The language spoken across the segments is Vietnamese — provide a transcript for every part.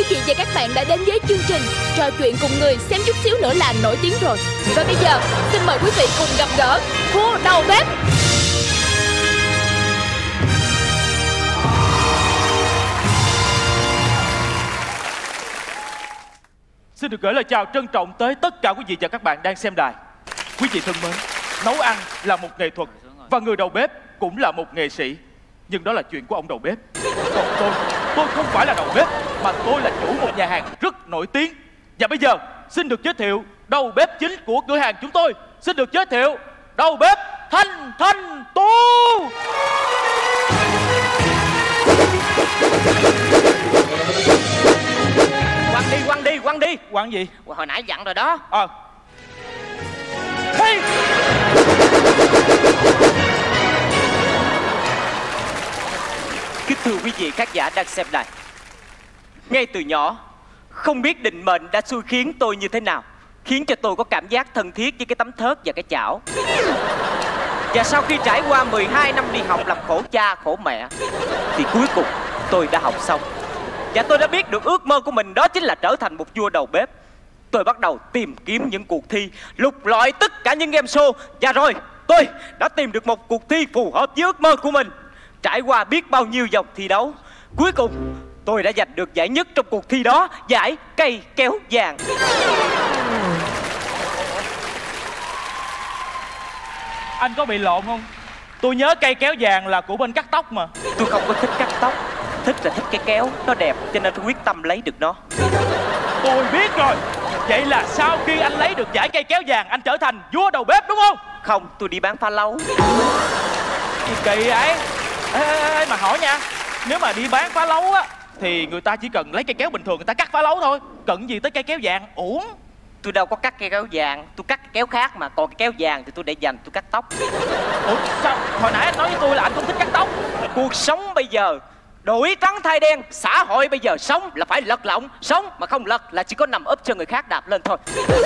quý vị và các bạn đã đến với chương trình Trò chuyện cùng người xem chút xíu nữa là nổi tiếng rồi. Và bây giờ xin mời quý vị cùng gặp gỡ vua đầu bếp. Xin được gửi lời chào trân trọng tới tất cả quý vị và các bạn đang xem đài. Quý vị thân mến, nấu ăn là một nghệ thuật và người đầu bếp cũng là một nghệ sĩ. Nhưng đó là chuyện của ông đầu bếp. Còn tôi không phải là đầu bếp, mà tôi là chủ một nhà hàng rất nổi tiếng. Và bây giờ xin được giới thiệu đầu bếp chính của cửa hàng chúng tôi. Xin được giới thiệu đầu bếp Thanh Tu. Quăng đi. Quăng gì? Hồi nãy dặn rồi đó. Hey! Kính thưa quý vị khán giả đang xem đài, ngay từ nhỏ không biết định mệnh đã xui khiến tôi như thế nào, khiến cho tôi có cảm giác thân thiết với cái tấm thớt và cái chảo. Và sau khi trải qua 12 năm đi học làm khổ cha khổ mẹ, thì cuối cùng tôi đã học xong. Và tôi đã biết được ước mơ của mình, đó chính là trở thành một vua đầu bếp. Tôi bắt đầu tìm kiếm những cuộc thi, lục lọi tất cả những game show. Và rồi tôi đã tìm được một cuộc thi phù hợp với ước mơ của mình. Trải qua biết bao nhiêu vòng thi đấu, cuối cùng tôi đã giành được giải nhất trong cuộc thi đó, giải cây kéo vàng. Anh có bị lộn không? Tôi nhớ cây kéo vàng là của bên cắt tóc mà. Tôi không có thích cắt tóc, thích cái kéo, nó đẹp cho nên tôi quyết tâm lấy được nó. Tôi biết rồi. Vậy là sau khi anh lấy được giải cây kéo vàng, anh trở thành vua đầu bếp đúng không? Không, tôi đi bán phá lấu. Gì kỳ vậy? Ê, mà hỏi nha, nếu mà đi bán phá lấu á thì người ta chỉ cần lấy cây kéo bình thường người ta cắt phá lấu thôi, cần gì tới cây kéo vàng? Uổng. Tôi đâu có cắt cây kéo vàng, tôi cắt kéo khác mà. Còn cái kéo vàng thì tôi để dành tôi cắt tóc. Ủa sao hồi nãy anh nói với tôi là anh không thích cắt tóc? Cuộc sống bây giờ đổi trắng thay đen, xã hội bây giờ sống là phải lật lọng, sống mà không lật là chỉ có nằm úp cho người khác đạp lên thôi.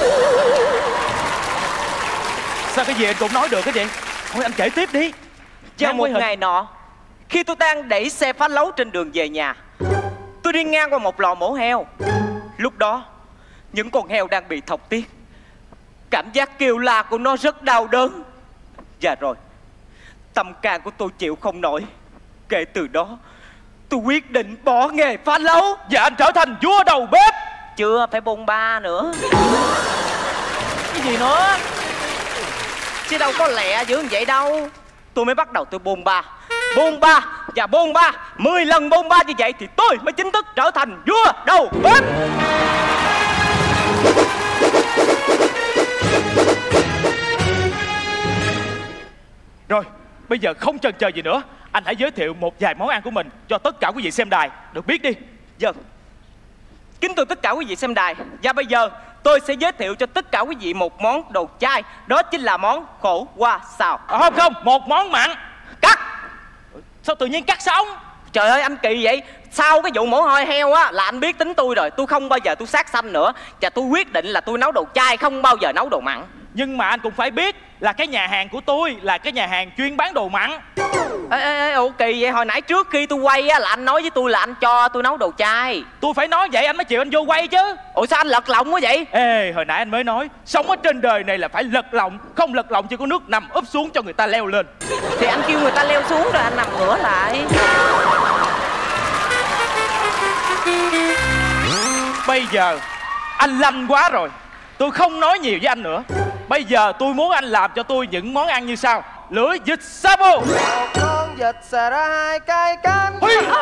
Sao cái gì anh cũng nói được cái gì? Thôi anh kể tiếp đi. Vào một ngày nọ, khi tôi đang đẩy xe phá lấu trên đường về nhà, tôi đi ngang qua một lò mổ heo. Lúc đó những con heo đang bị thọc tiết, cảm giác kêu la của nó rất đau đớn. Và rồi tâm can của tôi chịu không nổi. Kể từ đó tôi quyết định bỏ nghề phá lấu và anh trở thành vua đầu bếp. Chưa, phải bôn ba nữa. Cái gì nữa? Chứ đâu có lẹ dữ như vậy đâu. Tôi mới bắt đầu tôi bôn ba và bôn ba 10 lần bôn ba như vậy thì tôi mới chính thức trở thành vua đầu bếp. Rồi, bây giờ không chần chờ gì nữa, anh hãy giới thiệu một vài món ăn của mình cho tất cả quý vị xem đài được biết đi. Vâng. Kính thưa tất cả quý vị xem đài, và bây giờ tôi sẽ giới thiệu cho tất cả quý vị một món đồ chay, đó chính là món khổ qua xào. Không, một món mặn. Cắt. Sao tự nhiên cắt sống? Trời ơi anh kỳ vậy. Sau cái vụ mổ hôi heo á là anh biết tính tôi rồi. Tôi không bao giờ tôi sát sanh nữa. Và tôi quyết định là tôi nấu đồ chay, không bao giờ nấu đồ mặn. Nhưng mà anh cũng phải biết là cái nhà hàng của tôi là cái nhà hàng chuyên bán đồ mặn. Ủa kỳ vậy? Hồi nãy trước khi tôi quay á là anh nói với tôi là anh cho tôi nấu đồ chay. Tôi phải nói vậy anh mới chịu anh vô quay chứ. Ủa sao anh lật lọng quá vậy? Ê, hồi nãy anh mới nói sống ở trên đời này là phải lật lọng. Không lật lọng chỉ có nước nằm úp xuống cho người ta leo lên. Thì anh kêu người ta leo xuống rồi anh nằm ngửa lại. Bây giờ anh lanh quá rồi, tôi không nói nhiều với anh nữa. Bây giờ tôi muốn anh làm cho tôi những món ăn như sau. Lưỡi vịt sabo. Con vịt xà ra 2 cái cánh.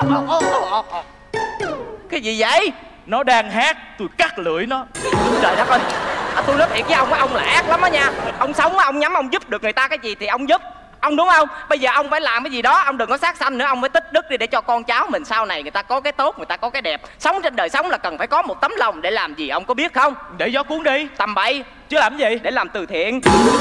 Cái gì vậy? Nó đang hát, tôi cắt lưỡi nó. Trời đất ơi, tôi nói thiệt với ông á, ông là ác lắm á nha. Ông sống á, ông nhắm ông giúp được người ta cái gì thì ông giúp. Ông đúng không? Bây giờ ông phải làm cái gì đó, ông đừng có sát sanh nữa, ông phải tích đức đi để cho con cháu mình sau này người ta có cái tốt, người ta có cái đẹp. Sống trên đời sống là cần phải có một tấm lòng để làm gì, ông có biết không? Để gió cuốn đi. Tầm bậy. Chứ làm gì? Để làm từ thiện.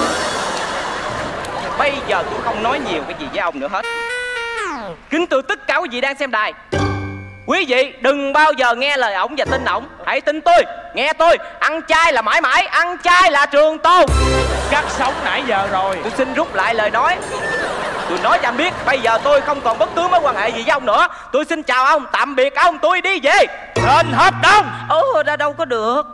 Bây giờ tôi không nói nhiều cái gì với ông nữa hết. Kính thưa tất cả quý vị đang xem đài, quý vị đừng bao giờ nghe lời ổng và tin ổng. Hãy tin tôi, nghe tôi. Ăn chay là mãi mãi, ăn chay là trường tồn. Cắt sống nãy giờ rồi. Tôi xin rút lại lời nói. Tôi nói cho anh biết, bây giờ tôi không còn bất cứ mối quan hệ gì với ông nữa. Tôi xin chào ông, tạm biệt ông, tôi đi về. Đền hợp đồng. Ra đâu có được.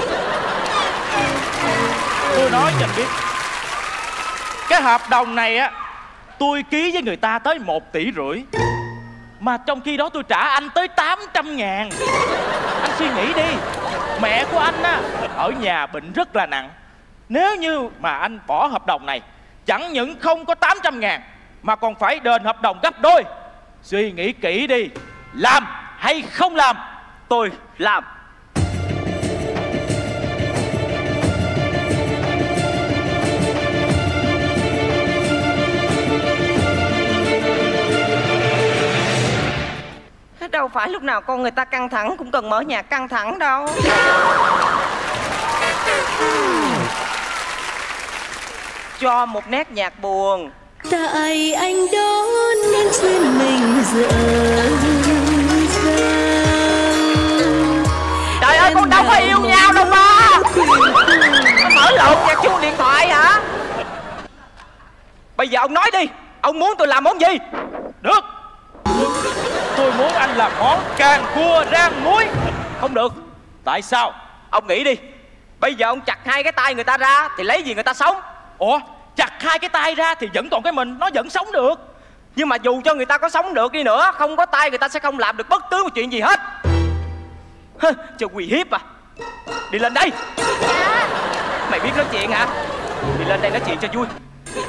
Tôi nói cho anh biết, cái hợp đồng này á, tôi ký với người ta tới 1,5 tỷ. Mà trong khi đó tôi trả anh tới 800.000. Anh suy nghĩ đi, mẹ của anh á ở nhà bệnh rất là nặng. Nếu như mà anh bỏ hợp đồng này, chẳng những không có 800.000 mà còn phải đền hợp đồng gấp đôi. Suy nghĩ kỹ đi, làm hay không làm? Tôi làm. Đâu phải lúc nào con người ta căng thẳng cũng cần mở nhạc căng thẳng đâu. Cho một nét nhạc buồn. Tại anh đó nên duyên mình dở dang. Trời ơi, con đâu có yêu nhau đâu ba. Nó mở lộn nhạc chuông điện thoại hả? Bây giờ ông nói đi, ông muốn tôi làm món gì? Được, tôi muốn anh làm món càng cua rang muối. Không được. Tại sao? Ông nghĩ đi, bây giờ ông chặt 2 cái tay người ta ra thì lấy gì người ta sống? Ủa, chặt 2 cái tay ra thì vẫn còn cái mình, nó vẫn sống được. Nhưng mà dù cho người ta có sống được đi nữa, không có tay người ta sẽ không làm được bất cứ một chuyện gì hết. Cho uy hiếp à? Đi lên đây. Mày biết nói chuyện hả? Đi lên đây nói chuyện cho vui.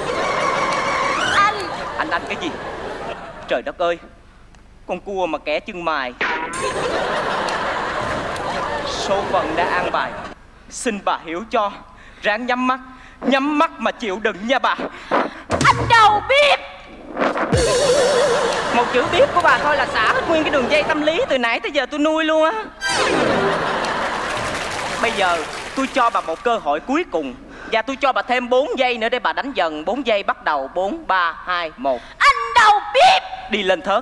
Anh cái gì? Trời đất ơi, con cua mà kẻ chân mài. Số phận đã an bài, xin bà hiểu cho. Ráng nhắm mắt mà chịu đựng nha bà. Anh đầu bếp. Một chữ bếp của bà thôi là xả hết nguyên cái đường dây tâm lý từ nãy tới giờ tôi nuôi luôn á. Bây giờ tôi cho bà một cơ hội cuối cùng. Và tôi cho bà thêm 4 giây nữa để bà đánh dần. 4 giây bắt đầu. 4, 3, 2, 1. Anh đầu bếp. Đi lên thớt.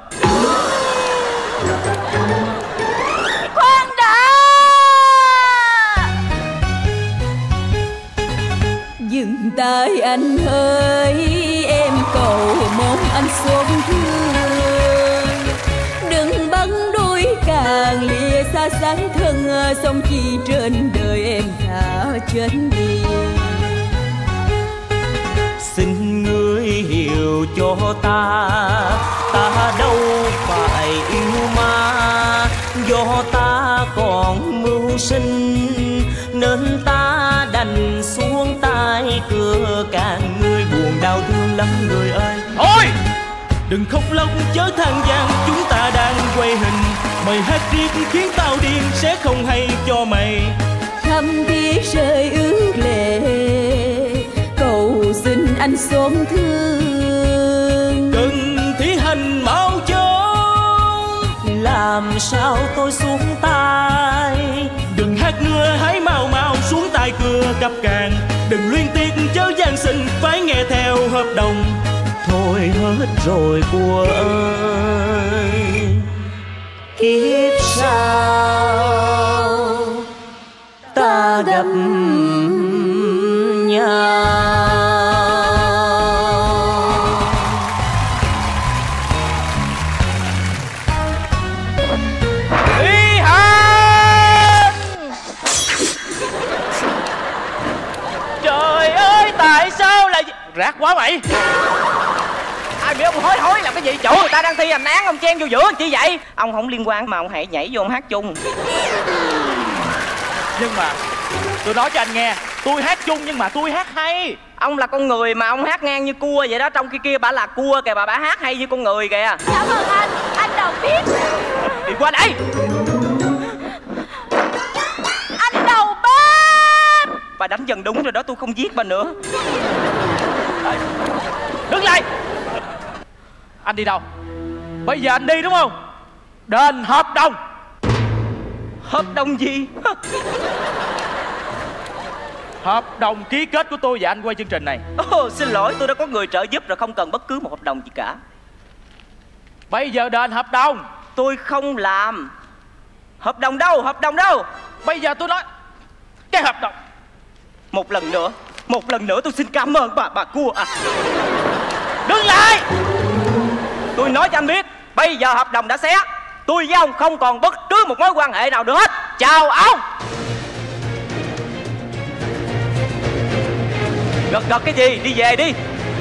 Khoan đã. Dừng tay anh ơi, em cầu mong anh xuân thương. Đừng bắn đuôi càng lìa xa sáng thân, sông chi trên đời em thả chân đi. Xin ngươi hiểu cho ta đâu phải yêu ma. Do ta còn mưu sinh nên ta đành xuống tay cưa càng người buồn đau thương lắm người ơi. Thôi, Đừng khóc lóc chớ than gian, chúng ta đang quay hình. Mày hát riết khiến tao điên, sẽ không hay cho mày. Thầm thì rơi ướt lệ, cầu xin anh xót thương. Cần thi hành mau chóng, làm sao tôi xuống tay. Đừng hát nữa hãy mau mau xuống tay cưa cặp càng. Đừng luyên tiếc chớ gian sinh, phải nghe theo hợp đồng. Thôi hết rồi cua ơi, kiếp sau ta gặp nhau. Đi hành. Trời ơi, tại sao lại rác quá mày? Ai biết ông hối làm cái gì? Chủ người ta đang thi hành án, ông chen vô giữa chi vậy? Ông không liên quan mà ông hãy nhảy vô ông hát chung. Nhưng mà tôi nói cho anh nghe, tôi hát chung nhưng mà tôi hát hay. Ông là con người mà ông hát ngang như cua vậy đó. Trong khi kia bà là cua kìa, bà hát hay như con người kìa. Cảm ơn anh đâu biết. Đi qua đây. Anh đầu bếp. Bà đánh dần đúng rồi đó, tôi không giết bà nữa. Đứng lại. Anh đi đâu? Bây giờ anh đi đúng không? Đền hợp đồng. Hợp đồng gì? Hợp đồng ký kết của tôi và anh quay chương trình này. Xin lỗi, tôi đã có người trợ giúp rồi, không cần bất cứ một hợp đồng gì cả. Bây giờ đền hợp đồng. Tôi không làm. Hợp đồng đâu? Hợp đồng đâu? Bây giờ tôi nói cái hợp đồng. Một lần nữa tôi xin cảm ơn bà cua à. Đứng lại. Tôi nói cho anh biết, bây giờ hợp đồng đã xé, tôi với ông không còn bất cứ một mối quan hệ nào nữa hết. Chào ông. Gật cái gì, đi về đi.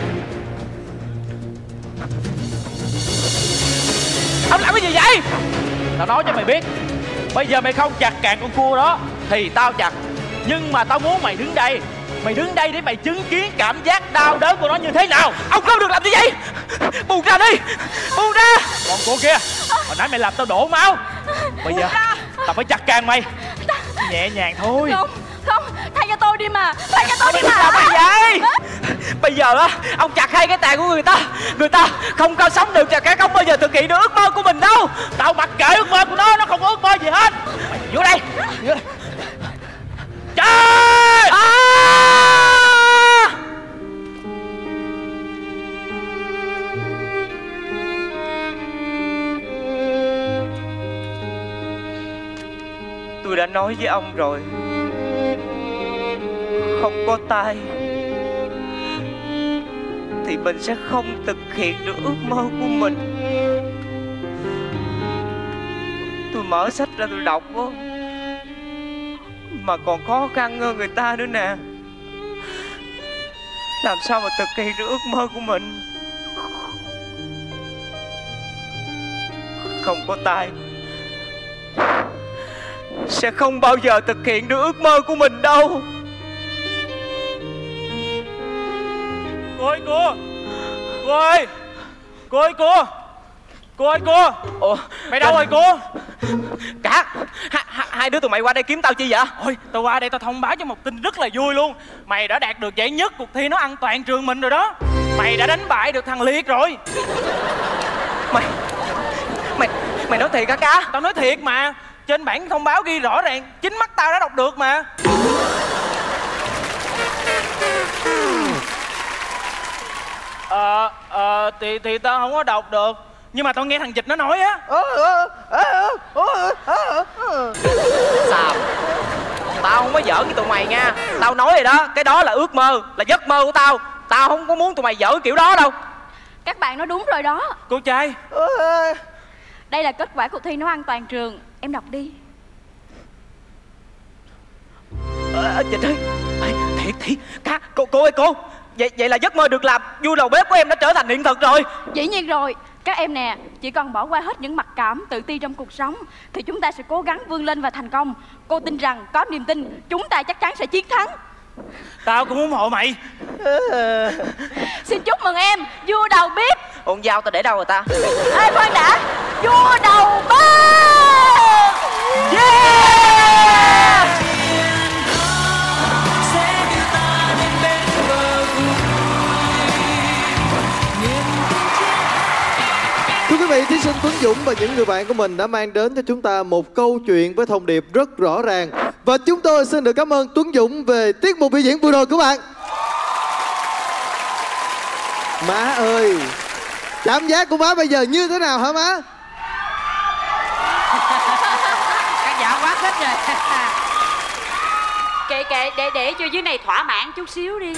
Ông làm cái gì vậy? Tao nói cho mày biết, bây giờ mày không chặt càng con cua đó thì tao chặt. Nhưng mà tao muốn mày đứng đây. Mày đứng đây để mày chứng kiến cảm giác đau đớn của nó như thế nào. Ông không được làm như vậy. Buông ra đi. Buông ra. Còn cô kia, hồi nãy mày làm tao đổ máu. Bây giờ tao phải chặt càng mày. Nhẹ nhàng thôi. Không, thay cho tôi đi mà. Thay cho tôi đi mà. Làm gì vậy? Bây giờ á, ông chặt hai cái tàn của người ta không có sống được, và cả không bao giờ thực hiện được ước mơ của mình đâu. Tao mặc kệ ước mơ của nó không có ước mơ gì hết. Mày vô đây. Trời! Tôi đã nói với ông rồi, không có tay thì mình sẽ không thực hiện được ước mơ của mình. Tôi mở sách ra tôi đọc đó, mà còn khó khăn hơn người ta nữa nè. Làm sao mà thực hiện được ước mơ của mình? Không có tay sẽ không bao giờ thực hiện được ước mơ của mình đâu. Cô ơi cô! Cô ơi! Cô ơi cô! Cô ơi cô! Ủa, mày đâu rồi cô? Cả hai đứa tụi mày qua đây kiếm tao chi vậy? Ôi, tao qua đây tao thông báo cho một tin rất là vui luôn. Mày đã đạt được giải nhất cuộc thi nấu ăn toàn trường mình rồi đó. Mày đã đánh bại được thằng Liệt rồi. Mày nói thiệt hả Cá? Tao nói thiệt mà. Trên bảng thông báo ghi rõ ràng, chính mắt tao đã đọc được mà. Thì tao không có đọc được, nhưng mà tao nghe thằng Dịch nó nói á. Sao? Tao không có giỡn với tụi mày nha. Tao nói rồi đó, cái đó là ước mơ, là giấc mơ của tao. Tao không có muốn tụi mày giỡn kiểu đó đâu. Các bạn nói đúng rồi đó. Cô trai, đây là kết quả cuộc thi nấu ăn toàn trường. Em đọc đi. Dịch ơi, thiệt Cá, cô ơi cô. Vậy là giấc mơ được làm vui đầu bếp của em đã trở thành hiện thực rồi. Dĩ nhiên rồi. Các em nè, chỉ cần bỏ qua hết những mặc cảm, tự ti trong cuộc sống thì chúng ta sẽ cố gắng vươn lên và thành công. Cô tin rằng có niềm tin, chúng ta chắc chắn sẽ chiến thắng. tao cũng ủng hộ mày. Xin chúc mừng em, vua đầu bếp. Con dao tao để đâu rồi ta? Ê khoan đã, vua đầu bếp. Yeah! Thưa quý vị, thí sinh Tuấn Dũng và những người bạn của mình đã mang đến cho chúng ta một câu chuyện với thông điệp rất rõ ràng. Và chúng tôi xin được cảm ơn Tuấn Dũng về tiết mục biểu diễn vừa rồi của bạn. Má ơi, cảm giác của má bây giờ như thế nào hả má? Các giả quá thích rồi. Kệ để cho dưới này thỏa mãn chút xíu đi.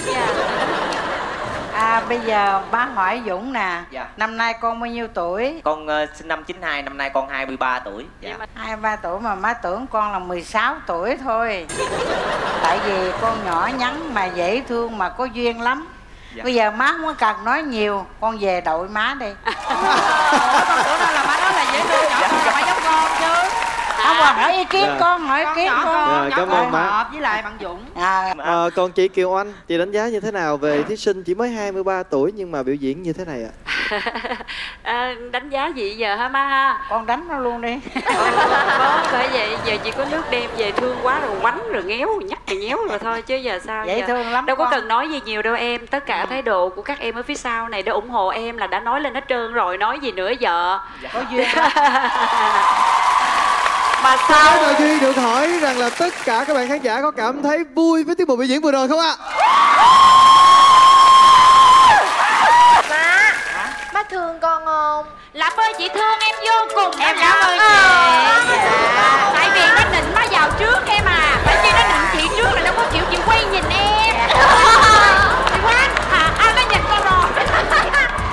Bây giờ má hỏi Dũng nè. Dạ. Năm nay con bao nhiêu tuổi? Con sinh năm 92, năm nay con 23 tuổi. Dạ. 23 tuổi mà má tưởng con là 16 tuổi thôi. Tại vì con nhỏ nhắn mà dễ thương mà có duyên lắm. Dạ. Bây giờ má không có cần nói nhiều, con về đội má đi. Con tưởng đâu là má nói là dễ thương, nhỏ thôi là má giống con chứ. Không, hỏi ý kiến con, hỏi ý kiến con. Cảm ơn má. Hợp với lại bạn Dũng. Còn chị Kiều Anh, chị đánh giá như thế nào về thí sinh chỉ mới 23 tuổi nhưng mà biểu diễn như thế này ạ? Đánh giá gì giờ hả má ha? Con đánh nó luôn đi. Có phải vậy, giờ chỉ có nước đem về thương quá rồi quánh rồi ngéo rồi nhắc rồi nhéo rồi thôi chứ giờ sao. Dễ thương lắm. Đâu có con. cần nói gì nhiều đâu em. Tất cả thái độ của các em ở phía sau này để ủng hộ em là đã nói lên hết trơn rồi. Nói gì nữa giờ. Có duyên. Mà sao Rồi Duy được hỏi rằng là tất cả các bạn khán giả có cảm thấy vui với tiết mục biểu diễn vừa rồi không ạ? Má thương con không? Lạp ơi, chị thương em vô cùng. Em cảm ơn chị. Tại vì nó nịnh má vào trước em à. Phải chi nó nịnh chị trước là đâu có chịu chị quay nhìn em. Chị Quán, nó nhìn con rồi.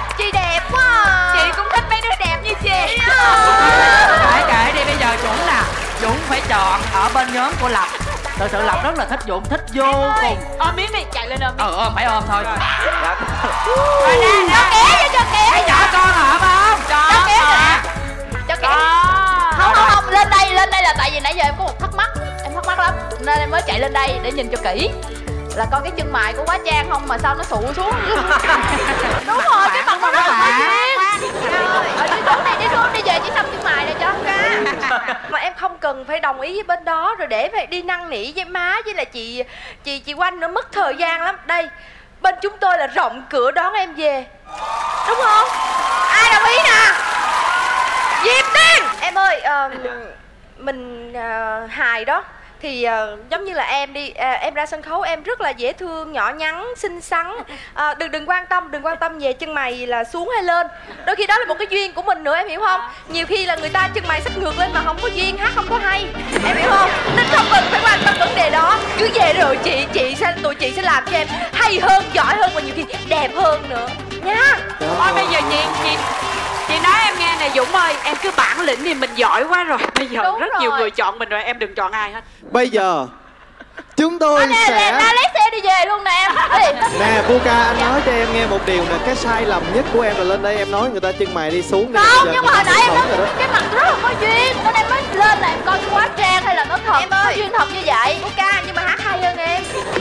bên nhóm của Lập. Thật sự Lập rất là thích Dũng, thích vô cùng. Ôm miếng đi, chạy lên ôm. Phải ôm thôi. Rồi nè, cho kéo cho kéo. Cái nhỏ con hả không? Cho kéo nè. Cho kéo. Không, lên đây là tại vì nãy giờ em có một thắc mắc. Em thắc mắc lắm nên em mới chạy lên đây để nhìn cho kỹ. Là coi cái chân mày của Quá Trang không mà sao nó sụ xuống. Đúng rồi, cái mặt nó rất là duyên. Đi xuống đi về chỉ xăm chân mày này cho ca. Mà em không cần phải đồng ý với bên đó rồi để phải đi năn nỉ với má với là chị Oanh nữa, mất thời gian lắm. Đây, bên chúng tôi là rộng cửa đón em về. Đúng không? Ai đồng ý nè? Diệp Tiên. Em ơi, mình hài đó. Thì giống như là em đi, em ra sân khấu em rất là dễ thương, nhỏ nhắn, xinh xắn. Đừng quan tâm về chân mày là xuống hay lên. Đôi khi đó là một cái duyên của mình nữa, em hiểu không? Nhiều khi là người ta chân mày xách ngược lên mà không có duyên, hát không có hay. Em hiểu không? Nên không cần phải quan tâm vấn đề đó. Cứ về rồi tụi chị sẽ làm cho em hay hơn, giỏi hơn và nhiều khi đẹp hơn nữa nha. Thôi bây giờ chị nói em nghe này Dũng ơi, em cứ bản lĩnh thì mình giỏi quá rồi. Bây giờ đúng rất rồi. nhiều người chọn mình rồi, em đừng chọn ai hết. Bây giờ chúng tôi sẽ lấy xe đi về luôn nè em. Nè Buka, anh nói cho em nghe một điều nè. Cái sai lầm nhất của em là lên đây em nói người ta chân mày đi xuống đi. Không, nhưng mà hồi nãy em nói cái mặt rất là có duyên nên em mới lên là em coi cái Quá Trang hay là nó thật. Em ơi, có duyên thật như vậy. Buka nhưng mà hát hay hơn em.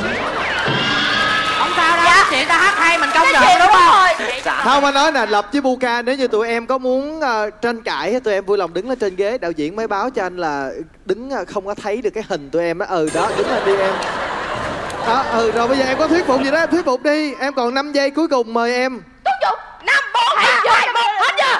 Không sao đâu, chị ta hát hay mình công nhận đúng không? Không, anh nói nè, Lập với Buka, nếu như tụi em có muốn tranh cãi, tụi em vui lòng đứng lên trên ghế. Đạo diễn mới báo cho anh là đứng không có thấy được cái hình tụi em đó. Đó, đứng lên đi em. Rồi bây giờ em có thuyết phục gì đó, em thuyết phục đi. Em còn 5 giây cuối cùng, mời em. Tuấn Dũng, 5, 4, 2, 1, hết chưa?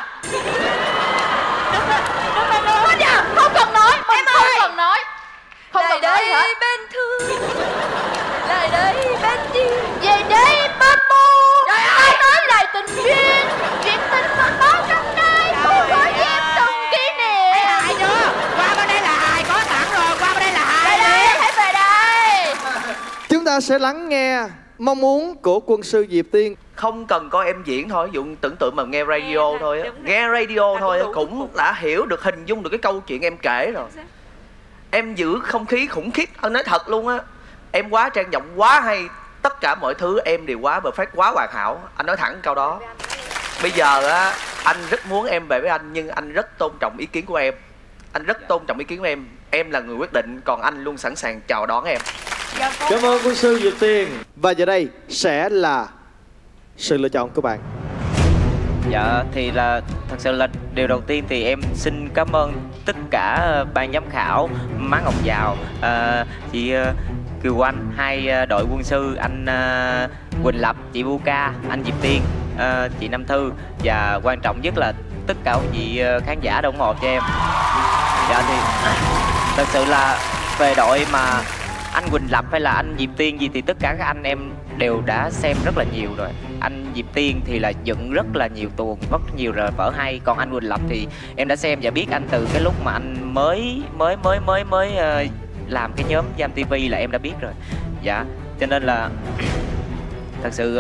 Hết chưa? Không cần nói, mình không cần nói. Không Lại cần nói đây hả? bên thương, lại đây bên đi, Về đây bên buồn. Ai nói lời tình duyên, chuyện tình mà có trong đây không có em từng kỷ niệm. Hài chưa? Qua bên đây là hài, có sẵn rồi, qua bên đây là hài. Về đây, hãy về đây. Chúng ta sẽ lắng nghe mong muốn của quân sư Diệp Tiên. Không cần coi em diễn thôi, ví dụ tưởng tượng mà nghe radio thôi á, nghe radio thôi cũng đã hiểu được, hình dung được cái câu chuyện em kể rồi. Em giữ không khí khủng khiếp, anh nói thật luôn á. Em quá trang giọng, quá hay, tất cả mọi thứ em đều quá perfect, quá hoàn hảo. Anh nói thẳng câu đó. Bây giờ á, anh rất muốn em về với anh nhưng anh rất tôn trọng ý kiến của em. Anh rất tôn trọng ý kiến của em. Em là người quyết định, còn anh luôn sẵn sàng chào đón em. Cảm ơn quân sư Diệp Tiên. Và giờ đây sẽ là sự lựa chọn của bạn. Dạ thì là thật sự là điều đầu tiên thì em xin cảm ơn tất cả ban giám khảo, má Ngọc Giàu, chị Kiều Anh, hai đội quân sư, anh Quỳnh Lập, chị Buka, anh Diệp Tiên, chị Nam Thư, và quan trọng nhất là tất cả quý vị khán giả đã ủng hộ cho em. Dạ thì thật sự là về đội mà anh Quỳnh Lập hay là anh Diệp Tiên gì thì tất cả các anh em đều đã xem rất là nhiều rồi. Anh Diệp Tiên thì là dựng rất là nhiều tuồng, rất nhiều rồi vở hay. Còn anh Quỳnh Lập thì em đã xem và biết anh từ cái lúc mà anh mới làm cái nhóm Jam TV là em đã biết rồi. Dạ, cho nên là thật sự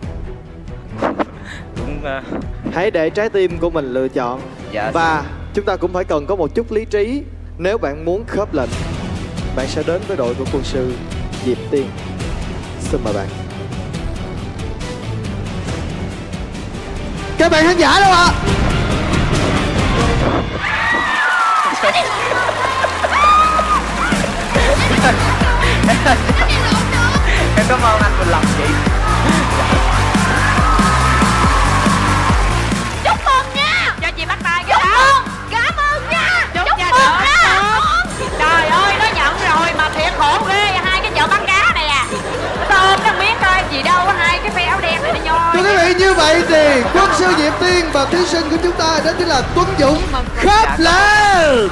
cũng hãy để trái tim của mình lựa chọn. Dạ. Và chúng ta cũng phải cần có một chút lý trí. Nếu bạn muốn khớp lệnh, bạn sẽ đến với đội của quân sư Diệp Tiên. Xin mời bạn. Các bạn khán giả đâu ạ? Em cảm ơn anh Quỳnh Lập chị. Chúc mừng nha. Cho chị bắt tay cái đó. Cảm ơn nha. Chúc mừng nha. Trời ơi, nó nhận rồi mà thiệt khổ ghê. Hai cái chợ bán cá này à, nó tôm nó miếng coi gì đâu, hai cái phe áo đen này nó nhoi. Thưa quý vị, như vậy thì quân sư Diệp Tiên và thí sinh của chúng ta đó chính là Tuấn Dũng khớp lệnh.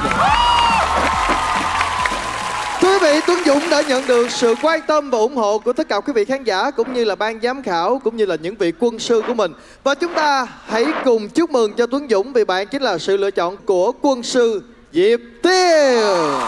Thưa quý vị, Tuấn Dũng đã nhận được sự quan tâm và ủng hộ của tất cả quý vị khán giả cũng như là ban giám khảo cũng như là những vị quân sư của mình. Và chúng ta hãy cùng chúc mừng cho Tuấn Dũng vì bạn chính là sự lựa chọn của quân sư Diệp Tiên.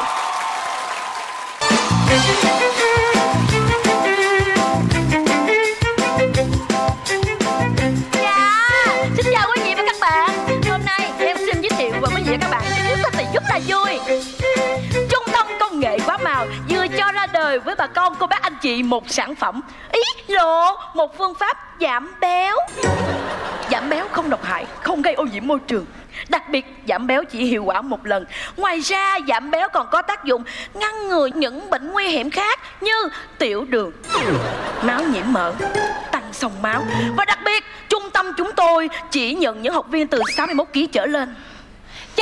Xin chào quý vị và các bạn. Hôm nay em xin giới thiệu với quý vị và các bạn tin tức thì rất là vui. Trung tâm Công nghệ Quá có màu, vừa cho ra đời với bà con cô bác anh chị một sản phẩm ý lộ, một phương pháp giảm béo. Giảm béo không độc hại, không gây ô nhiễm môi trường. Đặc biệt giảm béo chỉ hiệu quả một lần. Ngoài ra giảm béo còn có tác dụng ngăn ngừa những bệnh nguy hiểm khác như tiểu đường, máu nhiễm mỡ, tăng sông máu. Và đặc biệt trung tâm chúng tôi chỉ nhận những học viên từ 61 kg trở lên. Chị,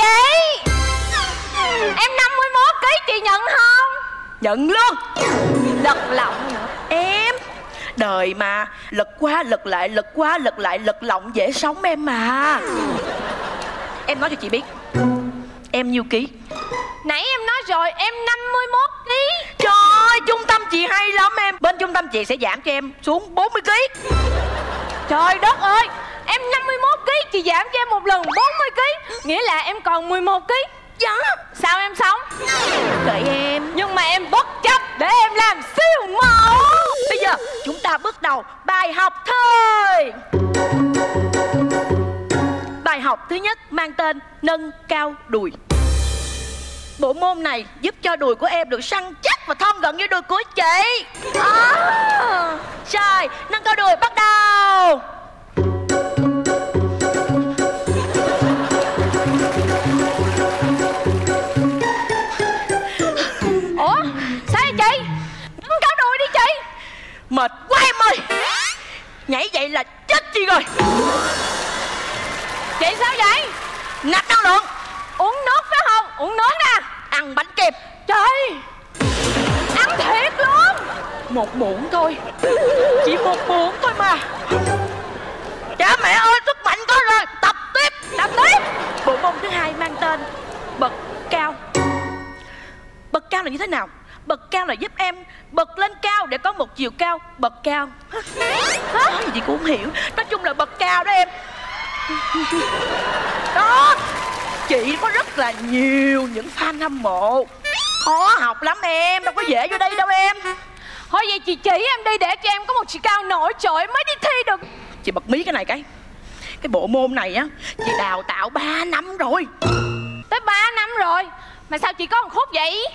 em 51 kg chị nhận không? Nhận luôn. Lật lọng nữa. Em đời mà, lật qua lật lại, lật qua lật lại, lật lọng dễ sống em mà. Em nói cho chị biết, em nhiêu ký? Nãy em nói rồi, em 51 kg. Trời ơi, trung tâm chị hay lắm em. Bên trung tâm chị sẽ giảm cho em xuống 40 kg. Trời đất ơi, em 51 kg, chị giảm cho em một lần 40 kg, nghĩa là em còn 11 kg. Dạ. Sao em sống? Kệ em. Nhưng mà em bất chấp để em làm siêu mẫu. Bây giờ chúng ta bước đầu bài học thôi. Bài học thứ nhất mang tên nâng cao đùi. Bộ môn này giúp cho đùi của em được săn chắc và thon gọn như đùi của chị. Rồi, nâng cao đùi bắt đầu. Ủa, sao vậy chị? Nâng cao đùi đi chị. Mệt quá em ơi. Nhảy vậy là chết chị rồi. Chị sao vậy? Nạp năng lượng. Uống nước phải không? Uống nước nè. Ăn bánh kem. Trời, ăn thiệt luôn. Một muỗng thôi. Chỉ một muỗng thôi mà. Cha mẹ ơi, sức mạnh có rồi. Tập tiếp. Tập tiếp. Bộ môn thứ hai mang tên bật cao. Bật cao là như thế nào? Bật cao là giúp em bật lên cao để có một chiều cao bật cao. Nói gì cũng không hiểu. Nói chung là bật cao đó em. Đó, chị có rất là nhiều những fan hâm mộ. Khó học lắm em, đâu có dễ vô đây đâu em. Thôi vậy chị chỉ em đi để cho em có một chiều cao nổi trội mới đi thi được. Chị bật mí cái này cái bộ môn này á, chị đào tạo 3 năm rồi. Tới 3 năm rồi mà sao chị có một khúc vậy?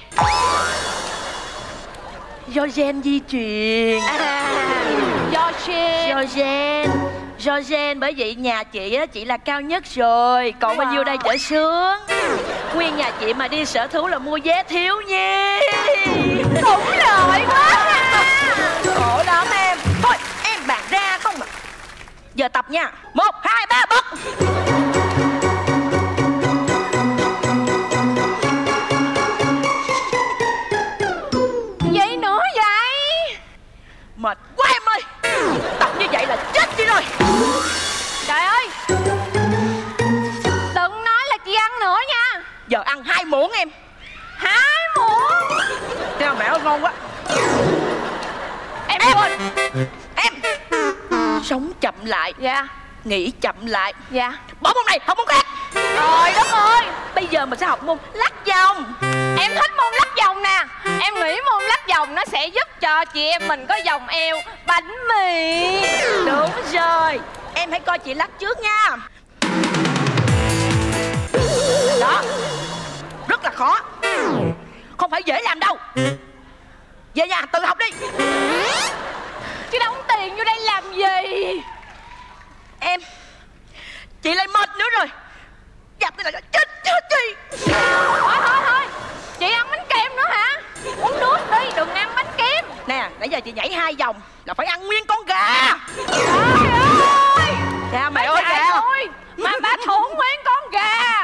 Do gen di truyền. Do gen. Do gen, bởi vậy nhà chị á, chị là cao nhất rồi. Còn bao nhiêu đây trở xuống. Nguyên nhà chị mà đi sở thú là mua vé thiếu nhi. Cũng lợi quá ha. Khổ lắm em. Thôi em bàn ra không mà. Giờ tập nha. 1, 2, 3 bật. Vậy nữa vậy? Mệt quá em ơi. Tập như vậy là chết chị rồi. Trời ơi, đừng nói là chị ăn nữa nha. Giờ ăn 2 muỗng em. 2 muỗng. Theo mẹ ơi, ngon quá. Em Sống chậm lại. Dạ. Nghĩ chậm lại. Dạ. Bỏ môn này, học môn khác. Trời đất ơi, bây giờ mình sẽ học môn lắc vòng. Em thích môn lắc vòng nè. Em nghĩ môn lắc vòng nó sẽ giúp cho chị em mình có vòng eo bánh mì. Đúng rồi. Em hãy coi chị lắc trước nha. Đó, rất là khó, không phải dễ làm đâu. Về nhà tự học đi. Chứ đóng tiền vô đây làm gì? Em, chị lại mệt nữa rồi. Dập cái này chết chị. Thôi chị ăn bánh kem nữa hả? Uống nước đi, đừng ăn bánh kem. Nè, nãy giờ chị nhảy 2 vòng là phải ăn nguyên con gà. Trời ơi, Cha mẹ ơi kìa. Mà bà thủng nguyên con gà.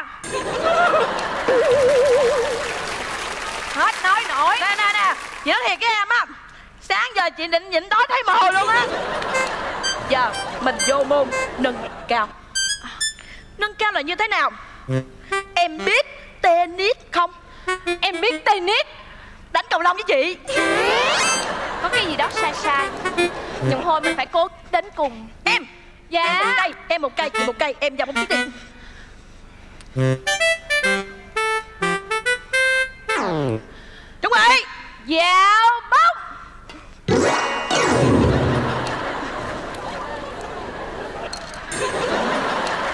Hết nói nổi. Nè, chị nói thiệt với em á, sáng giờ chị định nhịn đói thấy mồ luôn á. Giờ mình vô môn nâng cao. Nâng cao là như thế nào? Em biết tennis không? Em biết tennis. Đánh cầu lông với chị. Có cái gì đó sai. Nhưng thôi mình phải cố đến cùng. Em. Dạ. Một cây, em một cây, chị một cây. Em vào một chiếc đi. Chuẩn bị. Dạo bóng.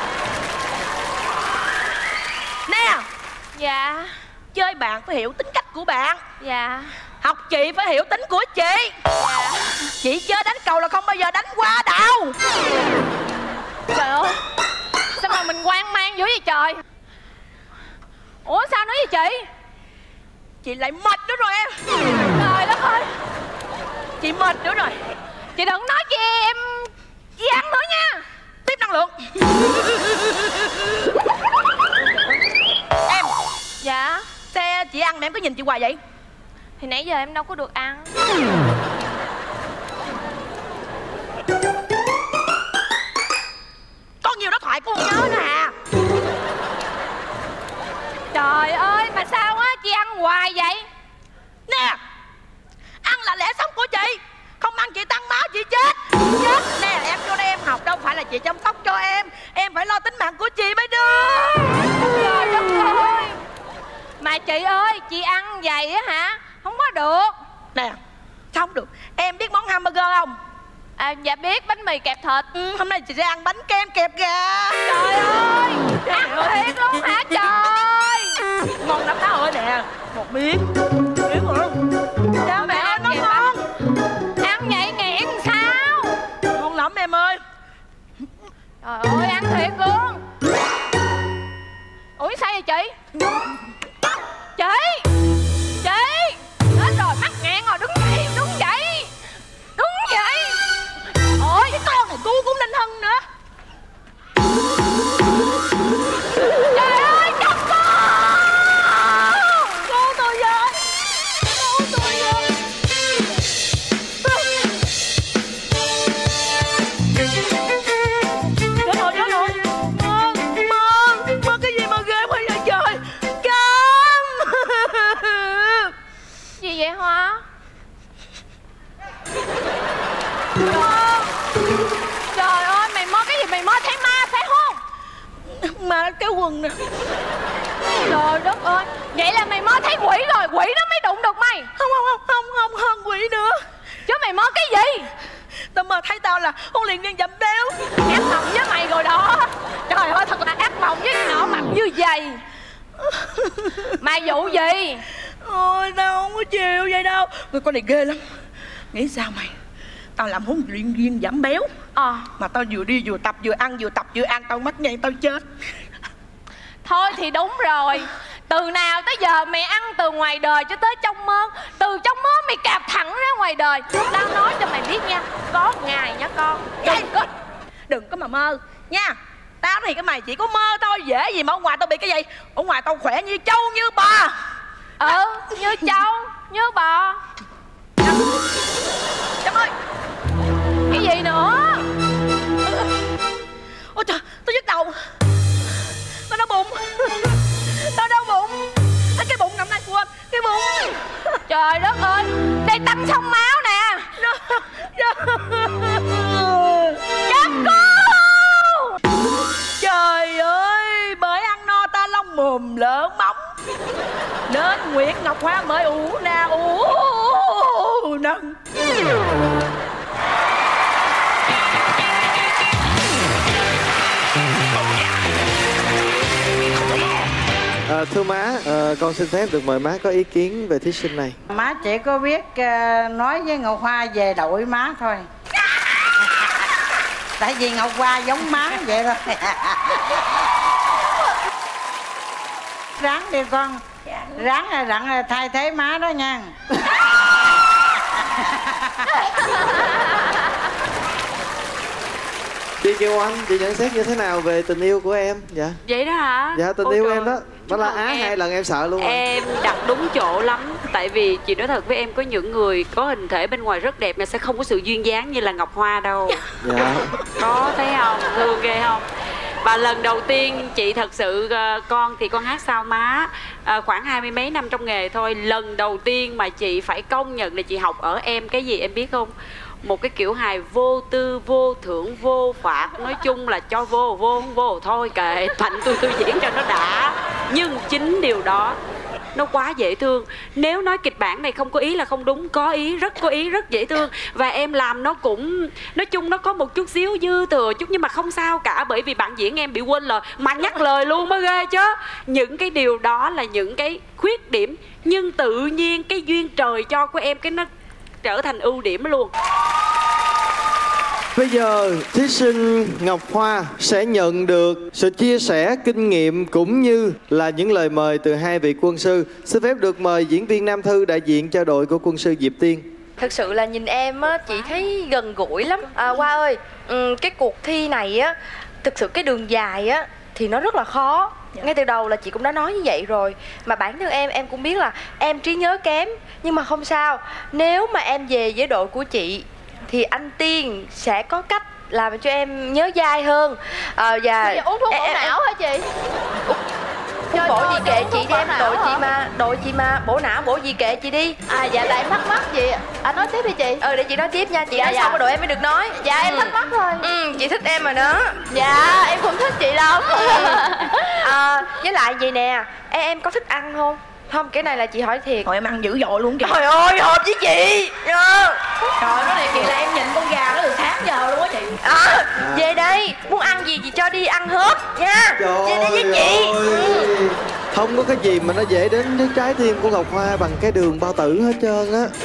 Nè. Dạ. Chơi bạn phải hiểu tính cách của bạn. Dạ. Học chị phải hiểu tính của chị. Dạ. Chị chơi đánh cầu là không bao giờ đánh qua đâu. Trời ơi, sao mà mình hoang mang dữ vậy trời? Ủa sao nói vậy chị? Chị lại mệt nữa rồi em. Trời đất ơi, Chị mệt nữa rồi. chị đừng nói chị em chị ăn nữa nha. Tiếp năng lượng. Em. Dạ. Xe chị ăn mà em có nhìn chị hoài vậy? Thì nãy giờ em đâu có được ăn. Có nhiều đó thoại cô không nhớ nữa à. Trời ơi, mà sao á chị ăn hoài vậy? Nè, ăn là lẽ sống của chị. Không ăn chị tăng máu chị chết. Chết. Nè em vô đây em học, đâu phải là chị chăm sóc cho em. Em phải lo tính mạng của chị mới được. Trời đất ơi. Mà chị ơi, chị ăn vậy á hả? Không có được. Nè, sao không được? Em biết món hamburger không? À, dạ biết, bánh mì kẹp thịt. Hôm nay chị sẽ ăn bánh kem kẹp gà. Trời ơi, ăn thiệt luôn hả trời? Ngon lắm đó ơi nè. Một miếng. Miếng rồi. Cha mẹ ơi, nó ngon. Ăn vậy nghẹn sao? Ngon lắm em ơi. Trời ơi, ăn thiệt luôn. Ủa sao vậy chị? Chị đến rồi, mắc nghẹn rồi, đứng dậy, đứng dậy. Đứng dậy. Ôi cái con này tôi cũng linh hân nữa. Trời ơi, chồng Cô tôi vậy. Cô tôi vậy. Chết rồi. Mơ cái gì mà ghê quá vậy trời. Cam. gì vậy Hoa? Trời ơi, mày mơ cái gì? Mày mơ thấy ma phải không? Ma cái quần nè. Trời đất ơi, vậy là mày mơ thấy quỷ rồi, quỷ nó mới đụng được mày. Không quỷ nữa. Chứ mày mơ cái gì? Tao mơ thấy tao là huấn luyện viên dậm béo. Ác mộng với mày rồi đó. Trời ơi, thật là ác mộng với cái nọ mập như vậy. Mày vụ gì? Ôi tao không có chịu vậy đâu. Con này ghê lắm. Nghĩ sao mày? Tao làm huấn luyện viên giảm béo mà tao vừa đi vừa tập vừa ăn, vừa tập vừa ăn. Tao mắc nhảy tao chết. Thôi thì đúng rồi. Từ nào tới giờ mày ăn từ ngoài đời cho tới trong mơ. Từ trong mơ mày cạp thẳng ra ngoài đời. Tao nói cho mày biết nha, có ngày nha con. Đừng có mà mơ nha. Tao thì cái mày chỉ có mơ thôi, dễ gì mà ở ngoài tao bị cái gì. Ở ngoài tao khỏe như trâu như bò. Như trâu, như bò. Chấm ơi. Cái gì nữa? Ôi trời, tao nhức đầu. Tao đau bụng. Tao đau bụng. Cái bụng nằm đây quên. Cái bụng. Trời đất ơi, đây tăng sông máu nè. Chết cô. Trời ơi, bởi ăn no ta lông mồm lỡ móng. Nên Nguyễn Ngọc Hoa mới ủ nâng. Thưa má, con xin phép được mời má có ý kiến về thí sinh này. Má chỉ có biết nói với Ngọc Hoa về đội má thôi. Tại vì Ngọc Hoa giống má vậy thôi. Ráng đi con. Ráng thay thế má đó nha. Chị Kiều Anh, chị nhận xét như thế nào về tình yêu của em? Dạ. Vậy đó hả? Dạ, tình yêu em đó. Đó là á 2 lần em sợ luôn. Em đặt đúng chỗ lắm. Tại vì chị nói thật với em, có những người có hình thể bên ngoài rất đẹp mà sẽ không có sự duyên dáng như là Ngọc Hoa đâu. Dạ. Có thấy không? Thương ghê không? Và lần đầu tiên chị thật sự, con thì con hát sao má, khoảng 20 mấy năm trong nghề thôi. Lần đầu tiên mà chị phải công nhận là chị học ở em cái gì em biết không? Một cái kiểu hài vô tư, vô thưởng, vô phạt. Nói chung là cho vô, vô không vô thôi kệ, thành tôi diễn cho nó đã. Nhưng chính điều đó nó quá dễ thương. Nếu nói kịch bản này không có ý là không đúng, có ý, rất có ý, rất dễ thương. Và em làm nó cũng, nói chung nó có một chút xíu dư thừa chút, nhưng mà không sao cả, bởi vì bạn diễn em bị quên lời mà nhắc lời luôn mới ghê chứ. Những cái điều đó là những cái khuyết điểm, nhưng tự nhiên cái duyên trời cho của em cái nó trở thành ưu điểm luôn. Bây giờ thí sinh Ngọc Hoa sẽ nhận được sự chia sẻ kinh nghiệm cũng như là những lời mời từ hai vị quân sư. Xin phép được mời diễn viên Nam Thư đại diện cho đội của quân sư Diệp Tiên. Thực sự là nhìn em á, chị thấy gần gũi lắm. Hoa ơi, cái cuộc thi này á, thực sự cái đường dài á thì nó rất là khó. Ngay từ đầu là chị cũng đã nói như vậy rồi. Mà bản thân em cũng biết là em trí nhớ kém. Nhưng mà không sao, nếu mà em về với đội của chị thì anh Tiên sẽ có cách làm cho em nhớ dai hơn. Và uống thuốc bổ não hả chị? Uống bổ gì kệ chị đi em, đội chị mà bổ não bổ gì kệ chị đi. Dạ tại em thắc mắc chị. Anh nói tiếp đi chị. Để chị nói tiếp nha, chị nói xong rồi đội em mới được nói. Dạ em thắc mắc thôi. Chị thích em rồi đó. Dạ em cũng thích chị lắm. Với lại gì nè, em có thích ăn không? Không, cái này là chị hỏi thiệt. Hồi em ăn dữ dội luôn kìa. Trời ơi, hợp với chị. Trời nói này chị là em nhìn con gà nó từ sáng giờ luôn á chị. Về đây, muốn ăn gì chị cho đi ăn hết nha. Về đây với chị. Không có cái gì mà nó dễ đến với trái tim của Ngọc Hoa bằng cái đường bao tử hết trơn á.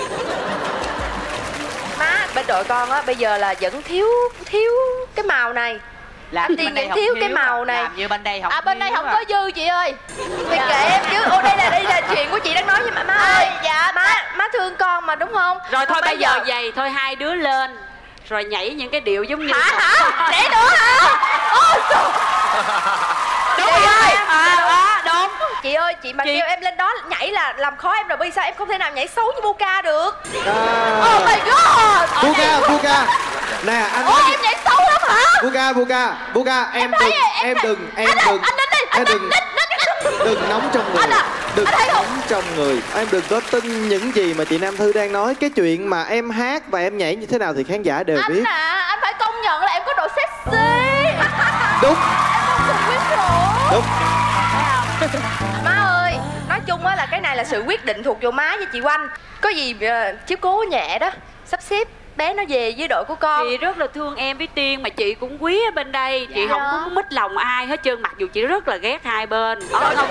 Má, bên đội con á bây giờ là vẫn thiếu cái màu này. Anh Tiên vẫn thiếu cái màu này. Làm như bên đây không. Bên đây không có dư chị ơi. Thì kệ em chứ. Đây là chuyện của chị đang nói với má ơi. Dạ má thương con mà đúng không? Rồi thôi bây giờ vậy thôi, hai đứa lên rồi nhảy những cái điệu giống như hả? Để nữa hả? Ôi trời. Đúng rồi. Đúng. Chị ơi, chị mà kêu em lên đó nhảy là làm khó em rồi. Bây sao em không thể nào nhảy xấu như Buka được. Oh my god. Buka. Nè anh nói em nhảy xấu lắm hả? Buka, em đừng nóng trong người. Đừng nóng trong người. Em đừng có tin những gì mà chị Nam Thư đang nói. Cái chuyện mà em hát và em nhảy như thế nào thì khán giả đều biết. Anh phải công nhận là em có độ sexy. Đúng. Em có sự quyến rũ. Đúng. Má ơi, nói chung á là cái này là sự quyết định thuộc về má với chị Oanh. Có gì chiếu cố nhẹ đó, sắp xếp bé nó về với đội của con. Chị rất là thương em với Tiên, mà chị cũng quý ở bên đây. Chị không có mít lòng ai hết trơn, mặc dù chị rất là ghét hai bên.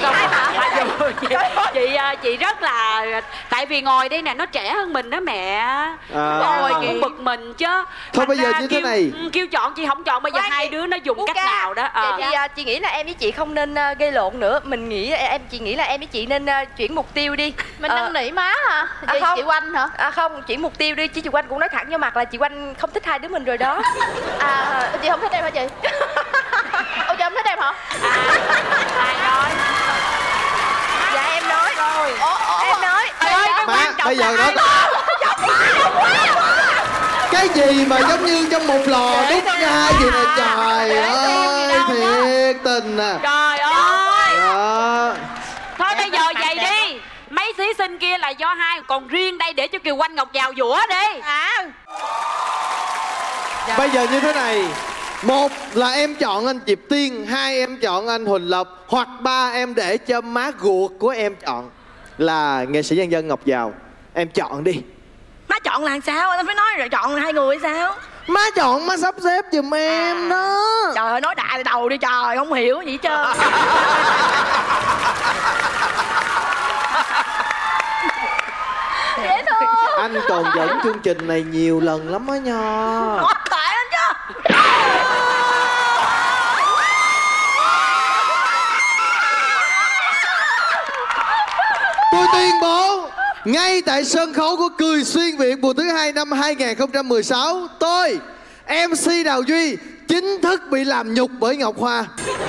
Chị rất là, tại vì ngồi đây nè nó trẻ hơn mình đó mẹ. Ngồi cũng bực mình chứ. Thôi bây giờ như thế này, kêu chọn chị không chọn, bây giờ hai đứa nó dùng cách nào đó. Vậy thì chị nghĩ là em với chị không nên gây lộn nữa. Chị nghĩ là em với chị nên chuyển mục tiêu đi. Mình năn nỉ má hả? Chị Oanh hả? Không, chuyển mục tiêu đi chứ chị Oanh cũng nói thẳng vô mặt là chị Oanh không thích hai đứa mình rồi đó. Chị không thích em hả chị? Chị không thích em hả? Ai nói? Dạ em nói. Em nói. Má, bây giờ đó cái gì mà giống như trong một lò đúc ra gì nè, trời ơi, thiệt tình à. Trời ơi. Thôi bây giờ vậy đi, mấy thí sinh kia là do hai, còn riêng đây để cho Kiều Oanh Ngọc vào dũa đi. Bây giờ như thế này, một là em chọn anh Diệp Tiên, hai em chọn anh Huỳnh Lộc, hoặc ba em để cho má ruột của em chọn là nghệ sĩ nhân dân Ngọc Giàu. Em chọn đi. Má chọn là sao? Anh phải nói rồi chọn là hai người sao? Má chọn, má sắp xếp giùm em đó. Trời ơi, nói đại từ đầu đi trời, không hiểu gì hết trơn. Dễ thương. Anh còn dẫn chương trình này nhiều lần lắm á nha. Tại anh chứ. Tôi tuyên bố ngay tại sân khấu của Cười Xuyên Việt mùa thứ 2 năm 2016, tôi MC Đào Duy chính thức bị làm nhục bởi Ngọc Hoa.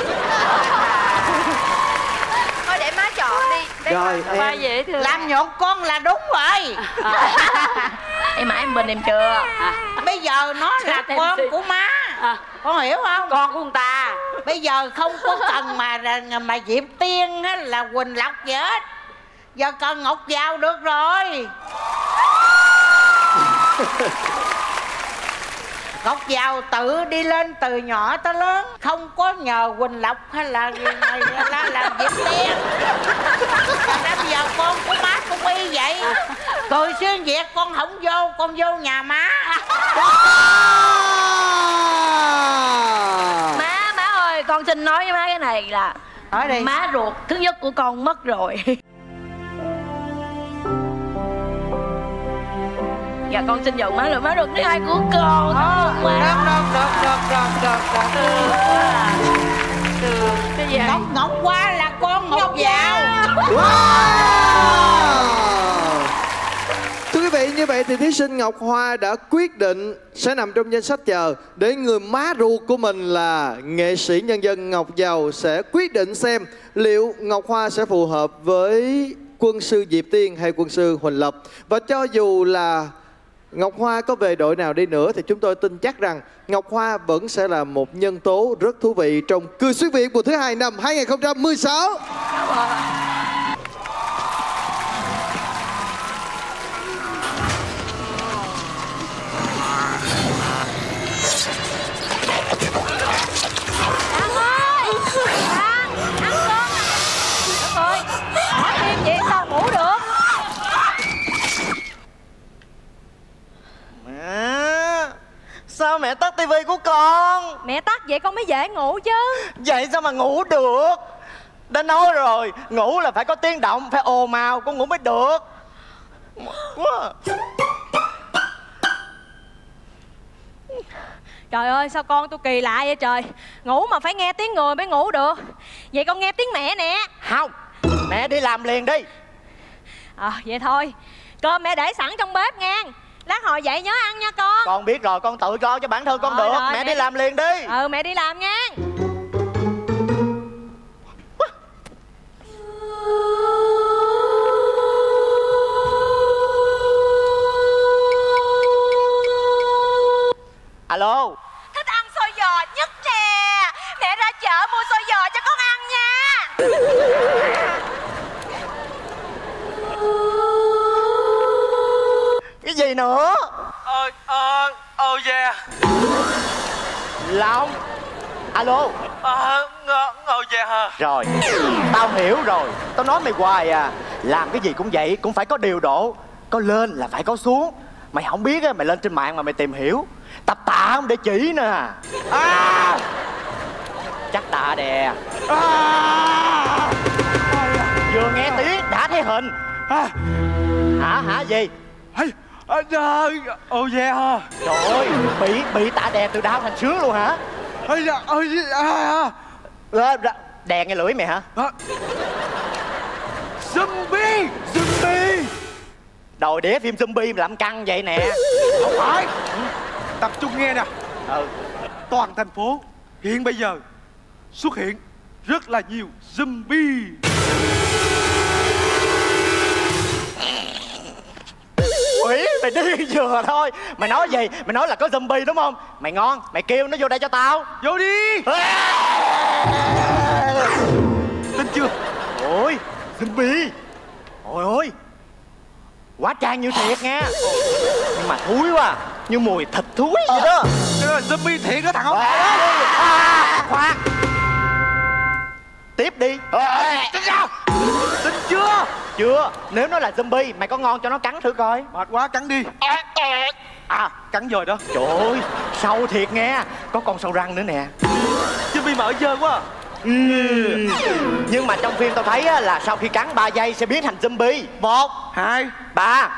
Thôi để má chọn đi. Rồi em dễ thương. Làm nhục con là đúng rồi. Em em bên em chưa? Bây giờ nó là con của má. Con hiểu không? Con của người ta. Bây giờ không có cần mà Diệp Tiên hay là Huỳnh Lộc gì hết. Giờ cần Ngọc Giàu được rồi. Ngọc Giàu tự đi lên từ nhỏ tới lớn, không có nhờ Quỳnh Lộc hay là gì là làm việc đen. Thành ra bây giờ con của má cũng y vậy. Cười xuyên Việt con không vô, con vô nhà má. Má ơi, con xin nói với má cái này là nói đi. Má ruột thứ nhất của con mất rồi. Dạ con xin nhận má là má ruột thứ hai của con. Được. Cái gì? Ngọc Hoa là con Ngọc Giàu. Thưa quý vị, như vậy thì thí sinh Ngọc Hoa đã quyết định sẽ nằm trong danh sách chờ để người má ruột của mình là nghệ sĩ nhân dân Ngọc Giàu sẽ quyết định xem liệu Ngọc Hoa sẽ phù hợp với quân sư Diệp Tiên hay quân sư Huỳnh Lập. Và cho dù là Ngọc Hoa có về đội nào đi nữa thì chúng tôi tin chắc rằng Ngọc Hoa vẫn sẽ là một nhân tố rất thú vị trong Cười Xuyên Việt mùa thứ hai năm 2016. Sao mẹ tắt tivi của con? Mẹ tắt vậy con mới dễ ngủ chứ. Vậy sao mà ngủ được? Đã nói rồi, ngủ là phải có tiếng động, phải ồn ào con ngủ mới được. Quá. Trời ơi sao con tôi kỳ lạ vậy trời. Ngủ mà phải nghe tiếng người mới ngủ được. Vậy con nghe tiếng mẹ nè. Không, mẹ đi làm liền đi. Vậy thôi. Cơm mẹ để sẵn trong bếp nha. Lát hồi dậy nhớ ăn nha con. Con biết rồi, con tự lo cho bản thân con được. Mẹ đi làm liền đi. Mẹ đi làm nha. Alo. Thích ăn xôi giò nhất nè. Mẹ ra chợ mua xôi giò cho con ăn nha. Cái gì nữa? Yeah. Long. Alo. Yeah hả? Rồi, tao hiểu rồi. Tao nói mày hoài à. Làm cái gì cũng vậy, cũng phải có điều độ. Có lên là phải có xuống. Mày không biết á, mày lên trên mạng mà mày tìm hiểu. Tập tạ không để chỉ nè. Chắc tạ đè. Vừa nghe tiếng đã thấy hình. Hả gì? Yeah hả? Trời ơi, bị tạ đè từ đau thành sướng luôn hả? Đè nghe lưỡi mày hả? Zombie. Đòi đĩa phim zombie mà làm căng vậy nè. Không phải. Tập trung nghe nè. Toàn thành phố hiện bây giờ xuất hiện rất là nhiều zombie. Quỷ, mày điên vừa thôi. Mày nói gì? Mày nói là có zombie đúng không? Mày ngon, mày kêu nó vô đây cho tao. Vô đi. Tin chưa? Ôi, zombie. Ôi ôi, quá trang như thiệt nha. Nhưng mà thúi quá, như mùi thịt thúi vậy đó. Đó là zombie thiệt đó thằng không? Khoan. Tiếp đi. Tin sao? Tin chưa? Chưa. Nếu nó là zombie, mày có ngon cho nó cắn thử coi. Mệt quá, cắn đi. Cắn rồi đó. Trời ơi, sâu thiệt nghe. Có con sâu răng nữa nè. Zombie mở dơ quá. Nhưng mà trong phim tao thấy á, là sau khi cắn 3 giây sẽ biến thành zombie. 1 2 3.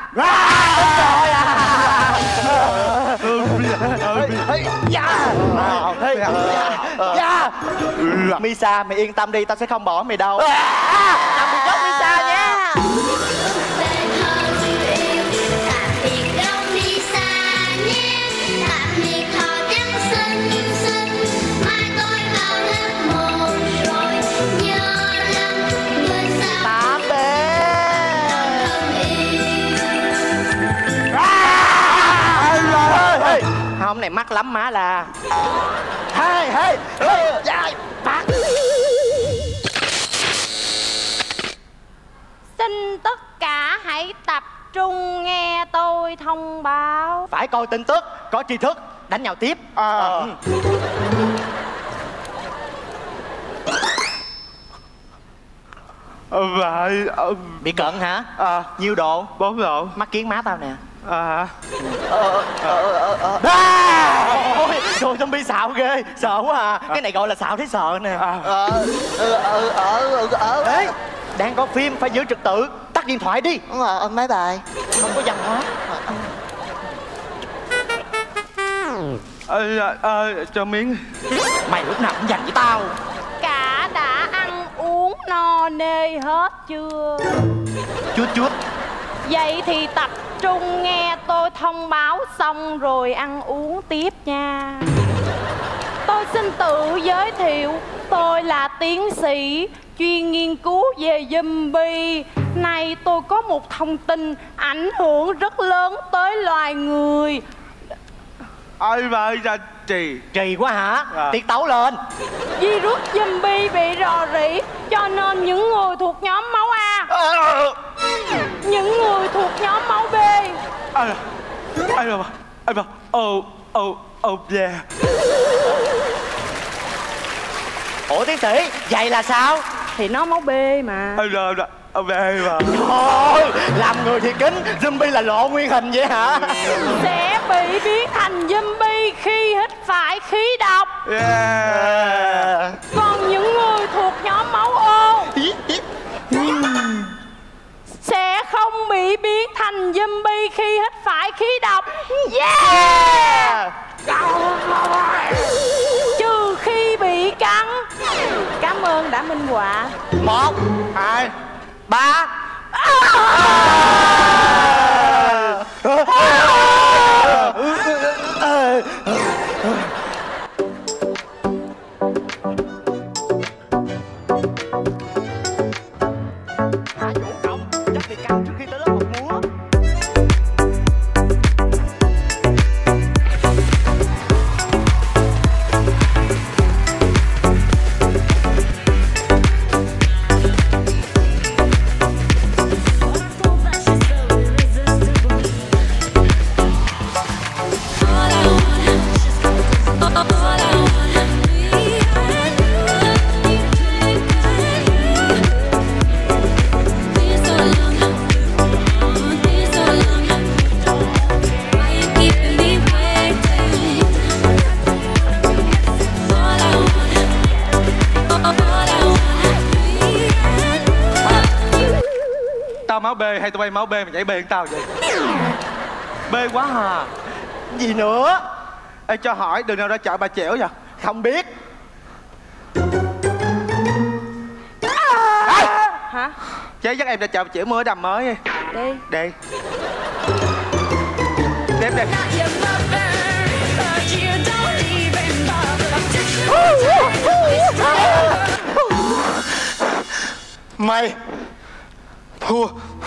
Misa, mày yên tâm đi, tao sẽ không bỏ mày đâu. Nằm biệt gốc Misa nha. Hôm này mắc lắm má là. Xin tất cả hãy tập trung nghe tôi thông báo. Phải coi tin tức, có tri thức, đánh nhau tiếp. Vậy bị cận hả? Nhiêu độ? 4 độ. Mắt kiến má tao nè. Ôi, trời zombie xạo ghê, sợ quá à. Cái này gọi là xạo thấy sợ nè. Ê, đang có phim phải giữ trật tự, tắt điện thoại đi. Máy bài không có văn hóa. Cho miếng. Mày lúc nào cũng dành với tao. Cả đã ăn uống no nê hết chưa? Chút. Vậy thì tập trung nghe tôi thông báo xong rồi ăn uống tiếp nha. Tôi xin tự giới thiệu, tôi là tiến sĩ chuyên nghiên cứu về zombie. Nay tôi có một thông tin ảnh hưởng rất lớn tới loài người. Ôi vậy là Trì quá hả? Tiết tấu lên. Virus zombie bị rò rỉ, cho nên những người thuộc nhóm máu A, những người thuộc nhóm máu B. Yeah. Ủa tiến sĩ, vậy là sao? Thì nó máu B mà. Thôi, làm người thì kính, zombie là lộ nguyên hình vậy hả? Sẽ bị biến thành zombie khi hít phải khí độc. Còn những người thuộc nhóm máu O sẽ không bị biến thành zombie khi hít phải khí độc. Trừ khi bị cắn. Cảm ơn đã minh họa. 1, 2, 3. Hạ vũ trọng, chắc bị căng trước khi tới lớp học múa. Tao máu B hay tụi bay máu B mà nhảy B hơn tao vậy? B quá à. Gì nữa? Ê, cho hỏi đường nào ra chợ Bà Chẻo vậy? Không biết. Hả? Chế dắt em ra chợ Bà Chẻo mua đầm mới đi. Đi. Đếm đi. Mày thua.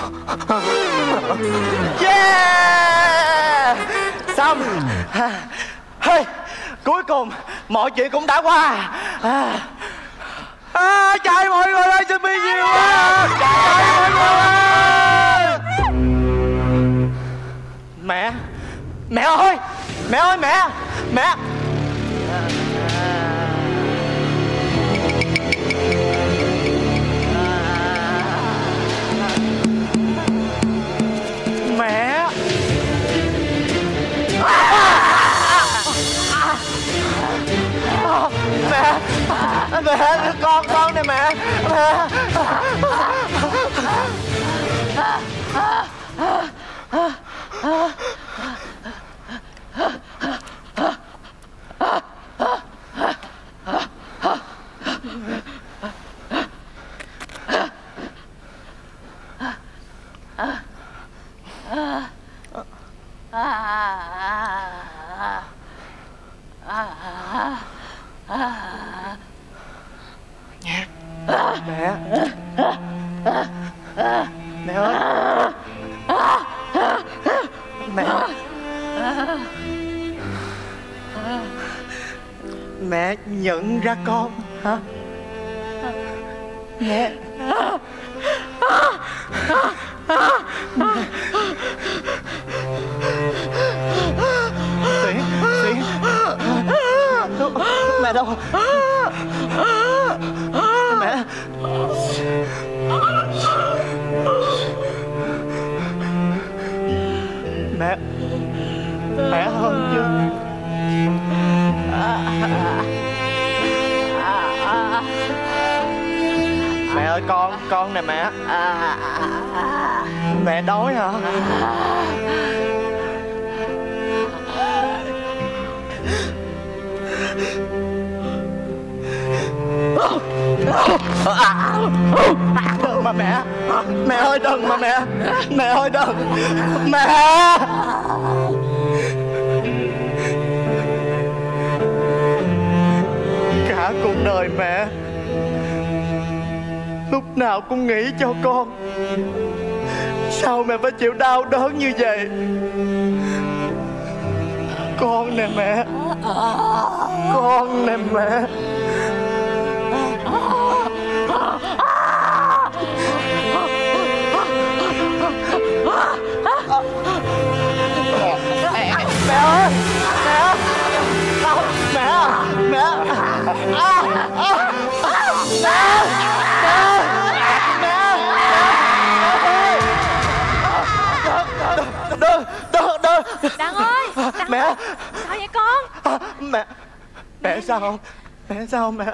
Yeah. Xong. Hey, cuối cùng mọi chuyện cũng đã qua. Chạy mọi người ơi, zombie nhiều quá. Chạy mọi người ơi. Mẹ. Mẹ ơi. Mẹ ơi mẹ. Mẹ. Mẹ. Mẹ. Mẹ, con này mẹ. Mẹ. Mẹ ơi. Mẹ. Mẹ nhận ra con hả? Mẹ. Xuyến, Mẹ hơn chưa? Mẹ ơi, con nè mẹ. Mẹ đói hả? Đừng mà mẹ. Mẹ ơi đừng mà mẹ. Mẹ ơi đừng. Mẹ. Cả cuộc đời mẹ lúc nào cũng nghĩ cho con. Sao mẹ phải chịu đau đớn như vậy? Con nè mẹ. Con nè mẹ. Mẹ ơi. Mẹ. Mẹ. Đặng ơi. Mẹ. Sao vậy con? Mẹ sao không? Mẹ sao không mẹ?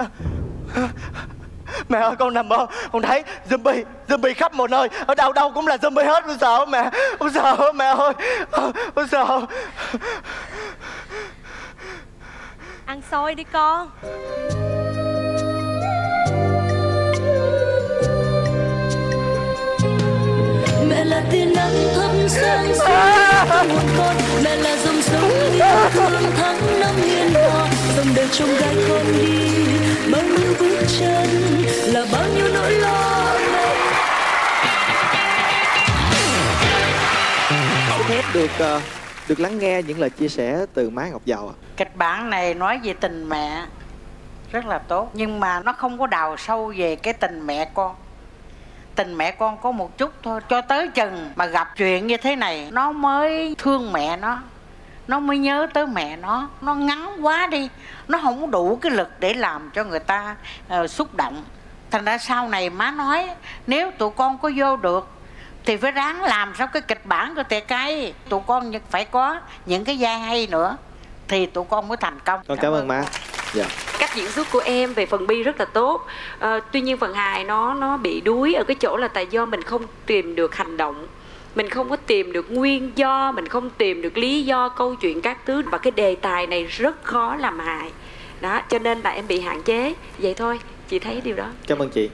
Mẹ ơi, con nằm mơ, con thấy zombie khắp mọi nơi, ở đâu đâu cũng là zombie hết. Con sợ mẹ, con sợ mẹ ơi, con sợ. Ăn xôi đi con. Mẹ là tia nắng thắp sáng soi tâm hồn con. Mẹ là dòng sông yêu thương tháng năm hiền hòa. Dòng đời trong gai con đi, bao nhiêu bước chân là bao nhiêu nỗi lo. Xin phép được lắng nghe những lời chia sẻ từ má Ngọc Dầu ạ. Kịch bản này nói về tình mẹ rất là tốt, nhưng mà nó không có đào sâu về cái tình mẹ con. Tình mẹ con có một chút thôi, cho tới chừng mà gặp chuyện như thế này nó mới thương mẹ nó mới nhớ tới mẹ nó ngắn quá đi, nó không đủ cái lực để làm cho người ta xúc động. Thành ra sau này má nói nếu tụi con có vô được thì phải ráng làm sao cái kịch bản của Tè Cây. Tụi con phải có những cái vai hay nữa thì tụi con mới thành công. Con cảm ơn má. Dạ. Cách diễn xuất của em về phần bi rất là tốt. Tuy nhiên phần hài nó bị đuối ở cái chỗ là tại do mình không tìm được hành động, mình không có tìm được nguyên do, mình không tìm được lý do câu chuyện các thứ, và cái đề tài này rất khó làm hài đó, cho nên là em bị hạn chế vậy thôi. Chị thấy điều đó. Cảm ơn chị.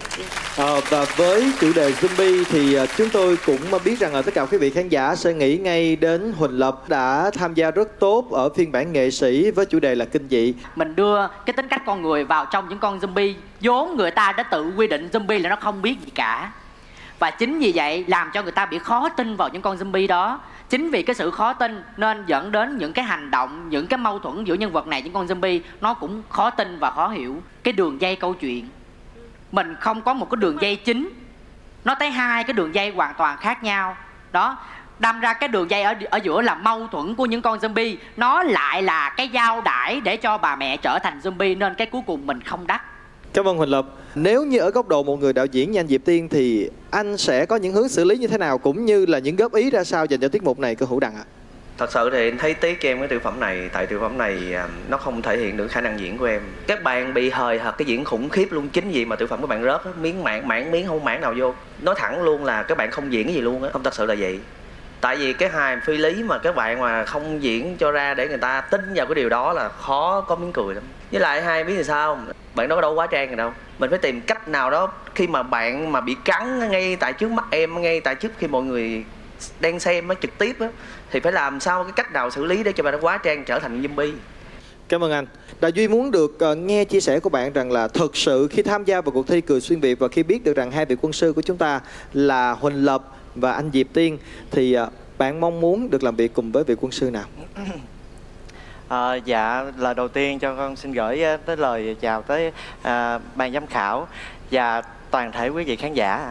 Và với chủ đề zombie thì chúng tôi cũng biết rằng là tất cả quý vị khán giả sẽ nghĩ ngay đến Huỳnh Lập đã tham gia rất tốt ở phiên bản nghệ sĩ với chủ đề là kinh dị. Mình đưa cái tính cách con người vào trong những con zombie vốn người ta đã tự quy định zombie là nó không biết gì cả. Và chính vì vậy làm cho người ta bị khó tin vào những con zombie đó. Chính vì cái sự khó tin nên dẫn đến những cái hành động, những cái mâu thuẫn giữa nhân vật này, những con zombie nó cũng khó tin và khó hiểu. Cái đường dây câu chuyện mình không có một cái đường dây chính, nó tới hai cái đường dây hoàn toàn khác nhau đó. Đâm ra cái đường dây ở giữa là mâu thuẫn của những con zombie, nó lại là cái giao đãi để cho bà mẹ trở thành zombie, nên cái cuối cùng mình không đắc. Cảm ơn Huỳnh Lập. Nếu như ở góc độ một người đạo diễn như anh Diệp Tiên thì anh sẽ có những hướng xử lý như thế nào, cũng như là những góp ý ra sao dành cho tiết mục này, cô Hữu Đặng ạ? Thật sự thì em thấy tiếc cho em cái tiểu phẩm này. Tại tiểu phẩm này nó không thể hiện được khả năng diễn của em. Các bạn bị hời hợt cái diễn khủng khiếp luôn. Chính vì mà tiểu phẩm các bạn rớt miếng mảng miếng không mảng nào vô. Nói thẳng luôn là các bạn không diễn cái gì luôn á. Không, thật sự là vậy. Tại vì cái hài phi lý mà các bạn mà không diễn cho ra để người ta tin vào cái điều đó là khó có miếng cười lắm. Với lại hai biết thì sao không? Bạn đó có đâu quá trang gì đâu. Mình phải tìm cách nào đó khi mà bạn mà bị cắn ngay tại trước mắt em, ngay tại trước khi mọi người đang xem trực tiếp á, thì phải làm sao cái cách nào xử lý để cho bạn nó quá trang trở thành zombie. Cảm ơn anh. Đại Duy muốn được nghe chia sẻ của bạn rằng là thực sự khi tham gia vào cuộc thi Cười Xuyên Việt và khi biết được rằng hai vị quân sư của chúng ta là Huỳnh Lập và anh Diệp Tiên thì bạn mong muốn được làm việc cùng với vị quân sư nào? Dạ, lời đầu tiên cho con xin gửi tới lời chào tới ban giám khảo và toàn thể quý vị khán giả.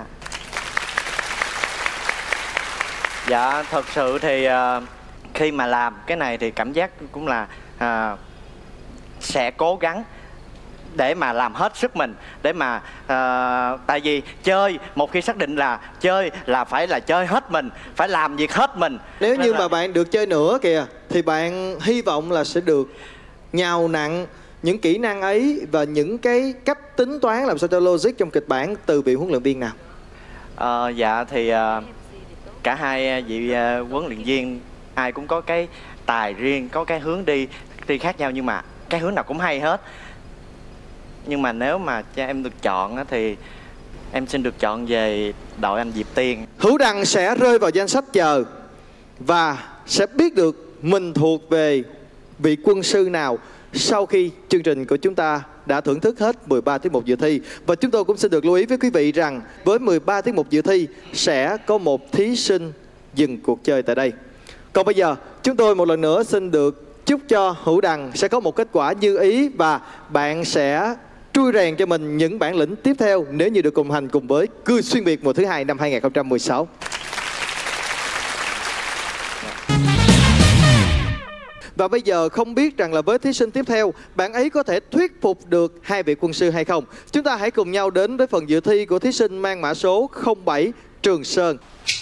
Dạ, thật sự thì khi mà làm cái này thì cảm giác cũng là sẽ cố gắng để mà làm hết sức mình, để mà tại vì chơi, một khi xác định là chơi là phải là chơi hết mình, phải làm việc hết mình. Nếu như mà bạn được chơi nữa kìa thì bạn hy vọng là sẽ được nhào nặn những kỹ năng ấy và những cái cách tính toán làm sao cho logic trong kịch bản từ vị huấn luyện viên nào? Dạ thì cả hai vị huấn luyện viên ai cũng có cái tài riêng, có cái hướng đi khác nhau, nhưng mà cái hướng nào cũng hay hết. Nhưng mà nếu mà cho em được chọn thì em xin được chọn về đội anh Diệp Tiên. Hữu Đăng sẽ rơi vào danh sách chờ và sẽ biết được mình thuộc về vị quân sư nào sau khi chương trình của chúng ta đã thưởng thức hết 13 tiết mục dự thi. Và chúng tôi cũng xin được lưu ý với quý vị rằng với 13 tiết mục dự thi sẽ có một thí sinh dừng cuộc chơi tại đây. Còn bây giờ chúng tôi một lần nữa xin được chúc cho Hữu Đăng sẽ có một kết quả như ý và bạn sẽ trui rèn cho mình những bản lĩnh tiếp theo nếu như được cùng hành cùng với Cười Xuyên Việt mùa thứ 2 năm 2016. Và bây giờ không biết rằng là với thí sinh tiếp theo, bạn ấy có thể thuyết phục được hai vị quân sư hay không? Chúng ta hãy cùng nhau đến với phần dự thi của thí sinh mang mã số 07 Trường Sơn.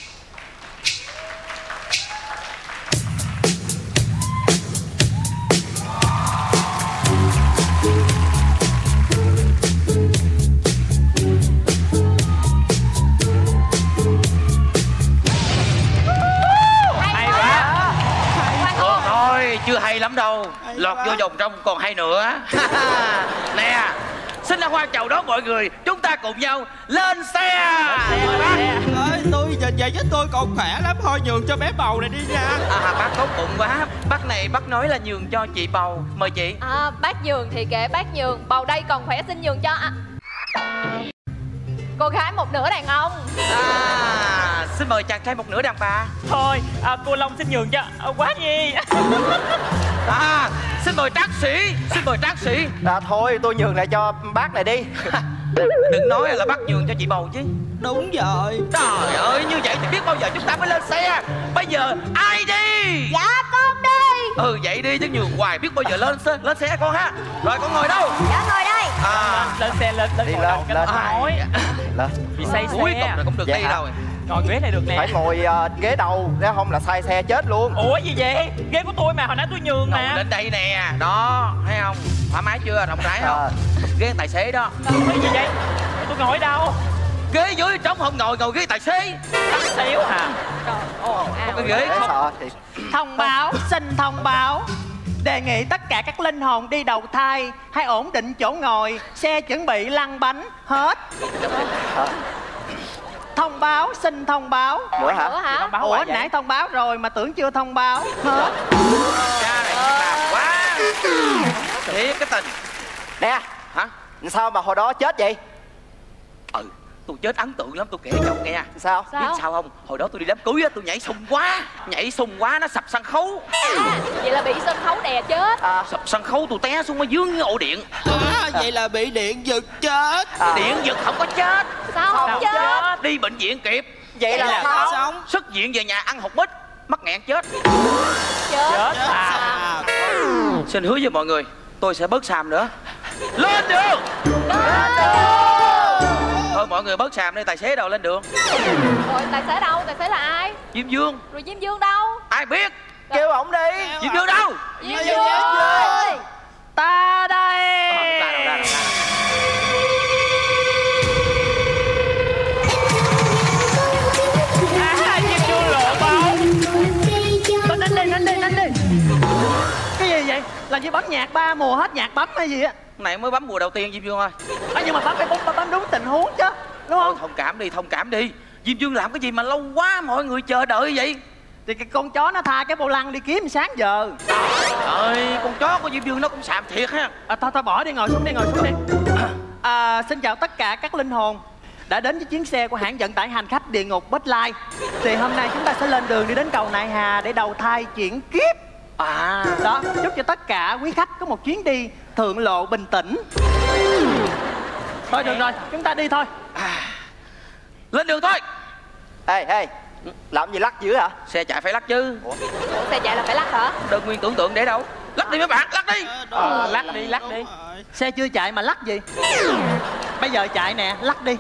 Chưa hay lắm đâu, lọt vô vòng trong còn hay nữa. Nè, xin là Hoa chào đón mọi người, chúng ta cùng nhau lên xe. Ơi, tôi về với tôi còn khỏe lắm, thôi nhường cho bé bầu này đi nha. Bác tốt bụng quá, bác này bác nói là nhường cho chị bầu, mời chị. Bác nhường thì kệ bác nhường, bầu đây còn khỏe xin nhường cho cô gái một nửa đàn ông. Xin mời chàng trai một nửa đàn bà. Thôi, cô Long xin nhường cho Quá Nhi. Xin mời Trác Sĩ, xin mời Trác Sĩ. Thôi tôi nhường lại cho bác này đi. Đừng nói là bác nhường cho chị bầu chứ. Đúng rồi. Trời ơi, như vậy thì biết bao giờ chúng ta mới lên xe. Bây giờ ai đi? Dạ con đi. Vậy đi chứ nhường hoài biết bao giờ lên xe con ha. Rồi con ngồi đâu? Dạ ngồi đây. Lên xe lên lên nói. Lên. Bị say xe. Cuối cùng là cũng được đi đâu. Ngồi ghế này được nè. Phải ngồi ghế đầu, nếu không là say xe chết luôn. Ủa gì vậy? Ghế của tôi mà, hồi nãy tôi nhường mà. Ngồi lên đây nè, đó, thấy không? Thoải mái chưa, rộng rãi không? Ghế tài xế đó. Cái gì vậy? Tôi ngồi đâu? Ghế dưới trống không ngồi ghế tài xế. Xíu hả? Có cái ghế không? Thông báo, xin thông báo. Đề nghị tất cả các linh hồn đi đầu thai hãy ổn định chỗ ngồi, xe chuẩn bị lăn bánh hết. Thông báo, xin thông báo. Nữa hả? Ủa nãy thông báo rồi mà tưởng chưa thông báo hết. Cha này làm quá. Thiệt cái tình. Nè. Hả? Sao mà hồi đó chết vậy? Tôi chết ấn tượng lắm, tôi kể cho ông nghe. Sao? Biết sao không? Hồi đó tôi đi đám cưới á, tôi nhảy sùng quá nó sập sân khấu. Vậy là bị sân khấu đè chết. Sập sân khấu tôi té xuống ở dưới cái ổ điện. Vậy là bị điện giật chết. Điện giật không có chết. Sao không chết? Đi bệnh viện kịp. Vậy là sống. Xuất viện về nhà ăn hột mít, mắc nghẹn chết. Chết Xin hứa với mọi người, tôi sẽ bớt xàm nữa. Lên đường. Thôi mọi người bớt xàm đi, tài xế đâu lên đường. Rồi tài xế đâu? Tài xế là ai? Diêm Dương. Rồi Diêm Dương đâu? Ai biết? Kêu ổng đi. Diêm Dương đâu? Diêm Dương ơi. Ta đây. Ra đâu. Diêm Dương lộ báo. Đánh đi. Cái gì vậy? Làm như bấm nhạc 3 mùa hết nhạc bấm hay gì á? Này mới bấm mùa đầu tiên Diêm Dương ơi. Nhưng mà bấm đúng tình huống chứ, đúng không? Thông cảm đi. Diêm Dương làm cái gì mà lâu quá mọi người chờ đợi vậy? Thì cái con chó nó tha cái bộ lăng đi kiếm sáng giờ. Trời ơi, con chó của Diêm Dương nó cũng xàm thiệt ha. Thôi bỏ đi, ngồi xuống đi. Xin chào tất cả các linh hồn đã đến với chuyến xe của hãng vận tải hành khách địa ngục Butline. Thì hôm nay chúng ta sẽ lên đường đi đến cầu Nại Hà để đầu thai chuyển kiếp. Đó, chúc cho tất cả quý khách có một chuyến đi thượng lộ bình tĩnh. Thôi được rồi, chúng ta đi thôi. Lên đường thôi. Ê, làm gì lắc dữ hả? Xe chạy phải lắc chứ. Xe chạy là phải lắc hả? Đơn nguyên tưởng tượng để đâu? Lắc đi mấy bạn, lắc đi. Lắc đi. Xe chưa chạy mà lắc gì? Bây giờ chạy nè, lắc đi.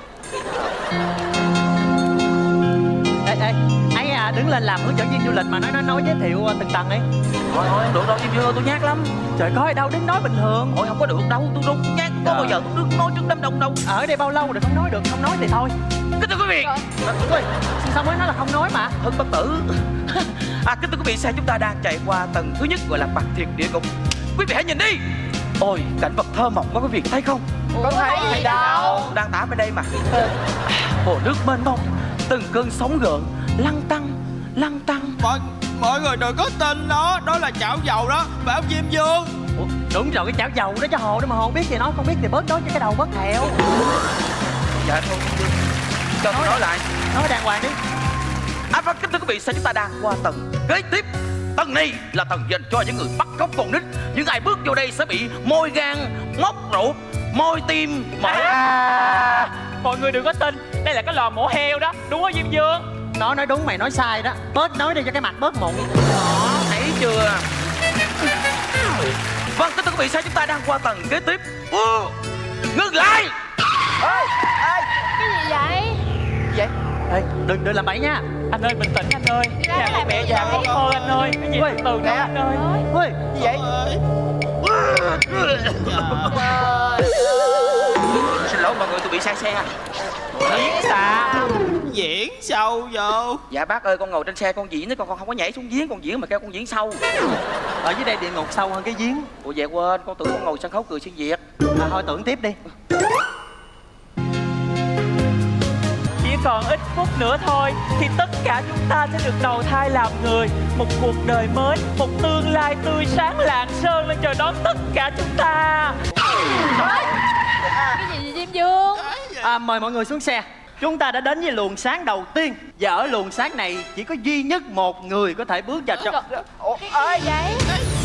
Ê, ấy à, đứng lên làm hướng dẫn viên du lịch mà nói giới thiệu từng tầng đi. Thôi không được đâu, Diêm Dương tôi nhát lắm. Trời, có ai đâu, đứng nói bình thường. Ôi không có được đâu, tôi run nhát, có bao giờ tôi đứng nói trước đám đông đâu. Ở đây bao lâu rồi không nói được, không nói thì thôi. Kính thưa quý vị. Ôi, sao mới nói là không nói mà? Thân bất tử. Kính thưa quý vị, xe chúng ta đang chạy qua tầng thứ nhất gọi là Bạc Thiệt Địa Ngục. Quý vị hãy nhìn đi. Ôi, cảnh vật thơ mộng quá quý vị thấy không? Có thấy gì đâu. Đang tả bên đây mà. Hồ nước mênh mông, từng cơn sóng gợn lăn tăn. Mọi người đừng có tin đó, đó là chảo dầu đó, phải không Diêm Dương? Ủa, đúng rồi, cái chảo dầu đó cho Hồ đó mà Hồ biết thì nói, không biết thì bớt nói cho cái đầu bớt thẹo. Dạ thôi Diêm Dương, cho tôi nói lại. Nói đàng hoàng đi. Vâng, kính thưa quý vị, xe chúng ta đang qua tầng kế tiếp. Tầng này là tầng dành cho những người bắt cóc con nít. Những ai bước vô đây sẽ bị môi gan, móc ruột, môi tim, Mọi người đừng có tin, đây là cái lò mổ heo đó, đúng không Diêm Dương? Nó nói đúng, mày nói sai đó. Bớt nói đi cho cái mặt bớt mụn. Thấy chưa? Vâng, kính thưa quý vị, xe chúng ta đang qua tầng kế tiếp. Ngừng lại. Cái gì vậy? Vậy? Ê, đừng làm bậy nha. Anh ơi, bình tĩnh anh ơi. Nhà của mẹ già con thơ anh ơi. Cái gì từ từ đó anh ơi. Ôi, gì vậy? Xin lỗi mọi người, tôi bị sai xe. Diễn sao? Diễn sâu vô. Dạ bác ơi, con ngồi trên xe con diễn đấy, con không có nhảy xuống giếng, con diễn mà kêu con diễn sâu. Ở dưới đây địa ngục sâu hơn cái giếng. Ủa dạ quên, con tưởng con ngồi sân khấu cười xuyên Việt. Thôi tưởng tiếp đi. Chỉ còn ít phút nữa thôi thì tất cả chúng ta sẽ được đầu thai làm người. Một cuộc đời mới, một tương lai tươi sáng lạng sơn lên chờ đón tất cả chúng ta. Cái gì vậy Diêm Dương? Mời mọi người xuống xe. Chúng ta đã đến với luồng sáng đầu tiên. Và ở luồng sáng này chỉ có duy nhất một người có thể bước vào trong. Cái gì vậy?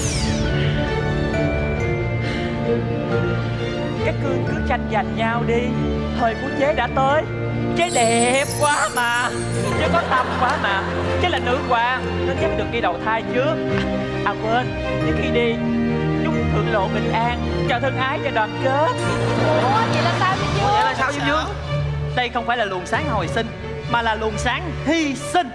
Các cương cứ tranh giành nhau đi. Thời của chế đã tới. Chế đẹp quá mà, chế có tâm quá mà, chế là nữ hoàng nên chế phải được đi đầu thai trước. Quên, trước khi đi chúc thượng lộ bình an, chào thân ái và đoàn kết. Ủa, vậy là sao Diêm Dương? Vậy là sao Diêm Dương? Đây không phải là luồng sáng hồi sinh, mà là luồng sáng hy sinh.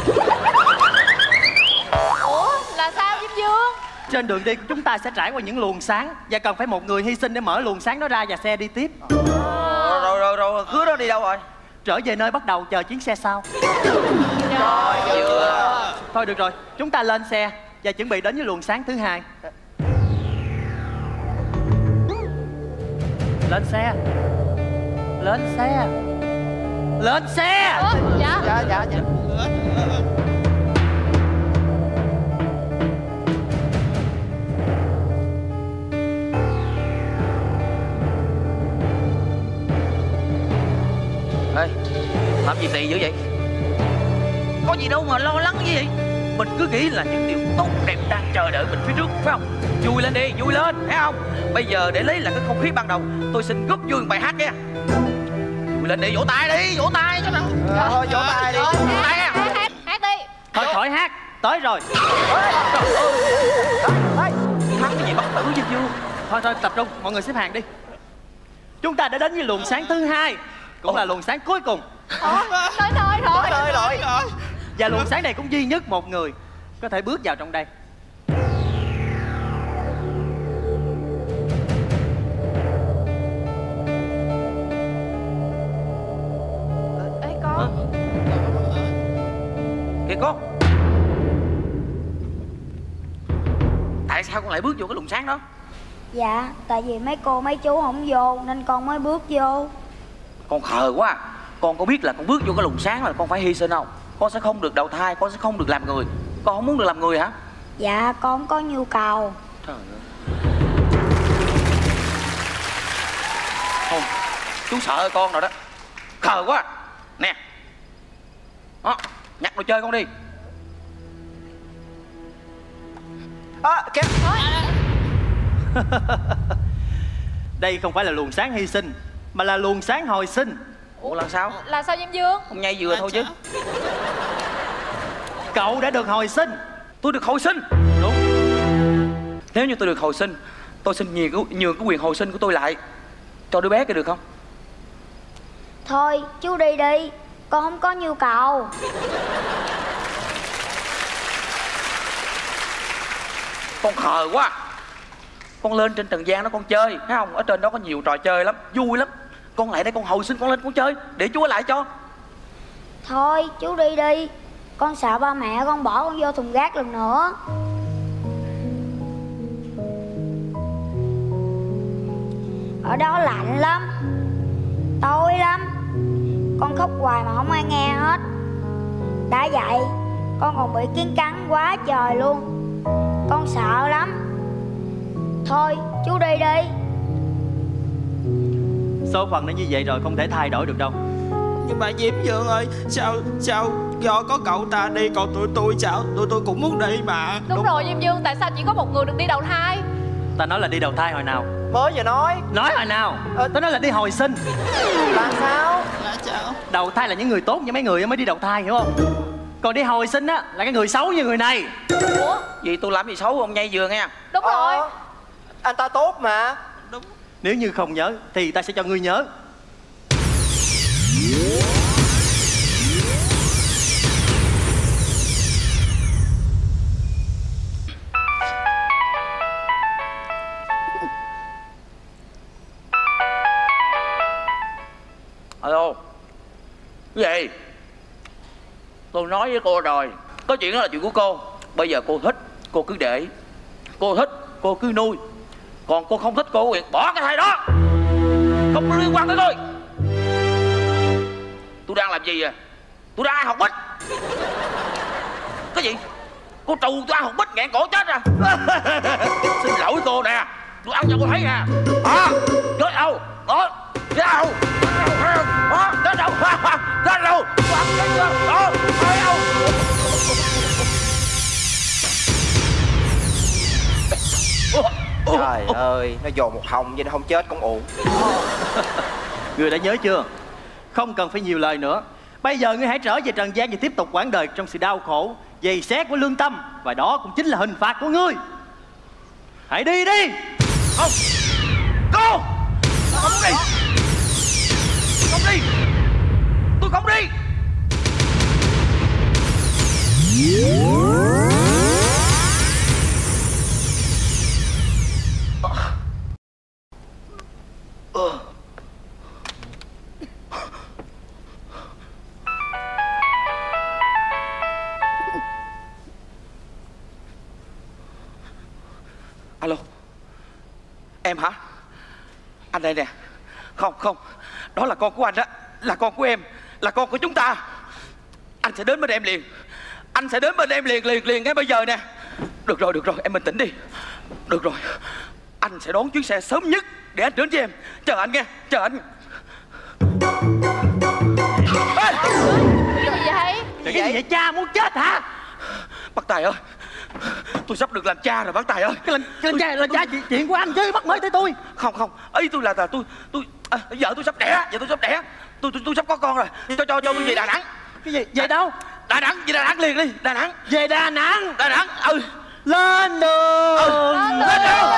Ủa, là sao Diêm Dương? Trên đường đi chúng ta sẽ trải qua những luồng sáng, và cần phải một người hy sinh để mở luồng sáng đó ra và xe đi tiếp. Rồi, khứa đó đi đâu rồi? Trở về nơi bắt đầu, chờ chuyến xe sau. Rồi chưa? Thôi được rồi, chúng ta lên xe và chuẩn bị đến với luồng sáng thứ hai. Lên xe. Lên xe. Lên xe. Dạ. Ê, làm gì kỳ dữ vậy? Có gì đâu mà lo lắng như vậy. Mình cứ nghĩ là những điều tốt đẹp đang chờ đợi mình phía trước, phải không? Vui lên đi, vui lên, thấy không? Bây giờ để lấy lại cái không khí ban đầu, tôi xin góp vui một bài hát nha. Vui lên đi, vỗ tay đi, vỗ tay cho nào. Thôi vỗ tay đi. Hát đi. Thôi khỏi hát, tới rồi. Hát cái gì bất tử Diêm Dương? Thôi tập trung, mọi người xếp hàng đi. Chúng ta đã đến với luồng sáng thứ hai, cũng là luồng sáng cuối cùng. Tới nơi rồi. Và luồng sáng này cũng duy nhất một người có thể bước vào trong đây. Ê con. Kìa con. Tại sao con lại bước vô cái luồng sáng đó? Dạ, tại vì mấy cô mấy chú không vô nên con mới bước vô. Con khờ quá. Con có biết là con bước vô cái luồng sáng là con phải hy sinh không? Con sẽ không được đầu thai, con sẽ không được làm người. Con không muốn được làm người hả? Dạ, con có nhu cầu. Trời ơi. Không, chú sợ con rồi đó. Khờ quá. Nè. Đó, nhặt đồ chơi con đi. Kéo. Đây không phải là luồng sáng hy sinh, mà là luồng sáng hồi sinh. Ủa là sao? Là sao Diêm Dương? Con nhây vừa thôi chứ. Cậu đã được hồi sinh. Tôi được hồi sinh? Đúng. Nếu như tôi được hồi sinh, tôi xin nhường cái quyền hồi sinh của tôi lại cho đứa bé kia được không? Thôi chú đi đi, con không có nhu cầu. Con khờ quá. Con lên trên trần gian đó con chơi, thấy không? Ở trên đó có nhiều trò chơi lắm, vui lắm. Con lại đây con hồi sinh, con lên con chơi, để chú ở lại cho. Thôi chú đi đi, con sợ ba mẹ con bỏ con vô thùng rác lần nữa. Ở đó lạnh lắm, tối lắm, con khóc hoài mà không ai nghe hết. Đã vậy con còn bị kiến cắn quá trời luôn, con sợ lắm. Thôi chú đi đi. Số phận nó như vậy rồi, không thể thay đổi được đâu. Nhưng mà Diễm Dương ơi, sao do có cậu ta đi, còn tụi tôi sao? Tụi tôi cũng muốn đi mà. Đúng rồi Diêm Dương, tại sao chỉ có một người được đi đầu thai? Ta nói là đi đầu thai hồi nào? Mới giờ nói hồi nào? Tao nói là đi hồi sinh. Là sao? Đầu thai là những người tốt như mấy người mới đi đầu thai, hiểu không? Còn đi hồi sinh á là cái người xấu như người này. Ủa? Vì tôi làm gì xấu ông nhây vừa nghe? Đúng rồi. Anh ta tốt mà. Đúng. Nếu như không nhớ thì ta sẽ cho ngươi nhớ. Alo. Cái gì? Tôi nói với cô rồi, có chuyện đó là chuyện của cô. Bây giờ cô thích, cô cứ để. Cô thích, cô cứ nuôi. Còn cô không thích, cô có quyền bỏ cái thai đó, không có liên quan tới tôi. Tôi đang làm gì à? Tôi đang ai học bích. Cái gì? Cô trù tôi ăn học bích nghẹn cổ chết à? Xin lỗi cô nè, tôi ăn cho cô thấy nè. Chết đâu? Đó, chết đâu? Chết đâu? Chết đâu? Tôi ăn chết chưa? Đó, thấy đâu? Trời ơi, nó dồn một hồng vậy nó không chết cũng uổng. Ngươi đã nhớ chưa? Không cần phải nhiều lời nữa. Bây giờ ngươi hãy trở về trần gian và tiếp tục quãng đời trong sự đau khổ, giày xéo của lương tâm. Và đó cũng chính là hình phạt của ngươi. Hãy đi đi. Không. Cô không đi. Không đi. Tôi không đi. Alo. Em hả? Anh đây nè. Không, đó là con của anh đó. Là con của em. Là con của chúng ta. Anh sẽ đến bên em liền. Anh sẽ đến bên em liền ngay bây giờ nè. Được rồi, em bình tĩnh đi. Được rồi, anh sẽ đón chuyến xe sớm nhất để anh đến với em. Chờ anh nghe, chờ anh. Cái gì vậy? Cái gì vậy? Cha muốn chết hả? Bác Tài ơi, tôi sắp được làm cha rồi bác Tài ơi. Làm cha chuyện của anh chứ bắt mới tới tôi. Không, ý tôi là tôi vợ tôi sắp đẻ. Tôi sắp có con rồi. Cho tôi về Đà Nẵng. Cái gì? Về đâu? Đà Nẵng, về Đà Nẵng liền đi. Đà Nẵng. Về Đà Nẵng. Đà Nẵng, Lên đường. Lên đường.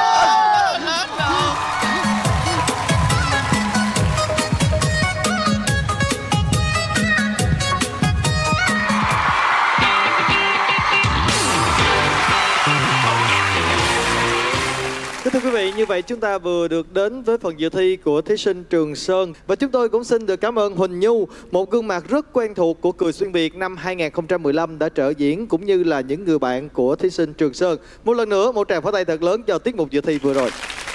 Kính thưa quý vị, như vậy chúng ta vừa được đến với phần dự thi của thí sinh Trường Sơn. Và chúng tôi cũng xin được cảm ơn Huỳnh Nhu, một gương mặt rất quen thuộc của Cười Xuyên Việt năm 2015 đã trợ diễn, cũng như là những người bạn của thí sinh Trường Sơn. Một lần nữa, một tràng pháo tay thật lớn cho tiết mục dự thi vừa rồi.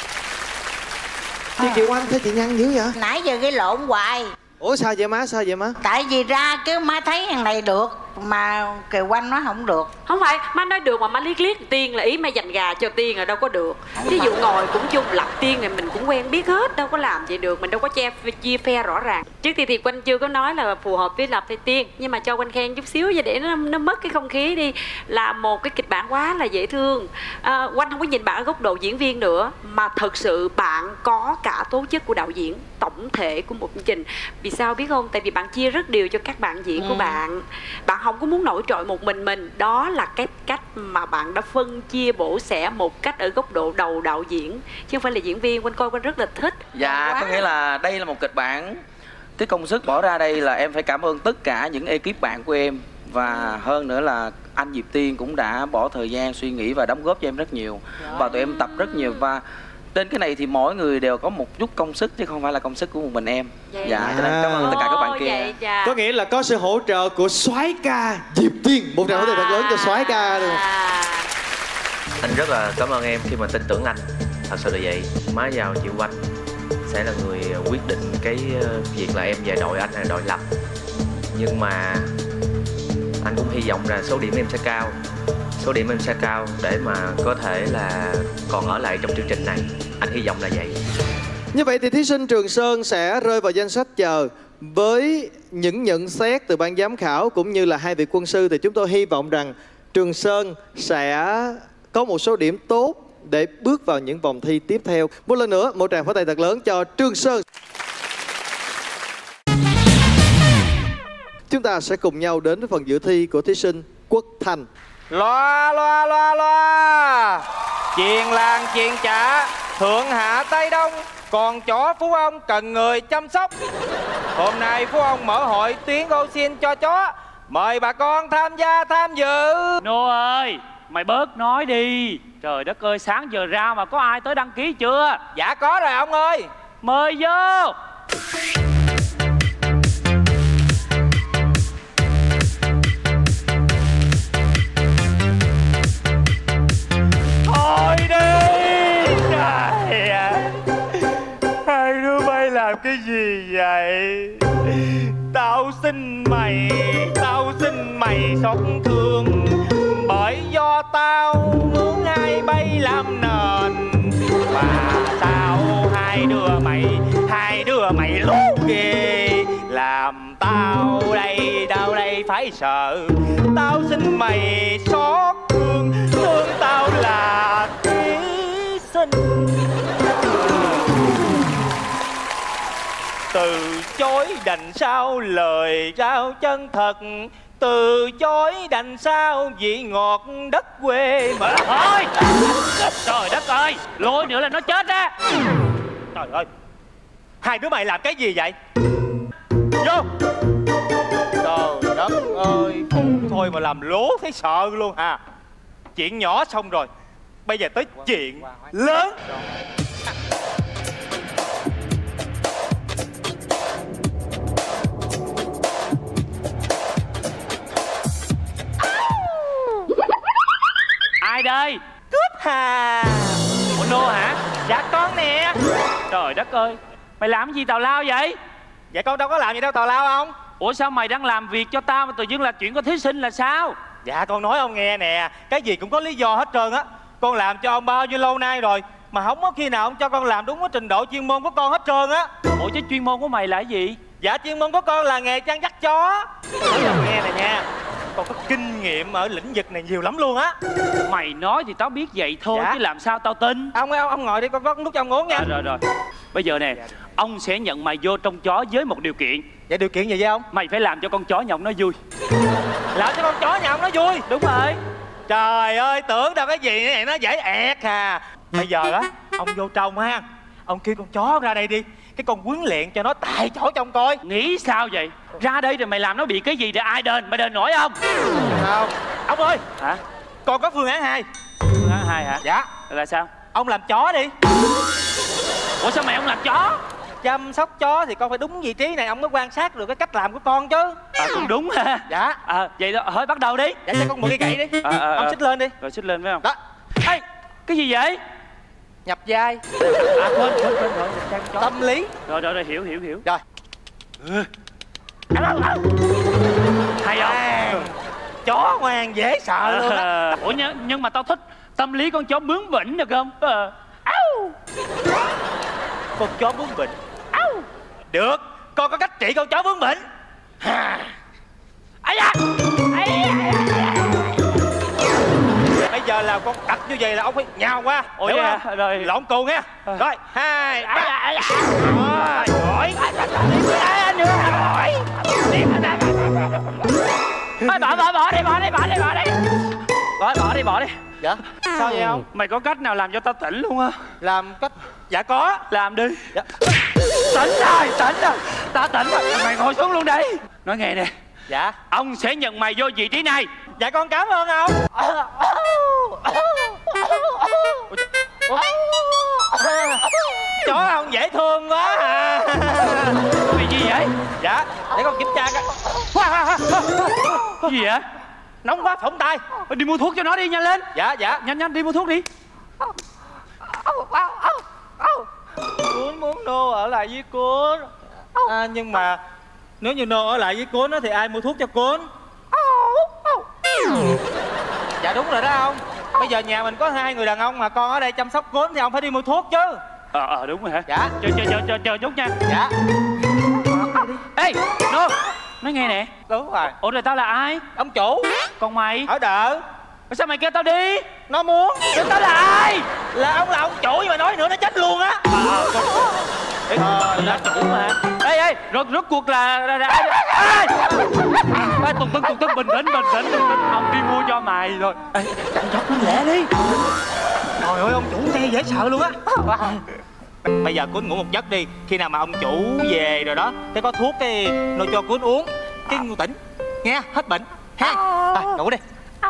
Chị Kiều Anh thấy chị nhăn dữ vậy? Nãy giờ gây lộn hoài. Ủa sao vậy má, sao vậy má? Tại vì ra cái má thấy thằng này được mà Kiều Anh nói không được. Không phải, má nói được mà má liếc Tiên là ý má dành gà cho Tiên rồi đâu có được. Ví dụ ngồi cũng chung lập Tiên này mình cũng quen biết hết, đâu có làm vậy được, mình đâu có chia phe rõ ràng. Trước thì Quanh chưa có nói là phù hợp với Lập hay Tiên, nhưng mà cho Quanh khen chút xíu để nó mất cái không khí đi. Là một cái kịch bản quá là dễ thương. Quanh không có nhìn bạn ở góc độ diễn viên nữa, mà thực sự bạn có cả tố chất của đạo diễn tổng thể của một chương trình. Vì sao biết không? Tại vì bạn chia rất điều cho các bạn diễn của bạn. Bạn không có muốn nổi trội một mình. Đó là là cái cách mà bạn đã phân chia bổ xẻ một cách ở góc độ đầu đạo diễn, chứ không phải là diễn viên. Quanh coi Quanh rất là thích. Dạ, có nghĩa là đây là một kịch bản, cái công sức bỏ ra đây là em phải cảm ơn tất cả những ekip bạn của em. Và hơn nữa là anh Diệp Tiên cũng đã bỏ thời gian suy nghĩ và đóng góp cho em rất nhiều. Và tụi em tập rất nhiều. Và trên cái này thì mỗi người đều có một chút công sức chứ không phải là công sức của một mình em. Dạ, cho nên cảm ơn tất cả các bạn kia. Có nghĩa là có sự hỗ trợ của soái ca Diệp Tiên. Một tràng pháo tay thật lớn cho soái ca luôn. Anh rất là cảm ơn em khi mà tin tưởng anh. Thật sự là vậy. Má Giàu Triệu Oanh sẽ là người quyết định cái việc là em về đội anh hay đội Lập. Nhưng mà anh cũng hy vọng là số điểm em sẽ cao. Số điểm em sẽ cao để mà có thể là còn ở lại trong chương trình này. Anh hy vọng là vậy. Như vậy thì thí sinh Trường Sơn sẽ rơi vào danh sách chờ. Với những nhận xét từ ban giám khảo cũng như là hai vị quân sư thì chúng tôi hy vọng rằng Trường Sơn sẽ có một số điểm tốt để bước vào những vòng thi tiếp theo. Một lần nữa, một tràng pháo tay thật lớn cho Trường Sơn. Chúng ta sẽ cùng nhau đến với phần dự thi của thí sinh Quốc Thành. Loa loa loa loa, chuyện làng chuyện chả, thượng hạ Tây Đông, còn chó Phú Ông cần người chăm sóc. Hôm nay Phú Ông mở hội tuyến ô xin cho chó, mời bà con tham gia tham dự. Nô ơi, mày bớt nói đi. Trời đất ơi, sáng giờ ra mà có ai tới đăng ký chưa? Dạ có rồi ông ơi. Mời vô. Thôi đi. Trời ơi, hai đứa bay làm cái gì vậy? Tao xin mày xót thương, bởi do tao muốn hai bay làm nền. Mà sao hai đứa mày lố ghê, làm tao đây phải sợ. Tao xin mày xót thương, thương tao là thí sinh. Từ chối đành sao lời rao chân thật, từ chối đành sao vị ngọt đất quê mà. Thôi, trời đất ơi, lôi nữa là nó chết á. Trời ơi, hai đứa mày làm cái gì vậy? Vô. Trời đất ơi, phụ thôi mà làm lố thấy sợ luôn ha. Chuyện nhỏ xong rồi, bây giờ tới chuyện lớn. Ai đây? Cướp hà. Ủa Nô hả? Dạ con nè. Trời đất ơi, mày làm gì tào lao vậy? Dạ con đâu có làm gì đâu tào lao ông. Ủa sao mày đang làm việc cho tao mà tự dưng là chuyện của thí sinh là sao? Dạ con nói ông nghe nè, cái gì cũng có lý do hết trơn á. Con làm cho ông bao nhiêu lâu nay rồi mà không có khi nào ông cho con làm đúng cái trình độ chuyên môn của con hết trơn á. Ủa chứ chuyên môn của mày là cái gì? Dạ chuyên môn của con là nghề chăn dắt chó. Nói cho ông nghe nè nha, con có kinh nghiệm ở lĩnh vực này nhiều lắm luôn á. Mày nói thì tao biết vậy thôi Dạ. chứ làm sao tao tin. Ông ngồi đi, con có nước cho ông uống nha. Rồi bây giờ nè, ông sẽ nhận mày vô trong chó với một điều kiện. Dạ điều kiện gì vậy ông? Mày phải làm cho con chó nhà ông nó vui. Làm cho con chó nhà ông nó vui? Đúng rồi. Trời ơi, tưởng đâu cái gì này nó dễ ẹt à. Bây giờ á, ông vô trong ha, ông kêu con chó ra đây đi, cái con huấn luyện cho nó tại chỗ trong coi. Nghĩ sao vậy? Ra đây rồi mày làm nó bị cái gì để ai đền? Mày đền nổi không? Không. Ông ơi. Hả? Còn có phương án 2. Phương án 2 hả? Dạ. Là sao? Ông làm chó đi. Ủa sao mày không làm chó? Chăm sóc chó thì con phải đúng vị trí này ông mới quan sát được cái cách làm của con chứ. Cũng đúng ha. Dạ. Vậy đó, thôi bắt đầu đi. Dạ cho con một cái gậy đi. Ông xích lên đi. Rồi xích lên phải không? Đó. Ê, cái gì vậy? Nhập vai. Quên tâm lý. Rồi hiểu. Rồi. Hay không? Chó ngoan dễ sợ luôn á. Ủa nhưng mà tao thích tâm lý con chó bướng bỉnh được không? Con chó bướng bỉnh. Được, con có cách trị con chó bướng bỉnh. Bây giờ là con đặt như vậy là ông phải nhào qua. Ủa hiểu vậy không? rồi Lộn cù nha. Rồi 2 3. Rồi. Bỏ đi. Bỏ đi. Dạ. Sao vậy không? Mày có cách nào làm cho tao tỉnh luôn á? Làm cách? Dạ có, làm đi. Dạ. Tỉnh rồi. Tao tỉnh rồi. Mày ngồi xuống luôn đi. Nói nghe nè. Dạ. Ông sẽ nhận mày vô vị trí này. Dạ con cảm ơn ông. Chó ông dễ thương quá à. Mày gì vậy? Dạ, để con kiểm tra coi. Gì vậy? Nóng quá phỏng tay. Đi mua thuốc cho nó đi, nhanh lên. Dạ. Nhanh đi mua thuốc đi. Cuốn muốn Nô ở lại với Cuốn. Nhưng mà nếu như Nô ở lại với Cuốn thì ai mua thuốc cho Cuốn? Dạ đúng rồi đó ông. Bây giờ nhà mình có 2 người đàn ông mà con ở đây chăm sóc Cuốn thì ông phải đi mua thuốc chứ. Đúng rồi hả? Dạ. Chờ chút nha. Dạ. Ê, Nô, nói nghe nè. Đúng rồi. Ủa rồi tao là ai? Ông chủ. Còn mày? Ở đợ. Sao mày kêu tao đi? Nó muốn. Kêu tao là ai? Là ông chủ, nhưng mà nói nữa nó chết luôn á. Là chủ mà. Ê, rốt cuộc là ai? Tùng bình tĩnh. Ông đi mua cho mày rồi. Chặn chọc nó lẹ đi. Trời ơi, ông chủ nghe dễ sợ luôn á. Bây giờ Cuốn ngủ một giấc đi. Khi nào mà ông chủ về rồi đó, thế có thuốc cái nó cho Cuốn uống, cái ngủ tỉnh nghe, hết bệnh ha. Ngủ đi.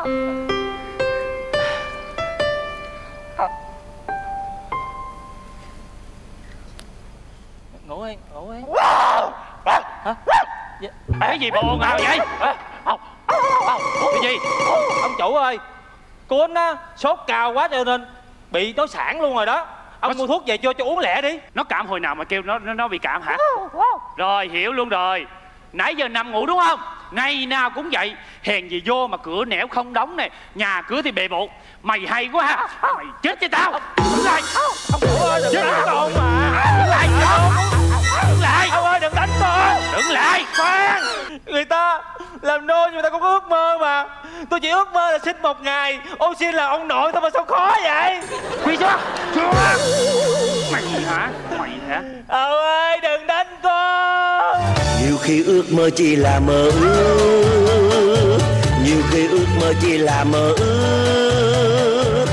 Ngủ đi. Hả? Cái gì mà ồn ào vậy? Cái gì? Ông chủ ơi, Cuốn á sốt cao quá cho nên bị tối sản luôn rồi đó. Ông mua thuốc về cho uống lẹ đi. Nó cảm hồi nào mà kêu nó bị cảm hả? Rồi, hiểu luôn rồi. Nãy giờ nằm ngủ đúng không? Ngày nào cũng vậy. Hèn gì vô mà cửa nẻo không đóng nè, nhà cửa thì bề bộn. Mày hay quá ha. Mày chết với tao. Đứng lại. Ông chủ ơi, đừng đánh con mà. Đứng lại. Đứng lại. Ông ơi, đừng đánh con. Đứng lại. Khoan. Người ta làm nô nhưng người ta cũng có ước mơ mà. Tôi chỉ ước mơ là sinh một ngày ô xin là ông nội thôi mà sao khó vậy? Quỳ xuống. Mày hả? Ông ơi, đừng đánh con. Nhiều khi ước mơ chỉ là mơ ước, nhiều khi ước mơ chỉ là mơ ước.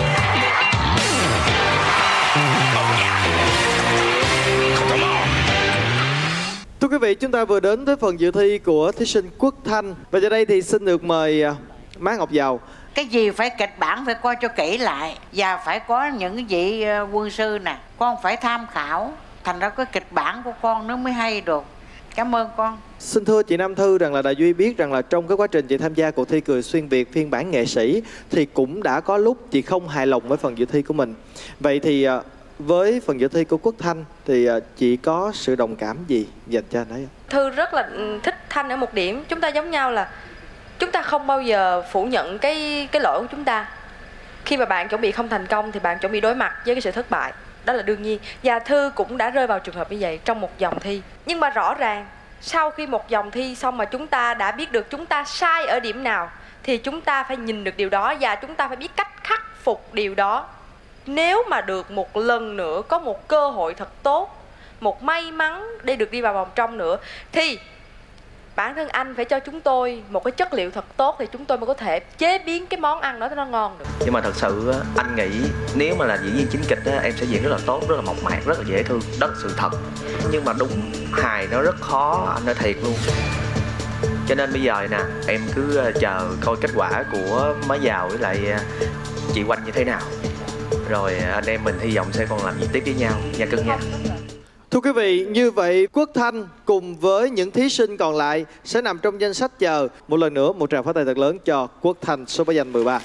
Thưa quý vị, chúng ta vừa đến với phần dự thi của thí sinh Quốc Thanh. Và giờ đây thì xin được mời má Ngọc Dầu. Cái gì phải kịch bản phải coi cho kỹ lại. Và phải có những vị quân sư nè, con phải tham khảo. Thành ra cái kịch bản của con nó mới hay được. Cảm ơn con. Xin thưa chị Nam Thư rằng là Đại Duy biết rằng là trong cái quá trình chị tham gia cuộc thi Cười Xuyên Việt phiên bản nghệ sĩ thì cũng đã có lúc chị không hài lòng với phần dự thi của mình. Vậy thì với phần dự thi của Quốc Thanh thì chị có sự đồng cảm gì dành cho anh ấy? Thư rất là thích Thanh ở một điểm. Chúng ta giống nhau là chúng ta không bao giờ phủ nhận cái lỗi của chúng ta. Khi mà bạn chuẩn bị không thành công thì bạn chuẩn bị đối mặt với cái sự thất bại. Đó là đương nhiên. Và Thư cũng đã rơi vào trường hợp như vậy trong một vòng thi. Nhưng mà rõ ràng sau khi một vòng thi xong mà chúng ta đã biết được chúng ta sai ở điểm nào thì chúng ta phải nhìn được điều đó và chúng ta phải biết cách khắc phục điều đó. Nếu mà được một lần nữa có một cơ hội thật tốt, một may mắn để được đi vào vòng trong nữa thì bản thân anh phải cho chúng tôi một cái chất liệu thật tốt thì chúng tôi mới có thể chế biến cái món ăn đó cho nó ngon được. Nhưng mà thật sự anh nghĩ nếu mà là diễn viên chính kịch em sẽ diễn rất là tốt, rất là mộc mạc, rất là dễ thương. Đó là sự thật. Nhưng mà đúng hài nó rất khó, anh nói thiệt luôn. Cho nên bây giờ nè, em cứ chờ coi kết quả của má Giàu với lại chị Oanh như thế nào. Rồi anh em mình hy vọng sẽ còn làm việc tiếp với nhau nha cưng nha. Thưa quý vị, như vậy Quốc Thanh cùng với những thí sinh còn lại sẽ nằm trong danh sách chờ. Một lần nữa, một tràng pháo tay thật lớn cho Quốc Thanh số báo danh 13.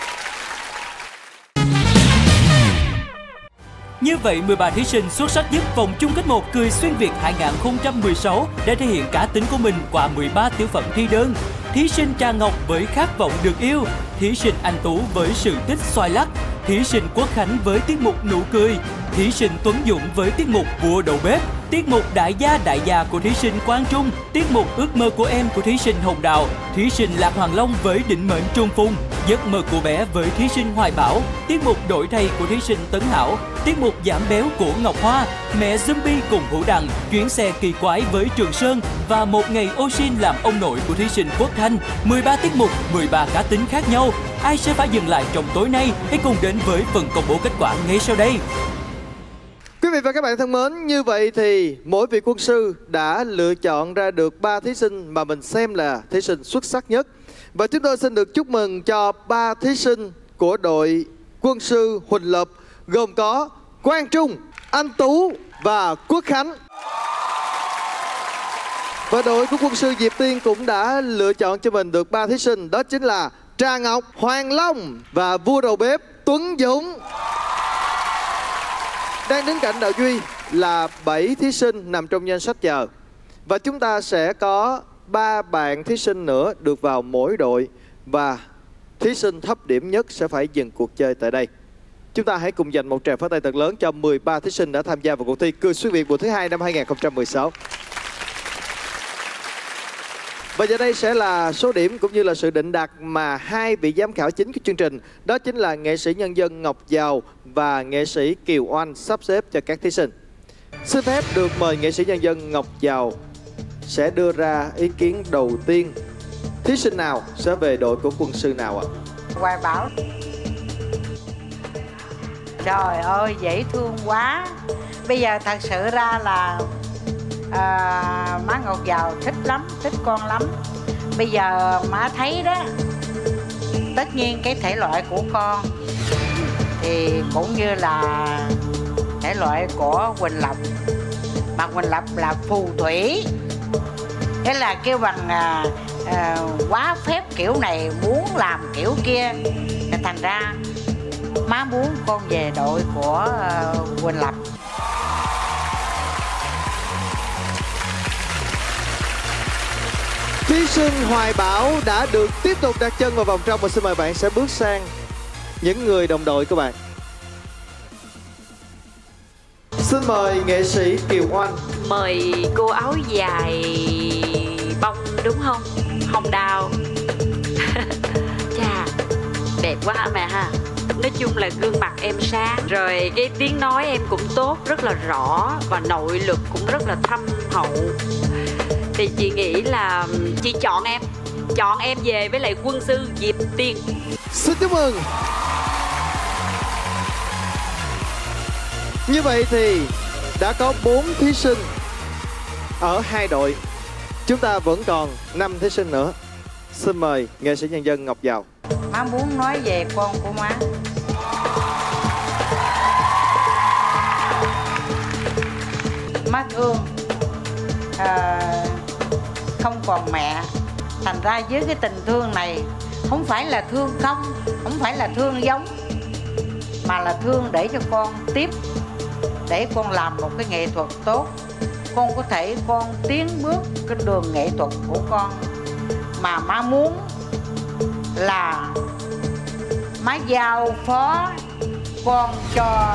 Như vậy, 13 thí sinh xuất sắc nhất vòng chung kết 1 Cười Xuyên Việt 2016 đã thể hiện cá tính của mình qua 13 tiểu phẩm thi đơn. Thí sinh Trà Ngọc với Khát vọng được yêu, thí sinh Anh Tú với Sự tích xoay lắc, thí sinh Quốc Khánh với tiết mục Nụ cười, thí sinh Tuấn Dũng với tiết mục Vua Đầu Bếp, tiết mục Đại gia của thí sinh Quang Trung, tiết mục Ước mơ của em của thí sinh Hồng Đào, thí sinh Lạc Hoàng Long với định mệnh Trung Phùng, Giấc mơ của bé với thí sinh Hoài Bảo, tiết mục Đổi thầy của thí sinh Tấn Hảo, tiết mục Giảm béo của Ngọc Hoa, Mẹ Zombie cùng Hữu Đằng, Chuyến xe kỳ quái với Trường Sơn và Một ngày Osin làm ông nội của thí sinh Quốc Thanh. 13 tiết mục, 13 cá tính khác nhau. Ai sẽ phải dừng lại trong tối nay? Hãy cùng đến với phần công bố kết quả ngay sau đây. Quý vị và các bạn thân mến, như vậy thì mỗi vị quân sư đã lựa chọn ra được 3 thí sinh mà mình xem là thí sinh xuất sắc nhất. Và chúng tôi xin được chúc mừng cho 3 thí sinh của đội quân sư Huỳnh Lập, gồm có Quang Trung, Anh Tú và Quốc Khánh. Và đội của quân sư Diệp Tiên cũng đã lựa chọn cho mình được 3 thí sinh, đó chính là Trà Ngọc, Hoàng Long và vua đầu bếp Tuấn Dũng. Đang đứng cạnh Đạo Duy là 7 thí sinh nằm trong danh sách chờ. Và chúng ta sẽ có 3 bạn thí sinh nữa được vào mỗi đội. Và thí sinh thấp điểm nhất sẽ phải dừng cuộc chơi tại đây. Chúng ta hãy cùng dành một tràng pháo tay thật lớn cho 13 thí sinh đã tham gia vào cuộc thi Cười Xuyên Việt mùa thứ 2 năm 2016. Và giờ đây sẽ là số điểm cũng như là sự định đạt mà 2 vị giám khảo chính của chương trình, đó chính là nghệ sĩ nhân dân Ngọc Giàu và nghệ sĩ Kiều Oanh sắp xếp cho các thí sinh. Xin phép được mời nghệ sĩ nhân dân Ngọc Giàu sẽ đưa ra ý kiến đầu tiên. Thí sinh nào sẽ về đội của quân sư nào ạ? Hoài Bảo. Trời ơi, dễ thương quá. Bây giờ thật sự ra là má Ngọc Giàu thích lắm, thích con lắm. Bây giờ má thấy đó, tất nhiên cái thể loại của con thì cũng như là thể loại của Huỳnh Lập. Mà Huỳnh Lập là phù thủy, thế là kêu bằng quá phép kiểu này, muốn làm kiểu kia. Thành ra má muốn con về đội của Huỳnh Lập. Thí sinh Hoài Bảo đã được tiếp tục đặt chân vào vòng trong và xin mời bạn sẽ bước sang những người đồng đội của bạn. Xin mời nghệ sĩ Kiều Oanh. Mời cô áo dài bông đúng không? Hồng Đào. Chà, đẹp quá hả mẹ ha. Nói chung là gương mặt em sáng, rồi cái tiếng nói em cũng tốt, rất là rõ và nội lực cũng rất là thâm hậu. Thì chị nghĩ là chị chọn em về với lại quân sư Diệp Tiên. Xin chúc mừng. Như vậy thì đã có 4 thí sinh ở 2 đội. Chúng ta vẫn còn 5 thí sinh nữa. Xin mời nghệ sĩ nhân dân Ngọc Giàu. Má muốn nói về con của má. Má thương không còn mẹ. Thành ra với cái tình thương này không phải là thương không, không phải là thương giống, mà là thương để cho con tiếp, để con làm một cái nghệ thuật tốt. Con có thể con tiến bước cái đường nghệ thuật của con. Mà má muốn là má giao phó con cho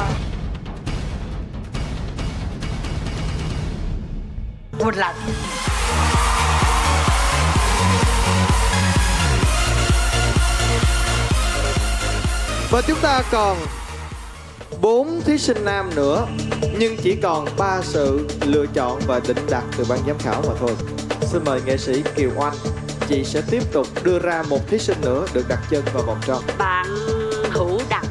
Huỳnh Lập. Và chúng ta còn 4 thí sinh nam nữa, nhưng chỉ còn 3 sự lựa chọn và định đặt từ ban giám khảo mà thôi. Xin mời nghệ sĩ Kiều Oanh, chị sẽ tiếp tục đưa ra một thí sinh nữa được đặt chân vào vòng trong. Bạn Hữu Đằng.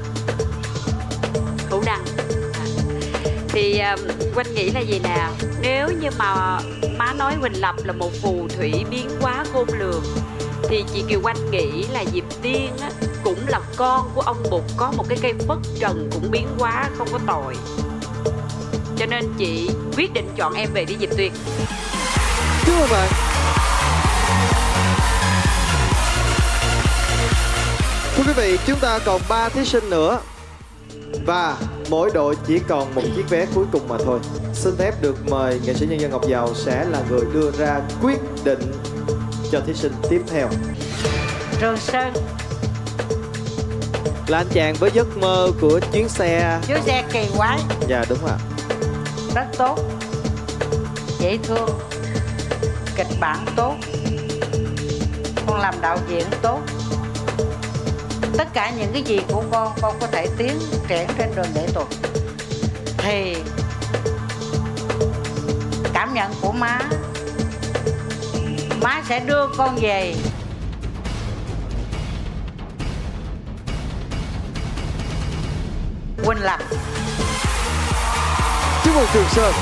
Thì Quanh nghĩ là gì nè, nếu như mà má nói Huỳnh Lập là một phù thủy biến hóa khôn lường, thì chị Kiều Oanh nghĩ là Diệp Tiên á, cũng là con của ông Bụt, có một cái cây phất trần cũng biến hóa không có tồi. Cho nên chị quyết định chọn em về đi Diệp Tiên. Chúc mừng bạn. Thưa quý vị, chúng ta còn 3 thí sinh nữa và mỗi đội chỉ còn một chiếc vé cuối cùng mà thôi. Xin phép được mời nghệ sĩ nhân dân Ngọc Giàu sẽ là người đưa ra quyết định cho thí sinh tiếp theo. Trường Sơn. Là anh chàng với giấc mơ của chuyến xe. Chuyến xe kỳ quái. Dạ đúng ạ. Rất tốt, dễ thương, kịch bản tốt, con làm đạo diễn tốt. Tất cả những cái gì của con có thể tiến triển trên đường nghệ thuật. Thì cảm nhận của má sẽ đưa con về Quỳnh Lập. Chúc mừng Trường Sơn.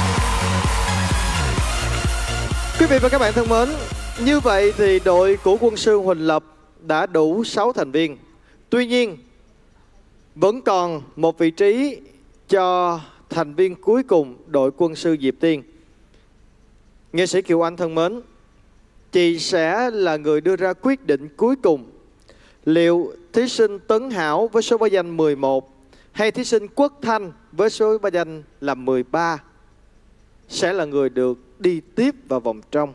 Quý vị và các bạn thân mến, như vậy thì đội của Quân sư Huỳnh Lập đã đủ 6 thành viên. Tuy nhiên, vẫn còn một vị trí cho thành viên cuối cùng đội Quân sư Diệp Tiên. Nghệ sĩ Kiều Anh thân mến, chị sẽ là người đưa ra quyết định cuối cùng. Liệu thí sinh Tấn Hảo với số báo danh 11 hay thí sinh Quốc Thanh với số báo danh là 13 sẽ là người được đi tiếp vào vòng trong?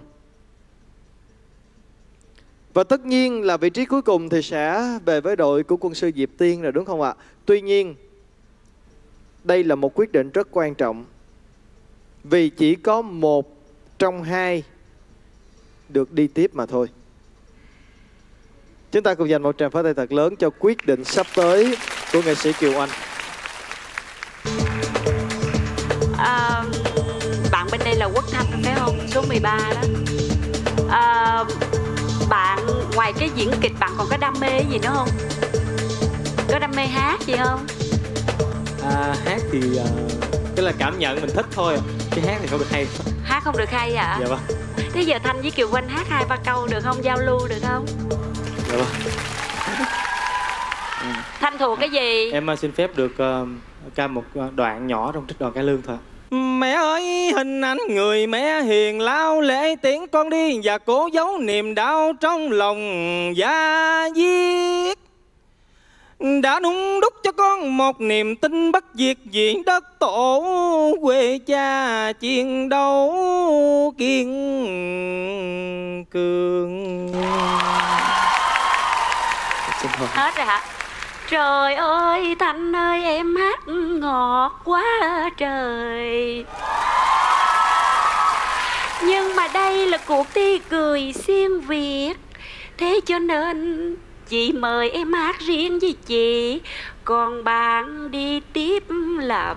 Và tất nhiên là vị trí cuối cùng thì sẽ về với đội của Quân sư Diệp Tiên rồi, đúng không ạ? Tuy nhiên, đây là một quyết định rất quan trọng, vì chỉ có một trong hai được đi tiếp mà thôi. Chúng ta cùng dành một tràng pháo tay thật lớn cho quyết định sắp tới của nghệ sĩ Kiều Anh. Bạn bên đây là Quốc Thanh phải không? Số 13 đó. Bạn ngoài cái diễn kịch bạn còn có đam mê gì nữa không? Có đam mê hát gì không? Hát thì cái là cảm nhận mình thích thôi, chứ hát thì không được hay. Hát không được hay ạ? Dạ vâng. Thế giờ Thanh với Kiều Anh hát 2-3 câu được không? Giao lưu được không? Dạ vâng. Thanh thuộc cái gì? Em xin phép được ca một đoạn nhỏ trong trích đoàn cải lương thôi. Mẹ ơi, hình ảnh người mẹ hiền lao lễ tiễn con đi và cố giấu niềm đau trong lòng da diết. Đã nung đúc cho con một niềm tin bất diệt diện đất tổ quê cha chiến đấu kiên cường. Hết rồi hả? Trời ơi Thanh ơi, em hát ngọt quá trời. Nhưng mà đây là cuộc thi cười xuyên Việt, thế cho nên chị mời em hát riêng với chị, còn bạn đi tiếp là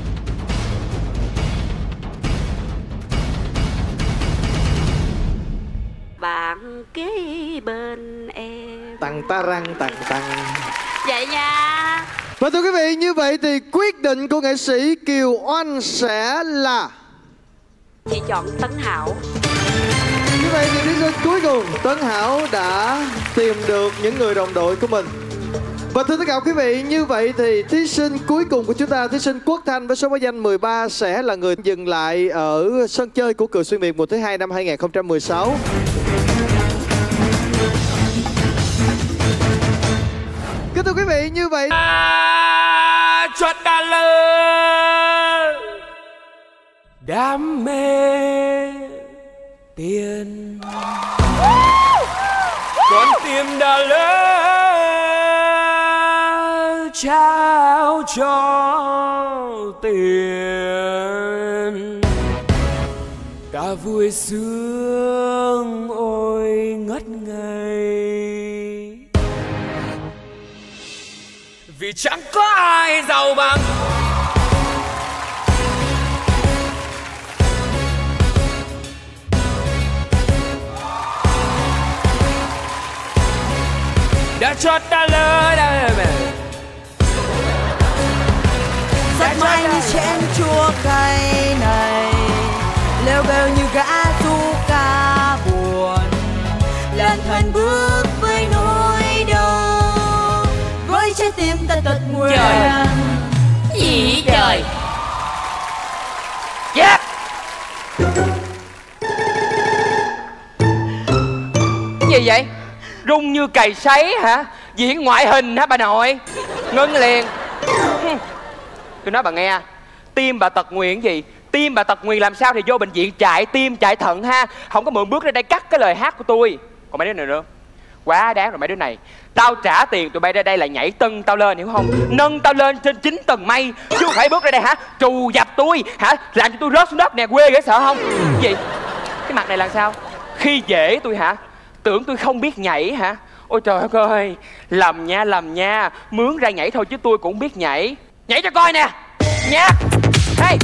bạn kế bên em. Tặng ta răng tặng tặng. Vậy nha. Và thưa quý vị, như vậy thì quyết định của nghệ sĩ Kiều Oanh sẽ là chị chọn Tấn Hảo. Như vậy thì thí sinh cuối cùng Tấn Hảo đã tìm được những người đồng đội của mình. Và thưa tất cả quý vị, như vậy thì thí sinh cuối cùng của chúng ta, thí sinh Quốc Thanh với số báo danh 13 sẽ là người dừng lại ở sân chơi của Cười Xuyên Việt mùa thứ 2 năm 2016. Kính thưa quý vị, như vậy Chót đã lớn đam mê tiền, con tim đã lớn trao cho tiền. Cả vui sướng ôi ngất ngây, vì chẳng có ai giàu bằng đã chót đã lỡ đã rất may như chén chua cay này, lêu bêu như gã du ca buồn, lần thần bước với nỗi đau, với trái tim ta tật nguyền. Trời Gì trời? Yeah. Cái gì vậy? Rung như cày sấy hả? Diễn ngoại hình hả bà nội? Ngưng liền. Tôi nói bà nghe, tim bà tật nguyền gì? Tim bà tật nguyền làm sao thì vô bệnh viện chạy tim chạy thận ha. Không có mượn bước ra đây cắt cái lời hát của tôi. Còn mấy đứa này nữa, Quá đáng rồi mấy đứa này. Tao trả tiền tụi bay ra đây là nhảy tưng tao lên, hiểu không? Nâng tao lên trên 9 tầng mây, chứ không phải bước ra đây hả trù dập tôi hả, làm cho tôi rớt xuống đất nè, quê dễ sợ không? Cái gì? Cái mặt này là sao? Khi dễ tôi hả? Tưởng tôi không biết nhảy hả? Ôi trời ơi, lầm nha, mướn ra nhảy thôi chứ tôi cũng biết nhảy. Nhảy cho coi nè. Nhạc. Hey.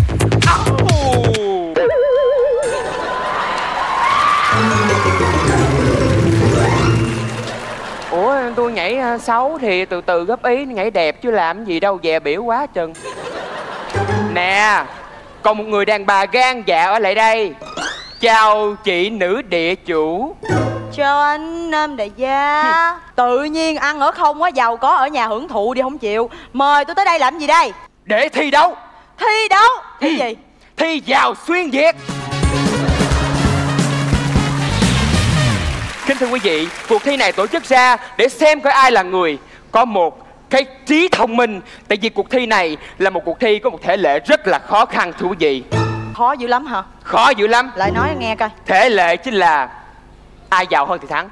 Ủa tôi nhảy xấu thì từ từ góp ý, nhảy đẹp chứ làm gì đâu dè biểu quá chừng. Nè, còn một người đàn bà gan dạ ở lại đây. Chào chị nữ địa chủ. Chào anh Nam đại gia. Tự nhiên ăn ở không quá, giàu có ở nhà hưởng thụ đi không chịu. Mời tôi tới đây làm gì đây? Để thi đấu. Thi đấu? Thi gì? Thi vào xuyên Việt. Kính thưa quý vị, cuộc thi này tổ chức ra để xem coi ai là người có một cái trí thông minh. Tại vì cuộc thi này là một cuộc thi có một thể lệ rất là khó khăn thưa quý vị. Khó dữ lắm hả? Khó dữ lắm. Lại nói nghe coi. Thể lệ chính là ai giàu hơn thì thắng.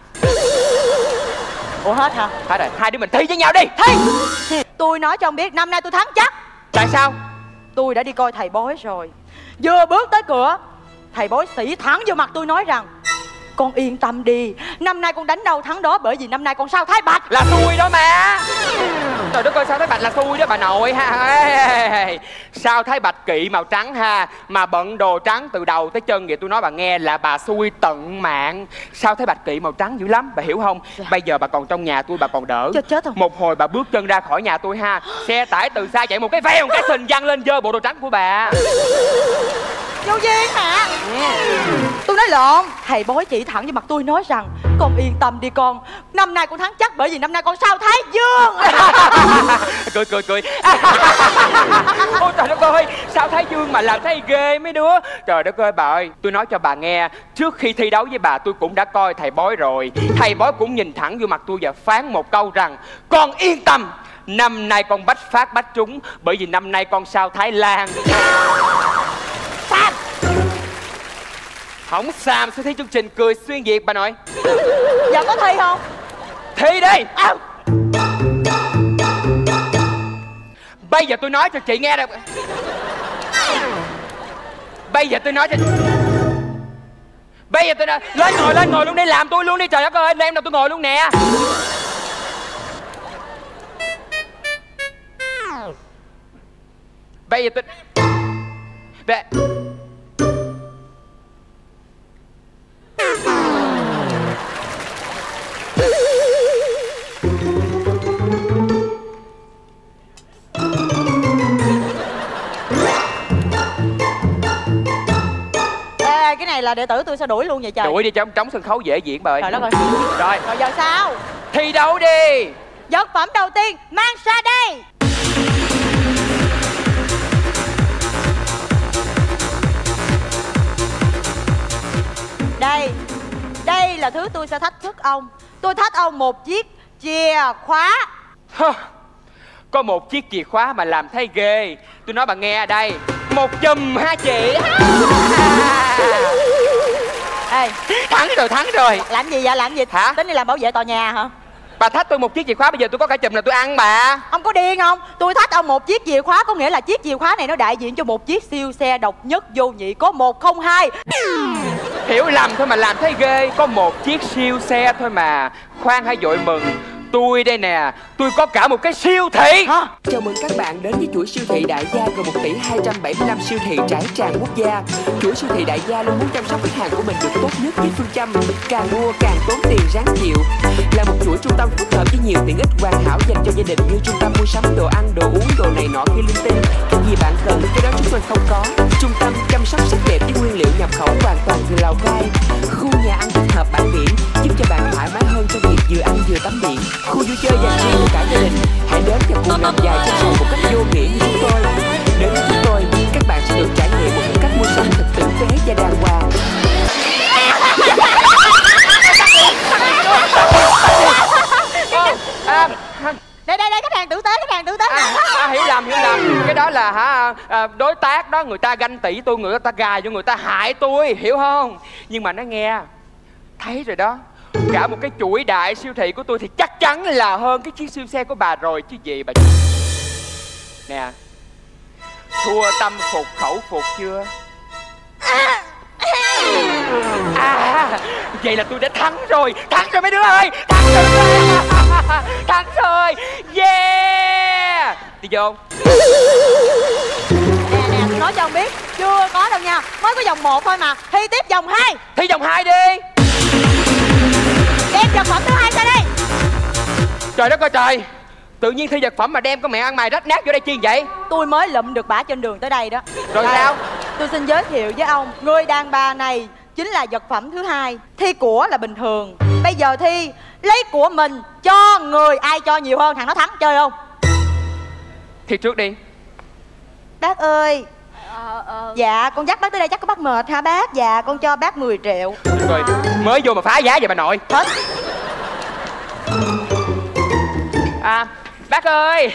Ủa hết hả? Hết rồi, hai đứa mình thi với nhau đi. Thi. Tôi nói cho ông biết năm nay tôi thắng chắc. Tại sao? Tôi đã đi coi thầy bói rồi. Vừa bước tới cửa, thầy bói sĩ thẳng vô mặt tôi nói rằng: con yên tâm đi, năm nay con đánh đâu thắng đó, bởi vì năm nay con sao Thái Bạch. Là xui đó mà. Trời đất ơi, sao Thái Bạch là xui đó bà nội ha. Sao Thái Bạch kỵ màu trắng ha, mà bận đồ trắng từ đầu tới chân vậy, tôi nói bà nghe là bà xui tận mạng. Sao Thái Bạch kỵ màu trắng dữ lắm, bà hiểu không? Bây giờ bà còn trong nhà tôi bà còn đỡ. Chết rồi. Một hồi bà bước chân ra khỏi nhà tôi ha, xe tải từ xa chạy một cái vèo, cái sình văng lên dơ bộ đồ trắng của bà. Vô duyên hả? Tôi nói lộn. Thầy bói chỉ thẳng vô mặt tôi nói rằng: con yên tâm đi con, năm nay con thắng chắc, bởi vì năm nay con sao Thái Dương. Cười. Ôi trời đất ơi, sao Thái Dương mà làm thấy ghê mấy đứa. Trời đất ơi bà ơi, tôi nói cho bà nghe, trước khi thi đấu với bà tôi cũng đã coi thầy bói rồi. Thầy bói cũng nhìn thẳng vô mặt tôi và phán một câu rằng: con yên tâm, năm nay con bách phát bách trúng, bởi vì năm nay con sao Thái Lan. Sam. Không Sam sẽ thi chương trình cười xuyên Việt bà nội. Giờ có thi không? Thi đi. Bây giờ tôi nói cho chị nghe được. Bây giờ tôi nói lên ngồi luôn đi, làm tôi luôn đi, trời đất ơi, em nào tôi ngồi luôn nè. Bây giờ tôi cái này là đệ tử tôi sao đuổi luôn vậy trời? Đuổi đi cho trống sân khấu dễ diễn bà ơi. Trời đất ơi. Rồi giờ sao? Thi đấu đi. Vật phẩm đầu tiên mang ra đây. Đây là thứ tôi sẽ thách thức ông. Tôi thách ông một chiếc chìa khóa. Có một chiếc chìa khóa mà làm thấy ghê. Tôi nói bà nghe đây, một chùm ha chị. Ê, thắng rồi. Làm gì vậy, làm gì? Hả? Tính đi làm bảo vệ tòa nhà hả? Bà thách tôi một chiếc chìa khóa, bây giờ tôi có cả chùm là tôi ăn bà. Ông có điên không? Tôi thách ông một chiếc chìa khóa, có nghĩa là chiếc chìa khóa này nó đại diện cho một chiếc siêu xe độc nhất vô nhị, có 102. Hiểu lầm thôi mà làm thấy ghê. Có một chiếc siêu xe thôi mà. Khoan hãy vội mừng, tôi đây nè, tôi có cả một cái siêu thị. Chào mừng các bạn đến với chuỗi siêu thị Đại Gia gồm 1 tỷ 275 siêu thị trải tràn quốc gia. Chuỗi siêu thị Đại Gia luôn muốn chăm sóc khách hàng của mình được tốt nhất với phương châm càng mua càng tốn tiền ráng chịu. Là một chuỗi trung tâm phức hợp với nhiều tiện ích hoàn hảo dành cho gia đình như trung tâm mua sắm đồ ăn, đồ uống, đồ này nọ kia linh tinh. Cái gì bạn cần cái đó chúng tôi không có. Trung tâm chăm sóc sắc đẹp với nguyên liệu nhập khẩu hoàn toàn từ Lào Cai. Khu nhà ăn thích hợp bãi biển giúp cho bạn thoải mái hơn trong việc vừa ăn vừa tắm biển. Khu vui chơi dành riêng cho cả gia đình. Hãy đến và cùng làm dài chân sầu một cách vô nghĩa như chúng tôi. Đến với chúng tôi, các bạn sẽ được trải nghiệm một cách mua sắm thật tử tế và đàng hoàng. Đây khách hàng tử tế, hiểu lầm. Cái đó là đối tác đó, người ta ganh tị tôi, người ta gài cho người ta hại tôi, hiểu không? Nhưng mà nó nghe thấy rồi đó, cả một cái chuỗi đại siêu thị của tôi thì chắc chắn là hơn cái chiếc siêu xe của bà rồi chứ gì bà. Nè, thua tâm phục khẩu phục chưa? Vậy là tôi đã thắng rồi mấy đứa ơi, thắng rồi. Thắng rồi, yeah. Đi vô. Nè, tôi nói cho ông biết, chưa có đâu nha, mới có vòng 1 thôi mà, thi tiếp vòng 2. Thi vòng 2 đi. Đem vật phẩm thứ 2 ra đây. Trời đất ơi trời, tự nhiên thi vật phẩm mà đem con mẹ ăn mày rách nát vô đây chi vậy? Tôi mới lụm được bả trên đường tới đây đó. Rồi sao? Tôi xin giới thiệu với ông, người đàn bà này chính là vật phẩm thứ 2. Thi của là bình thường, bây giờ thi lấy của mình cho người, ai cho nhiều hơn thằng nó thắng, chơi không? Thi trước đi. Bác ơi. Dạ con dắt bác tới đây chắc có bác mệt hả bác? Dạ con cho bác 10 triệu. Rồi mới vô mà phá giá vậy bà nội. Hết. Bác ơi.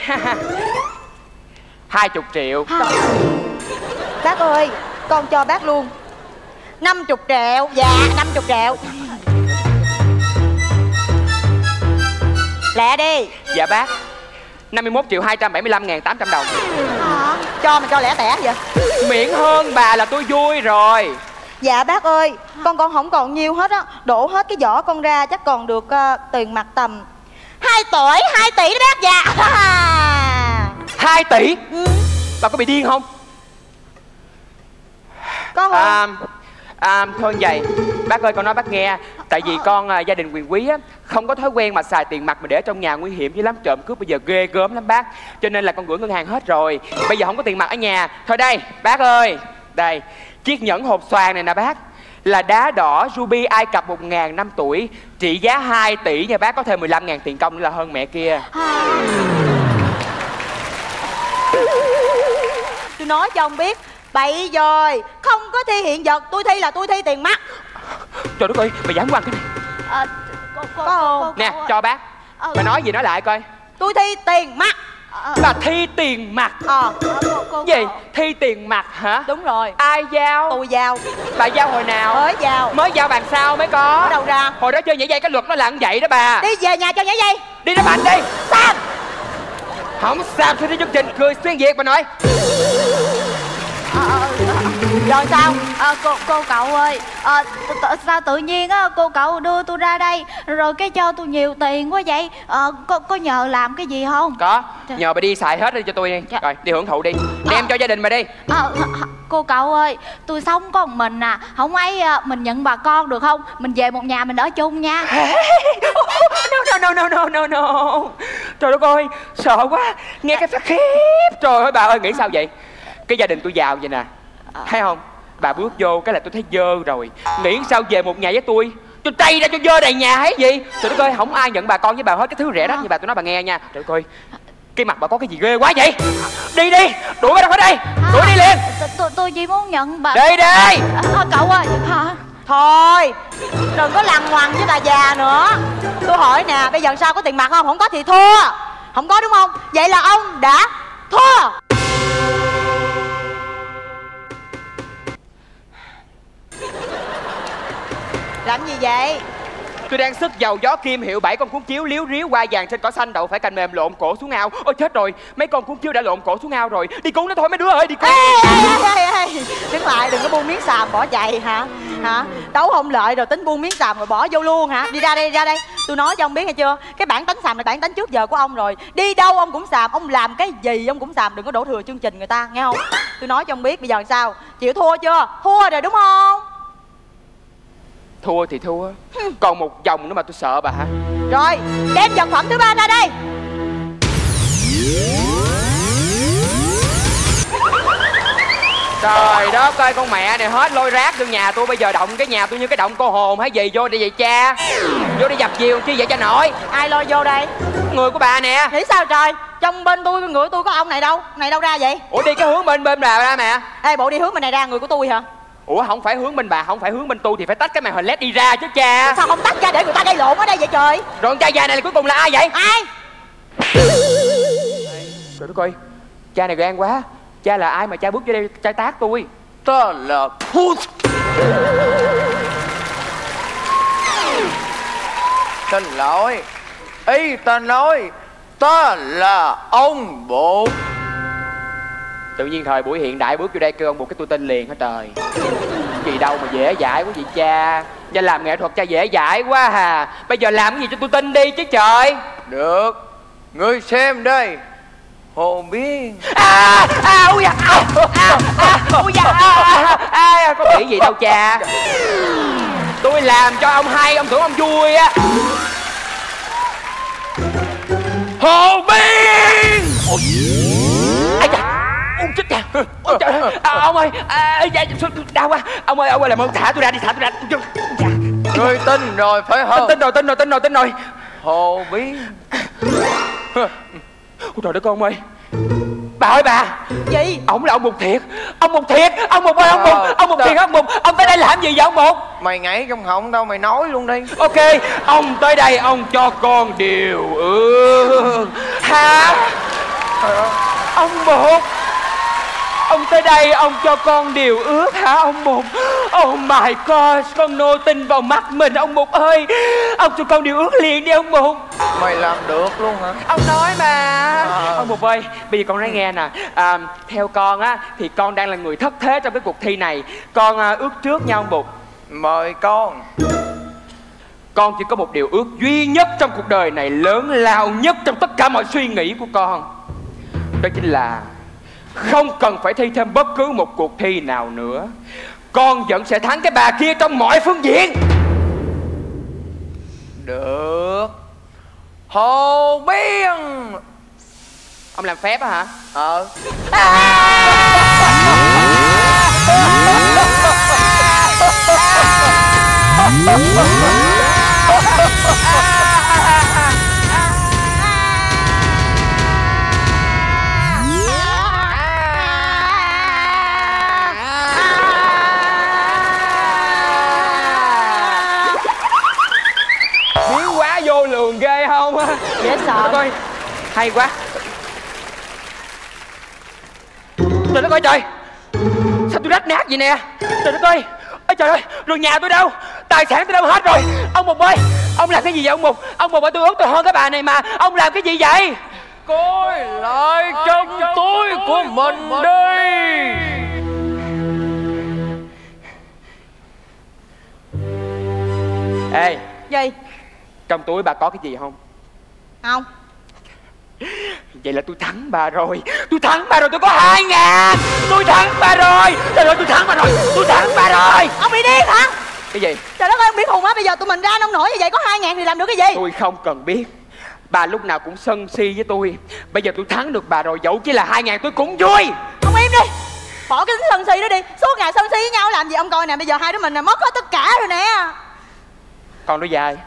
20 triệu. Bác ơi, con cho bác luôn 50 triệu. Dạ 50 triệu. Lẹ đi. Dạ bác, 51.275.800 đồng. Cho mà cho lẻ tẻ vậy? Miễn hơn bà là tôi vui rồi. Dạ bác ơi, con không còn nhiều hết á. Đổ hết cái vỏ con ra chắc còn được tiền mặt tầm 2 tỷ đó bác. Dạ 2 tỷ? Bà có bị điên không? Có không? Thôi vậy bác ơi, con nói bác nghe. Tại vì con gia đình quyền quý á, không có thói quen mà xài tiền mặt mà để trong nhà nguy hiểm với lắm, trộm cướp bây giờ ghê gớm lắm bác. Cho nên là con gửi ngân hàng hết rồi, bây giờ không có tiền mặt ở nhà. Thôi đây bác ơi, đây chiếc nhẫn hộp xoàn này nè bác, là đá đỏ ruby Ai Cập 1000 năm tuổi, trị giá 2 tỷ nha bác, có thêm 15.000 tiền công nữa là hơn mẹ kia. Tôi nói cho ông biết, bậy rồi, không có thi hiện vật, tôi thi là tôi thi tiền mặt. Trời đất ơi, mày dám quăng cái này. Có không? Nè, cho bác. Mày nói gì nói lại coi. Tôi thi tiền mặt. Bà thi tiền mặt? Gì? Thi tiền mặt hả? Đúng rồi. Ai giao? Tôi giao. Bà giao hồi nào? Mới giao. Mới giao bàn sau mới có. Ở đâu ra? Hồi đó chơi nhảy dây cái luật nó là như vậy đó bà. Đi về nhà cho nhảy dây. Đi đá banh đi. Sao? Không sao, tôi đi chương trình cười xuyên việt bà nội. Rồi sao? Cô cậu ơi, sao tự nhiên á cô cậu đưa tôi ra đây rồi cái cho tôi nhiều tiền quá vậy? Có nhờ làm cái gì không? Có, nhờ bà đi xài hết đi cho tôi đi. Rồi đi hưởng thụ đi, đem cho gia đình mà đi. Cô cậu ơi, tôi sống có một mình à, không ấy mình nhận bà con được không? Mình về một nhà mình ở chung nha. No. Trời đất ơi, sợ quá, nghe cái phát khiếp. Trời ơi bà ơi, nghĩ sao vậy? Cái gia đình tôi giàu vậy nè, thấy không? Bà bước vô cái là tôi thấy dơ rồi. Nghĩ sao về một nhà với tôi trây ra cho dơ đầy nhà hay gì? Trời đất ơi, không ai nhận bà con với bà hết cái thứ rẻ đó như bà. Tôi nói bà nghe nha. Trời đất ơi, cái mặt bà có cái gì ghê quá vậy? Đi đi, đuổi bà ra khỏi đây. Đuổi đi liền. Tôi chỉ muốn nhận bà. Đi đi. Cậu ơi. Thôi, đừng có lằng ngoằng với bà già nữa. Tôi hỏi nè, bây giờ sao có tiền mặt không? Không có thì thua. Không có đúng không? Vậy là ông đã thua. Làm gì vậy? Tôi đang sức dầu gió kim hiệu 7 con cuốn chiếu liếu riếu qua vàng trên cỏ xanh, đậu phải cành mềm lộn cổ xuống ao. Ôi chết rồi, mấy con cuốn chiếu đã lộn cổ xuống ao rồi. Đi cứu nó thôi mấy đứa ơi, đi cứu. Ê, đứng lại, đừng có buông miếng xàm bỏ chạy hả? Đấu không lợi rồi tính buông miếng xàm rồi bỏ vô luôn hả? Đi ra đây. Tôi nói cho ông biết nghe chưa? Cái bản tính xàm là bản tính trước giờ của ông rồi. Đi đâu ông cũng xàm, ông làm cái gì ông cũng xàm, đừng có đổ thừa chương trình người ta, nghe không? Tôi nói cho ông biết bây giờ sao? Chịu thua chưa? Thua rồi đúng không? Thua thì thua, còn một vòng nữa mà tôi sợ bà hả? Rồi, đem vật phẩm thứ 3 ra đây. Trời đất ơi, con mẹ này hết lôi rác vô nhà tôi. Bây giờ động cái nhà tôi như cái động cô hồn hay gì. Vô đi vậy cha. Vô đi dập diều chi vậy cha nội? Ai lôi vô đây? Người của bà nè. Nghĩ sao trời? Trong bên tôi, người tôi có ông này đâu? Này đâu ra vậy? Ủa đi cái hướng bên bà ra mẹ. Ê bộ đi hướng bên này ra, người của tôi hả? Ủa không phải hướng bên bà, không phải hướng bên tôi thì phải tách cái màn hình LED đi ra chứ cha. Sao không tách ra để người ta gây lộn ở đây vậy trời? Rồi con cha già này là cuối cùng là ai vậy? Ai? Trời đất ơi, cha này gan quá. Cha là ai mà cha bước vô đây cha tát tôi? Ta là Phút. Xin lỗi, ý ta nói ta là ông Bụt. Tự nhiên thời buổi hiện đại bước vô đây kêu ông Bụt cái tôi tin liền hả trời. Gì đâu mà dễ dãi quá vậy cha. Cha làm nghệ thuật cha dễ dãi quá hà. Bây giờ làm cái gì cho tôi tin đi chứ trời. Được, ngươi xem đây. Hồ Biên. Ôi da, ôi da, có nghĩ gì đâu cha. Tôi làm cho ông hay, ông tưởng ông vui á. Hồ Biên. Ôi trời, ôi chết cha. Ôi trời, ông ơi, đau quá. Ông ơi làm ơn thả tôi ra đi, thả tôi ra. Ngươi tin rồi phải không? Tin rồi. Hồ Biên. Ôi trời đất ơi ông ơi. Bà ơi bà. Gì? Ông là ông Bụt thiệt. Ông Bụt thiệt. Ông Bụt ơi, ông Bụt thiệt. Ông tới đây làm gì vậy ông Bụt? Mày nhảy trong họng đâu, mày nói luôn đi. Ok, ông tới đây ông cho con điều ước. Hả? Ông Bụt, ông tới đây ông cho con điều ước hả ông Bụt? Oh my god, con nô tin vào mắt mình ông Bụt ơi. Ông cho con điều ước liền đi ông Bụt. Mày làm được luôn hả? Ông nói mà. Ông Bụt ơi, bây giờ con nói nghe nè. Theo con á thì con đang là người thất thế trong cái cuộc thi này. Con ước trước nha ông Bụt. Mời con. Con chỉ có một điều ước duy nhất trong cuộc đời này, lớn lao nhất trong tất cả mọi suy nghĩ của con. Đó chính là không cần phải thi thêm bất cứ một cuộc thi nào nữa. Con vẫn sẽ thắng cái bà kia trong mọi phương diện. Được. Hồ Biên. Ông làm phép á hả? Biến quá vô lường ghê không á. Dễ sợ. Coi hay quá. Trời đất ơi trời, sao tôi rách nát vậy nè. Trời đất ơi. Ôi trời ơi, rồi nhà tôi đâu, tài sản tôi đâu hết rồi. Ông Bụt ơi, ông làm cái gì vậy ông Bụt? Ông Bụt ơi, tôi ước tôi hơn cái bà này mà. Ông làm cái gì vậy? Coi lại trong túi của mình đi. Ê. Gì? Trong túi bà có cái gì không? Không. Vậy là tôi thắng bà rồi. Tôi thắng bà rồi, tôi có 2.000. Tôi thắng bà rồi. Trời ơi, tôi thắng bà rồi. Tôi thắng bà rồi. Ông bị điên hả? Cái gì? Trời đất ơi, ông biết khùng á. Bây giờ tụi mình ra nông nổi như vậy có 2.000 thì làm được cái gì? Tôi không cần biết. Bà lúc nào cũng sân si với tôi. Bây giờ tôi thắng được bà rồi, dẫu chỉ là 2.000 tôi cũng vui. Ông im đi. Bỏ cái tính sân si đó đi. Suốt ngày sân si với nhau làm gì ông coi nè. Bây giờ hai đứa mình là mất hết tất cả rồi nè. Con nói dài.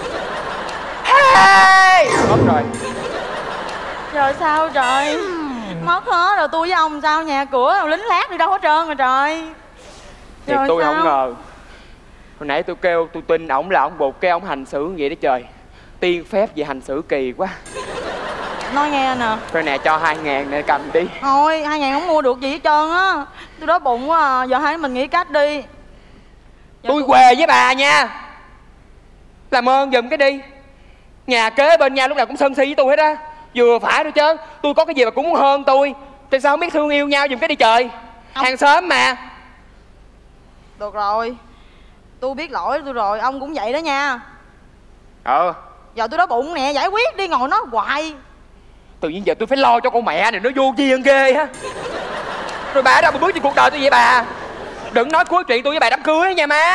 Hey! Mất rồi. Rồi sao trời? Mất hết rồi, tôi với ông sao? Nhà cửa lính lát đi đâu hết trơn rồi trời. Thì rồi tôi sao? không ngờ. Hồi nãy tôi kêu tôi tin ổng là ổng Bụt, cái ổng hành xử vậy đó trời. Tiên phép gì hành xử kỳ quá. Nói nghe nè. Rồi nè, cho 2.000 nè, cầm đi. Thôi 2.000 không mua được gì hết trơn á. Tôi đói bụng quá à. Giờ hai đứa mình nghĩ cách đi. Tôi què với bà nha. Làm ơn giùm cái đi. Nhà kế bên nha lúc nào cũng sân si với tôi hết á. Vừa phải thôi chứ. Tôi có cái gì mà cũng muốn hơn tôi. Tại sao không biết thương yêu nhau giùm cái đi trời. Hàng xóm mà. Được rồi. Tôi biết lỗi tôi rồi. Ông cũng vậy đó nha. Giờ tôi đói bụng nè. Giải quyết đi, ngồi nói hoài. Tự nhiên giờ tôi phải lo cho con mẹ này, nó vô duyên ghê á. Rồi bà ở đâu mà bước trên cuộc đời tôi vậy bà? Đừng nói cuối chuyện tôi với bà đám cưới nha má.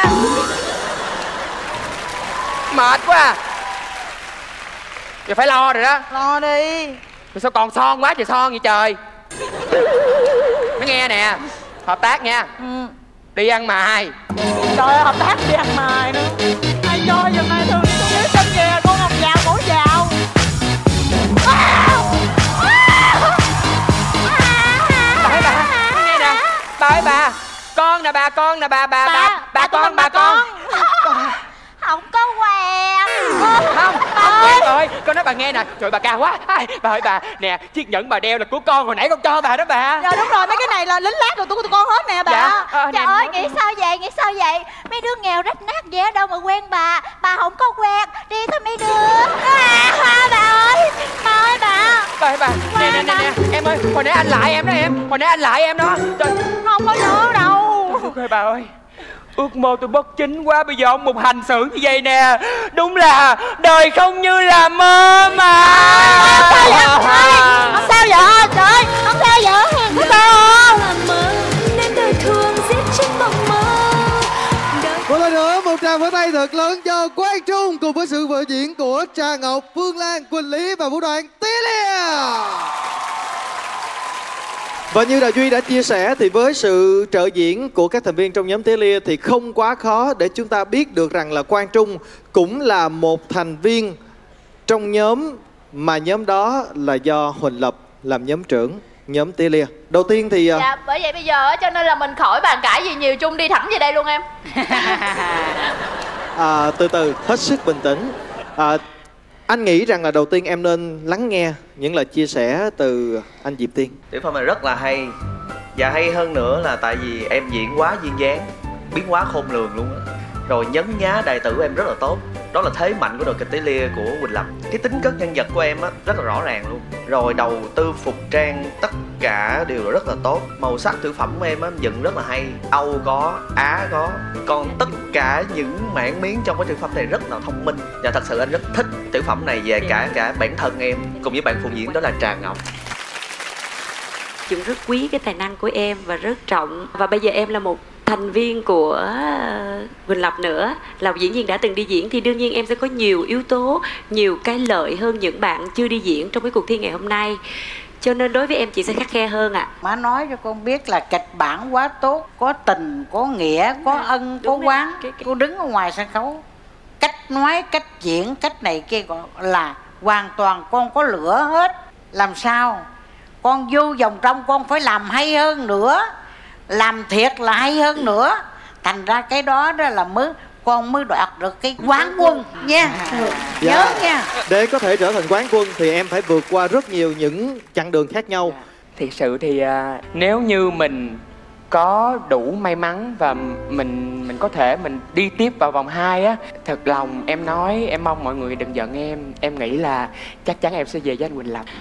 Mệt quá à. Giờ phải lo rồi đó. Lo đi. Rồi sao còn son quá trời son vậy trời. Mới nghe nè. Hợp tác nha. Đi ăn mài. Trời ơi, hợp tác đi ăn mài nữa. Ai cho giùm này thường tôi biết xin kìa. Con Ngọc vào, cổ vào. Bà ơi bà, nghe nè. Bà ơi bà. Con nè bà, con nè bà con. Không có quen. Không quen rồi. Con nói bà nghe nè. Trời bà cao quá. Bà ơi bà nè, chiếc nhẫn bà đeo là của con hồi nãy con cho bà đó bà. Dạ đúng rồi, mấy cái này là lính lát rồi tụi con hết nè bà. Dạ. Trời ơi, nghĩ sao vậy? Mấy đứa nghèo rách nát vậy ở đâu mà quen bà không có quen. Đi thôi mấy đứa. Bà ơi bà. Nè em ơi, hồi nãy anh lại em đó em. Hồi nãy anh lại em đó. Trời. Không có nhớ đâu. Trời bà ơi. Ước mơ tôi bất chính quá. Bây giờ ông một hành xử như vậy nè. Đúng là đời không như là mơ mà. Sao vậy? Không sao vậy? Trời, không sao vậy? Có sao không? Nên đời thường giết chết mộng mơ. Một lần nữa, một tràng pháo tay thật lớn cho Quang Trung cùng với sự vở diễn của Trà Ngọc, Phương Lan, Quỳnh Lý và vũ đoàn Tía Lia. Và như Đào Duy đã chia sẻ thì với sự trợ diễn của các thành viên trong nhóm Tía Lia thì không quá khó để chúng ta biết được rằng là Quang Trung cũng là một thành viên trong nhóm mà nhóm đó là do Huỳnh Lập làm nhóm trưởng nhóm Tía Lia. Đầu tiên thì dạ bởi vậy bây giờ cho nên là mình khỏi bàn cãi gì nhiều, Trung đi thẳng về đây luôn em. từ từ, hết sức bình tĩnh. Anh nghĩ rằng là đầu tiên em nên lắng nghe những lời chia sẻ từ anh Diệp Tiên. Tiểu phẩm này rất là hay. Và hay hơn nữa là tại vì em diễn quá duyên dáng, biến hóa khôn lường luôn á. Rồi nhấn nhá tài tử em rất là tốt. Đó là thế mạnh của đội kịch Tía Lia của Huỳnh Lập. Cái tính chất nhân vật của em á rất là rõ ràng luôn. Rồi đầu tư phục trang tất cả đều rất là tốt. Màu sắc tiểu phẩm của em á dựng rất là hay. Âu có, Á có. Còn tất cả những mảng miếng trong cái tiểu phẩm này rất là thông minh. Và thật sự anh rất thích tiểu phẩm này về cả bản thân em cùng với bạn phụ diễn đó là Trà Ngọc. Chúng rất quý cái tài năng của em và rất trọng. Và bây giờ em là một thành viên của Huỳnh Lập nữa, là diễn viên đã từng đi diễn, thì đương nhiên em sẽ có nhiều yếu tố, nhiều cái lợi hơn những bạn chưa đi diễn trong cái cuộc thi ngày hôm nay. Cho nên đối với em chị sẽ khắt khe hơn ạ. Má nói cho con biết là kịch bản quá tốt, có tình, có nghĩa, có ân, có oán. Cô đứng ở ngoài sân khấu, cách nói, cách diễn, cách này kia gọi là hoàn toàn con có lửa hết. Làm sao con vô vòng trong con phải làm hay hơn nữa, làm thiệt là hay hơn nữa. Thành ra cái đó là con mới đoạt được cái quán quân nha. Nhớ nha. Để có thể trở thành quán quân thì em phải vượt qua rất nhiều những chặng đường khác nhau. Thiệt sự thì nếu như mình có đủ may mắn và mình có thể mình đi tiếp vào vòng 2 á, thật lòng em nói, em mong mọi người đừng giận em. Em nghĩ là chắc chắn em sẽ về với anh Huỳnh Lập.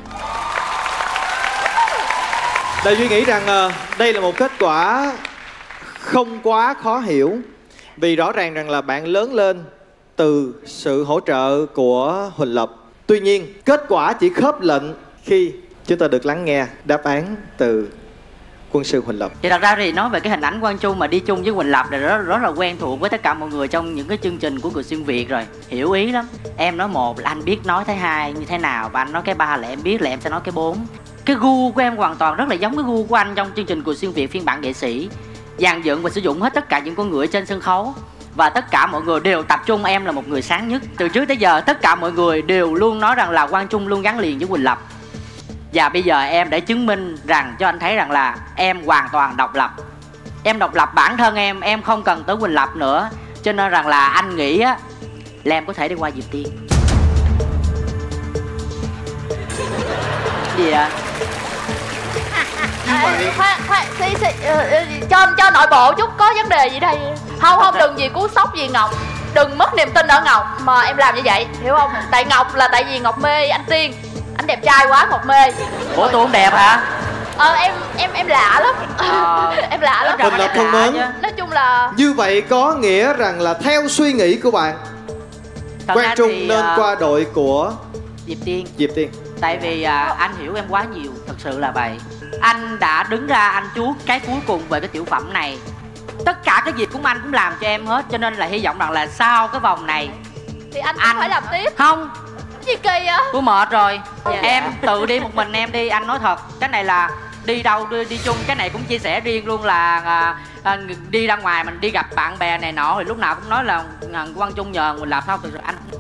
Đại Duy nghĩ rằng đây là một kết quả không quá khó hiểu. Vì rõ ràng rằng là bạn lớn lên từ sự hỗ trợ của Huỳnh Lập. Tuy nhiên, kết quả chỉ khớp lệnh khi chúng ta được lắng nghe đáp án từ quân sư Huỳnh Lập. Thì thật ra thì nói về cái hình ảnh Quang Trung mà đi chung với Huỳnh Lập là rất là quen thuộc với tất cả mọi người trong những cái chương trình của Cười Xuyên Việt rồi. Hiểu ý lắm. Em nói một là anh biết nói thứ hai như thế nào, và anh nói cái ba là em biết là em sẽ nói cái 4. Cái gu của em hoàn toàn rất là giống cái gu của anh trong chương trình Cười Xuyên Việt phiên bản nghệ sĩ. Dàn dựng và sử dụng hết tất cả những con người trên sân khấu. Và tất cả mọi người đều tập trung em là một người sáng nhất. Từ trước tới giờ tất cả mọi người đều luôn nói rằng là Quang Trung luôn gắn liền với Huỳnh Lập. Và bây giờ em để chứng minh rằng cho anh thấy rằng là em hoàn toàn độc lập. Em độc lập bản thân em không cần tới Huỳnh Lập nữa. Cho nên rằng là anh nghĩ á là em có thể đi qua Diệp Tiên. Gì ạ? Cho nội bộ chút, có vấn đề gì đây? Không đừng gì cú sốc gì Ngọc, đừng mất niềm tin ở Ngọc mà em làm như vậy, hiểu không? Tại Ngọc là tại vì Ngọc mê anh Tiên, anh đẹp trai quá Ngọc mê. Ủa tôi không đẹp hả? Em lạ lắm. Em lạ lắm. Huỳnh Lập thân mến, nói chung là như vậy có nghĩa rằng là theo suy nghĩ của bạn, Quang Trung nên qua đội của Diệp Tiên. Diệp Tiên. Tại vì anh hiểu em quá nhiều, thật sự là vậy. Anh đã đứng ra anh chuốt cái cuối cùng về cái tiểu phẩm này. Tất cả cái việc của anh cũng làm cho em hết. Cho nên là hy vọng rằng là sau cái vòng này thì anh cũng phải làm tiếp. Không. Gì kỳ vậy? Tôi mệt rồi. Em tự đi một mình em đi. Anh nói thật, cái này là đi đâu đi chung. Cái này cũng chia sẻ riêng luôn là đi ra ngoài mình đi gặp bạn bè này nọ thì lúc nào cũng nói là Quang Trung nhờ Huỳnh Lập. Không, thực sự anh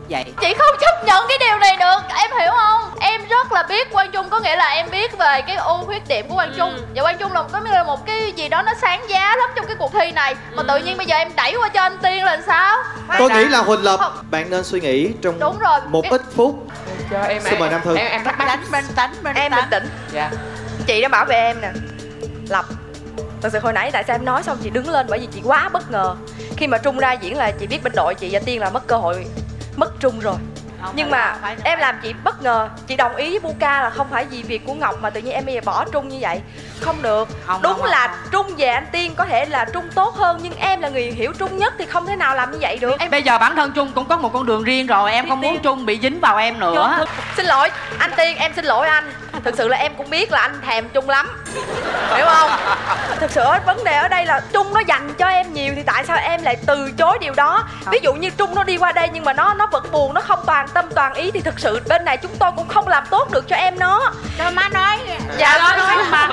vậy. Chị không chấp nhận cái điều này được, em hiểu không? Em rất là biết Quang Trung, có nghĩa là em biết về cái ưu khuyết điểm của Quang Trung. Và Quang Trung là một cái gì đó nó sáng giá lắm trong cái cuộc thi này. Mà tự nhiên bây giờ em đẩy qua cho anh Tiên là sao? Tôi nghĩ là Huỳnh Lập, bạn nên suy nghĩ trong đúng rồi. một ít phút. Cho em xin mời Nam Thư. Em thắc mắc. Em bình tĩnh. Dạ. Chị đã bảo vệ em nè. Lập, thật sự hồi nãy tại sao em nói xong chị đứng lên, bởi vì chị quá bất ngờ. Khi mà Trung ra diễn là chị biết bên đội chị và Tiên là mất cơ hội, mất Trung rồi. Nhưng mà em làm chị bất ngờ. Chị đồng ý với Buka là không phải vì việc của Ngọc mà tự nhiên em bây giờ bỏ Trung như vậy. Không được. Đúng là Trung về anh Tiên có thể là Trung tốt hơn, nhưng em là người hiểu Trung nhất thì không thể nào làm như vậy được. Bây giờ bản thân Trung cũng có một con đường riêng rồi. Em không muốn Trung bị dính vào em nữa. Xin lỗi anh Tiên, em xin lỗi anh. Thực sự là em cũng biết là anh thèm Trung lắm, hiểu không? Thực sự vấn đề ở đây là Trung nó dành cho em nhiều thì tại sao em lại từ chối điều đó? Ví dụ như Trung nó đi qua đây nhưng mà nó vẫn buồn, nó không toàn tâm toàn ý thì thực sự bên này chúng tôi cũng không làm tốt được cho em nó. Cho má nói. Dạ nói mà.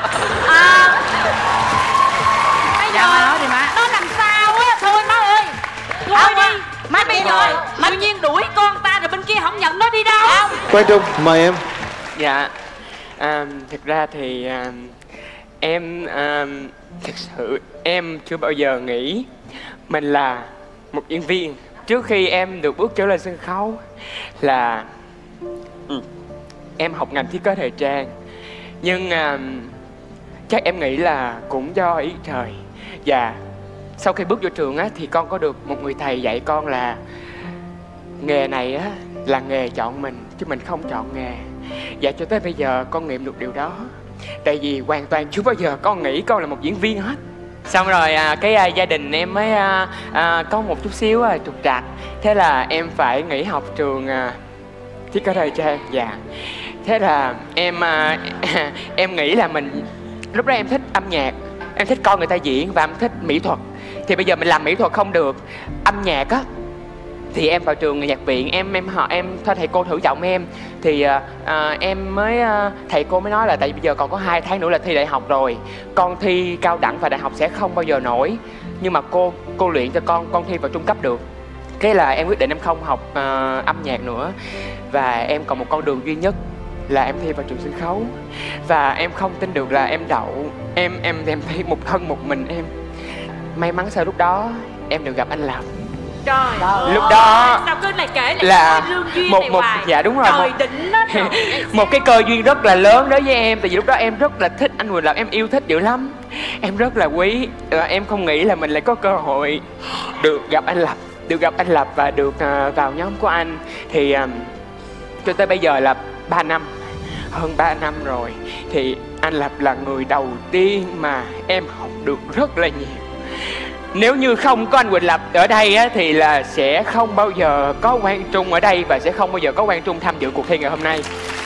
Dạ má nói đi má. Nó làm sao á, thôi má ơi. Thôi đi. Má bây giờ tự nhiên đuổi con ta rồi bên kia không nhận nó đi đâu. Quang Trung, mời em. Dạ. Thực ra thì em thực sự em chưa bao giờ nghĩ mình là một diễn viên. Trước khi em được bước trở lên sân khấu là em học ngành thiết kế thời trang. Nhưng chắc em nghĩ là cũng do ý trời. Và sau khi bước vô trường á, thì con có được một người thầy dạy con là nghề này á, là nghề chọn mình chứ mình không chọn nghề. Và cho tới bây giờ con nghiệm được điều đó. Tại vì hoàn toàn chưa bao giờ con nghĩ con là một diễn viên hết. Xong rồi gia đình em mới có một chút xíu trục trặc. Thế là em phải nghỉ học trường thiết kế thời trang. Dạ. Thế là em nghĩ là mình lúc đó em thích âm nhạc, em thích coi người ta diễn và em thích mỹ thuật. Thì bây giờ mình làm mỹ thuật không được, âm nhạc á thì em vào trường nhạc viện, em thôi thầy cô thử giọng em. Thì em mới thầy cô mới nói là tại vì bây giờ còn có 2 tháng nữa là thi đại học rồi, con thi cao đẳng và đại học sẽ không bao giờ nổi, nhưng mà cô luyện cho con thi vào trung cấp được. Thế là em quyết định em không học âm nhạc nữa, và em còn một con đường duy nhất là em thi vào trường sân khấu. Và em không tin được là em đậu. Em thi một thân một mình em. May mắn sau lúc đó em được gặp anh Lập. Trời ơi, lúc đó sao cứ này kể lại là lương duyên một này một hoài. dạ đúng rồi, trời đỉnh đó một cái cơ duyên rất là lớn đối với em. Tại vì lúc đó em rất là thích anh Huỳnh Lập, em yêu thích dữ lắm, em rất là quý. Em không nghĩ là mình lại có cơ hội được gặp anh Lập và được vào nhóm của anh. Thì cho tới bây giờ là 3 năm, hơn 3 năm rồi, thì anh Lập là người đầu tiên mà em học được rất là nhiều. Nếu như không có anh Huỳnh Lập ở đây á, thì là sẽ không bao giờ có Quang Trung ở đây, và sẽ không bao giờ có Quang Trung tham dự cuộc thi ngày hôm nay.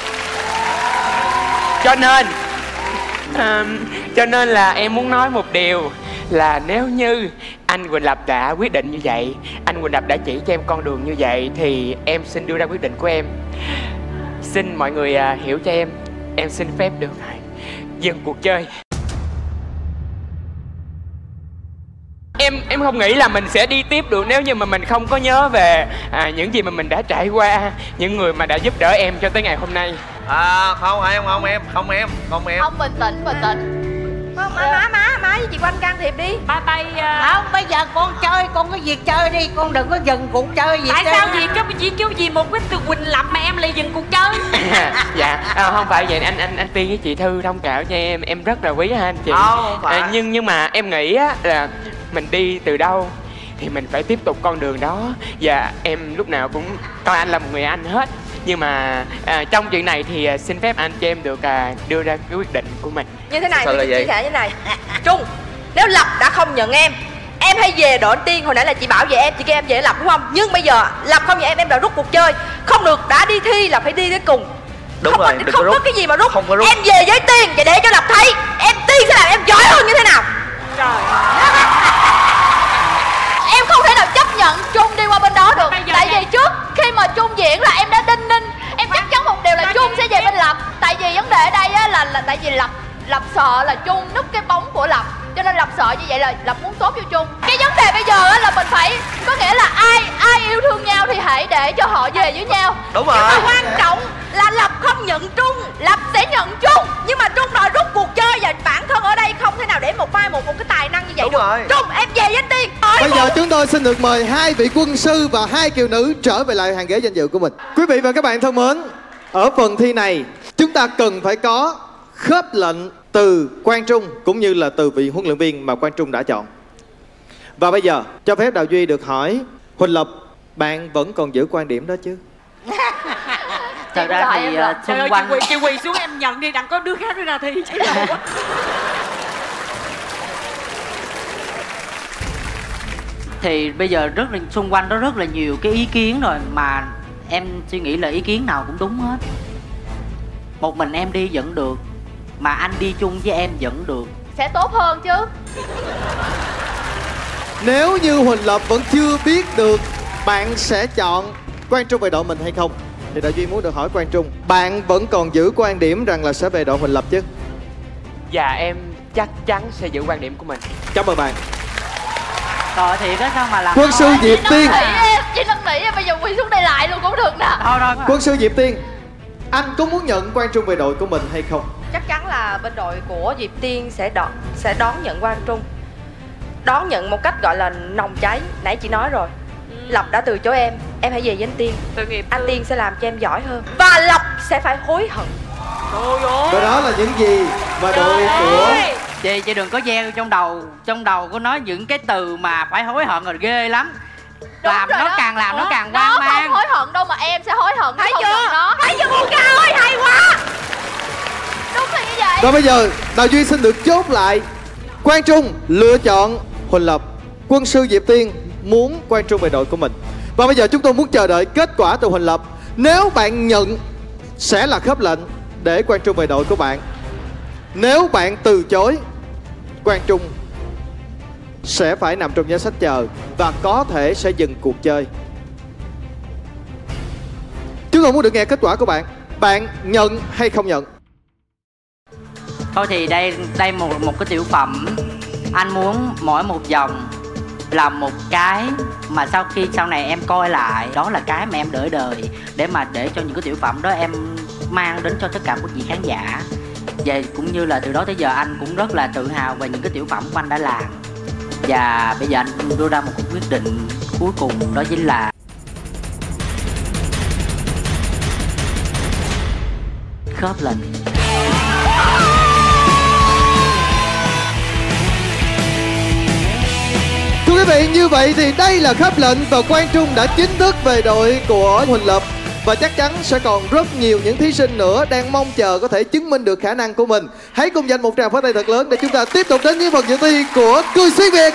Cho nên là em muốn nói một điều là nếu như anh Huỳnh Lập đã quyết định như vậy, anh Huỳnh Lập đã chỉ cho em con đường như vậy, thì em xin đưa ra quyết định của em. Xin mọi người hiểu cho em xin phép được dừng cuộc chơi. Em không nghĩ là mình sẽ đi tiếp được nếu như mà mình không có nhớ về những gì mà mình đã trải qua, những người mà đã giúp đỡ em cho tới ngày hôm nay. Không em. Không, bình tĩnh. Má với chị Quanh can thiệp đi. Ba tay không, bây giờ con chơi, con có việc chơi đi, con đừng có dừng cuộc chơi gì. Tại sao gì cái chỉ kêu gì một cái từ Huỳnh Lập mà em lại dừng cuộc chơi? Dạ không phải vậy, anh Tiên với chị Thư thông cảm cho em rất là quý anh chị. Nhưng mà em nghĩ á là mình đi từ đâu thì mình phải tiếp tục con đường đó, và em lúc nào cũng coi anh là một người anh hết. Nhưng mà trong chuyện này thì xin phép anh cho em được đưa ra cái quyết định của mình. Như thế này, tôi chia sẻ như thế này. Trung, nếu Lập đã không nhận em hãy về đội Tiên. Hồi nãy là chị bảo về em, chị kêu em về Lập đúng không? Nhưng bây giờ Lập không nhận em đã rút cuộc chơi. Không được, đã đi thi là phải đi tới cùng. Đúng không rồi, không có cái gì mà rút. Không có rút. Em về với Tiên và để cho Lập thấy em Tiên sẽ làm em giỏi hơn như thế nào. Trời. Em không thể nào chấp nhận Trung đi qua bên đó được. Tại vì trước khi mà Trung diễn là em đã đinh ninh, em chắc chắn một điều là Trung sẽ về bên Lập. Tại vì vấn đề ở đây á là tại vì Lập sợ là Trung núp cái bóng của Lập. cho nên Lập sợ như vậy là Lập muốn tốt cho Trung. Cái vấn đề bây giờ á là mình phải có nghĩa là ai yêu thương nhau thì hãy để cho họ về với nhau. Đúng rồi. Nhưng mà quan trọng là Lập không nhận Trung, Lập sẽ nhận Trung. Nhưng mà Trung đòi rút cuộc chơi và bản thân ở đây không thể nào để một cái tài năng như vậy. Đúng được. rồi. Trung, em về với anh Tiên. Bây giờ chúng tôi xin được mời hai vị quân sư và hai kiều nữ trở về lại hàng ghế danh dự của mình. Quý vị và các bạn thân mến, ở phần thi này chúng ta cần phải có khớp lệnh từ Quang Trung cũng như là từ vị huấn luyện viên mà Quang Trung đã chọn. Và bây giờ cho phép Đào Duy được hỏi, Huỳnh Lập, bạn vẫn còn giữ quan điểm đó chứ? Thật ra thì xung quanh chị quỳ xuống em nhận đi, đặng có đứa khác ra thi chứ. thì bây giờ xung quanh đó rất là nhiều cái ý kiến rồi, mà em suy nghĩ là ý kiến nào cũng đúng hết. Một mình em đi vẫn được, mà anh đi chung với em vẫn được, sẽ tốt hơn chứ. Nếu như Huỳnh Lập vẫn chưa biết được bạn sẽ chọn Quang Trung về đội mình hay không, thì Đại Duy muốn được hỏi Quang Trung, bạn vẫn còn giữ quan điểm rằng là sẽ về đội Huỳnh Lập chứ? Dạ em chắc chắn sẽ giữ quan điểm của mình. Cảm ơn bạn. Rồi thì có sao mà làm. Quân sư Diệp Tiên. Chị năn nỉ em, bây giờ quỳ xuống đây lại luôn cũng được nè. Thôi. Quân sư Diệp Tiên, anh có muốn nhận Quang Trung về đội của mình hay không? Chắc chắn là bên đội của Diệp Tiên sẽ đón nhận Quang Trung. Đón nhận một cách gọi là nồng cháy. Nãy chị nói rồi, Lập đã từ chối em hãy về với anh Tiên. Anh Tiên sẽ làm cho em giỏi hơn. Và Lập sẽ phải hối hận. Và đó là những gì mà đội của... Chị đừng có gieo trong đầu của nó những cái từ mà phải hối hận rồi, ghê lắm. Làm nó càng hoang mang. Nó không hối hận đâu mà em sẽ hối hận. Thấy chưa? Thấy chưa Buca ơi, hay quá. Đúng là như vậy. Và bây giờ Đào Duy xin được chốt lại. Quang Trung lựa chọn Huỳnh Lập, quân sư Diệp Tiên muốn Quang Trung về đội của mình. Và bây giờ chúng tôi muốn chờ đợi kết quả từ Huỳnh Lập. Nếu bạn nhận sẽ là khớp lệnh để Quang Trung về đội của bạn. Nếu bạn từ chối, Quang Trung sẽ phải nằm trong danh sách chờ và có thể sẽ dừng cuộc chơi. Chúng tôi muốn được nghe kết quả của bạn. Bạn nhận hay không nhận? Thôi thì đây một cái tiểu phẩm. Anh muốn mỗi một vòng làm một cái mà sau này em coi lại, đó là cái mà em đợi đời để cho những cái tiểu phẩm đó em mang đến cho tất cả quý vị khán giả. Và cũng như là từ đó tới giờ anh cũng rất là tự hào về những cái tiểu phẩm của anh đã làm. Và bây giờ anh đưa ra một quyết định cuối cùng, đó chính là khớp lệnh. Thưa quý vị, như vậy thì đây là khớp lệnh và Quang Trung đã chính thức về đội của Huỳnh Lập. Và chắc chắn sẽ còn rất nhiều những thí sinh nữa đang mong chờ có thể chứng minh được khả năng của mình. Hãy cùng dành một tràng pháo tay thật lớn để chúng ta tiếp tục đến với phần dự thi của Cười Xuyên Việt.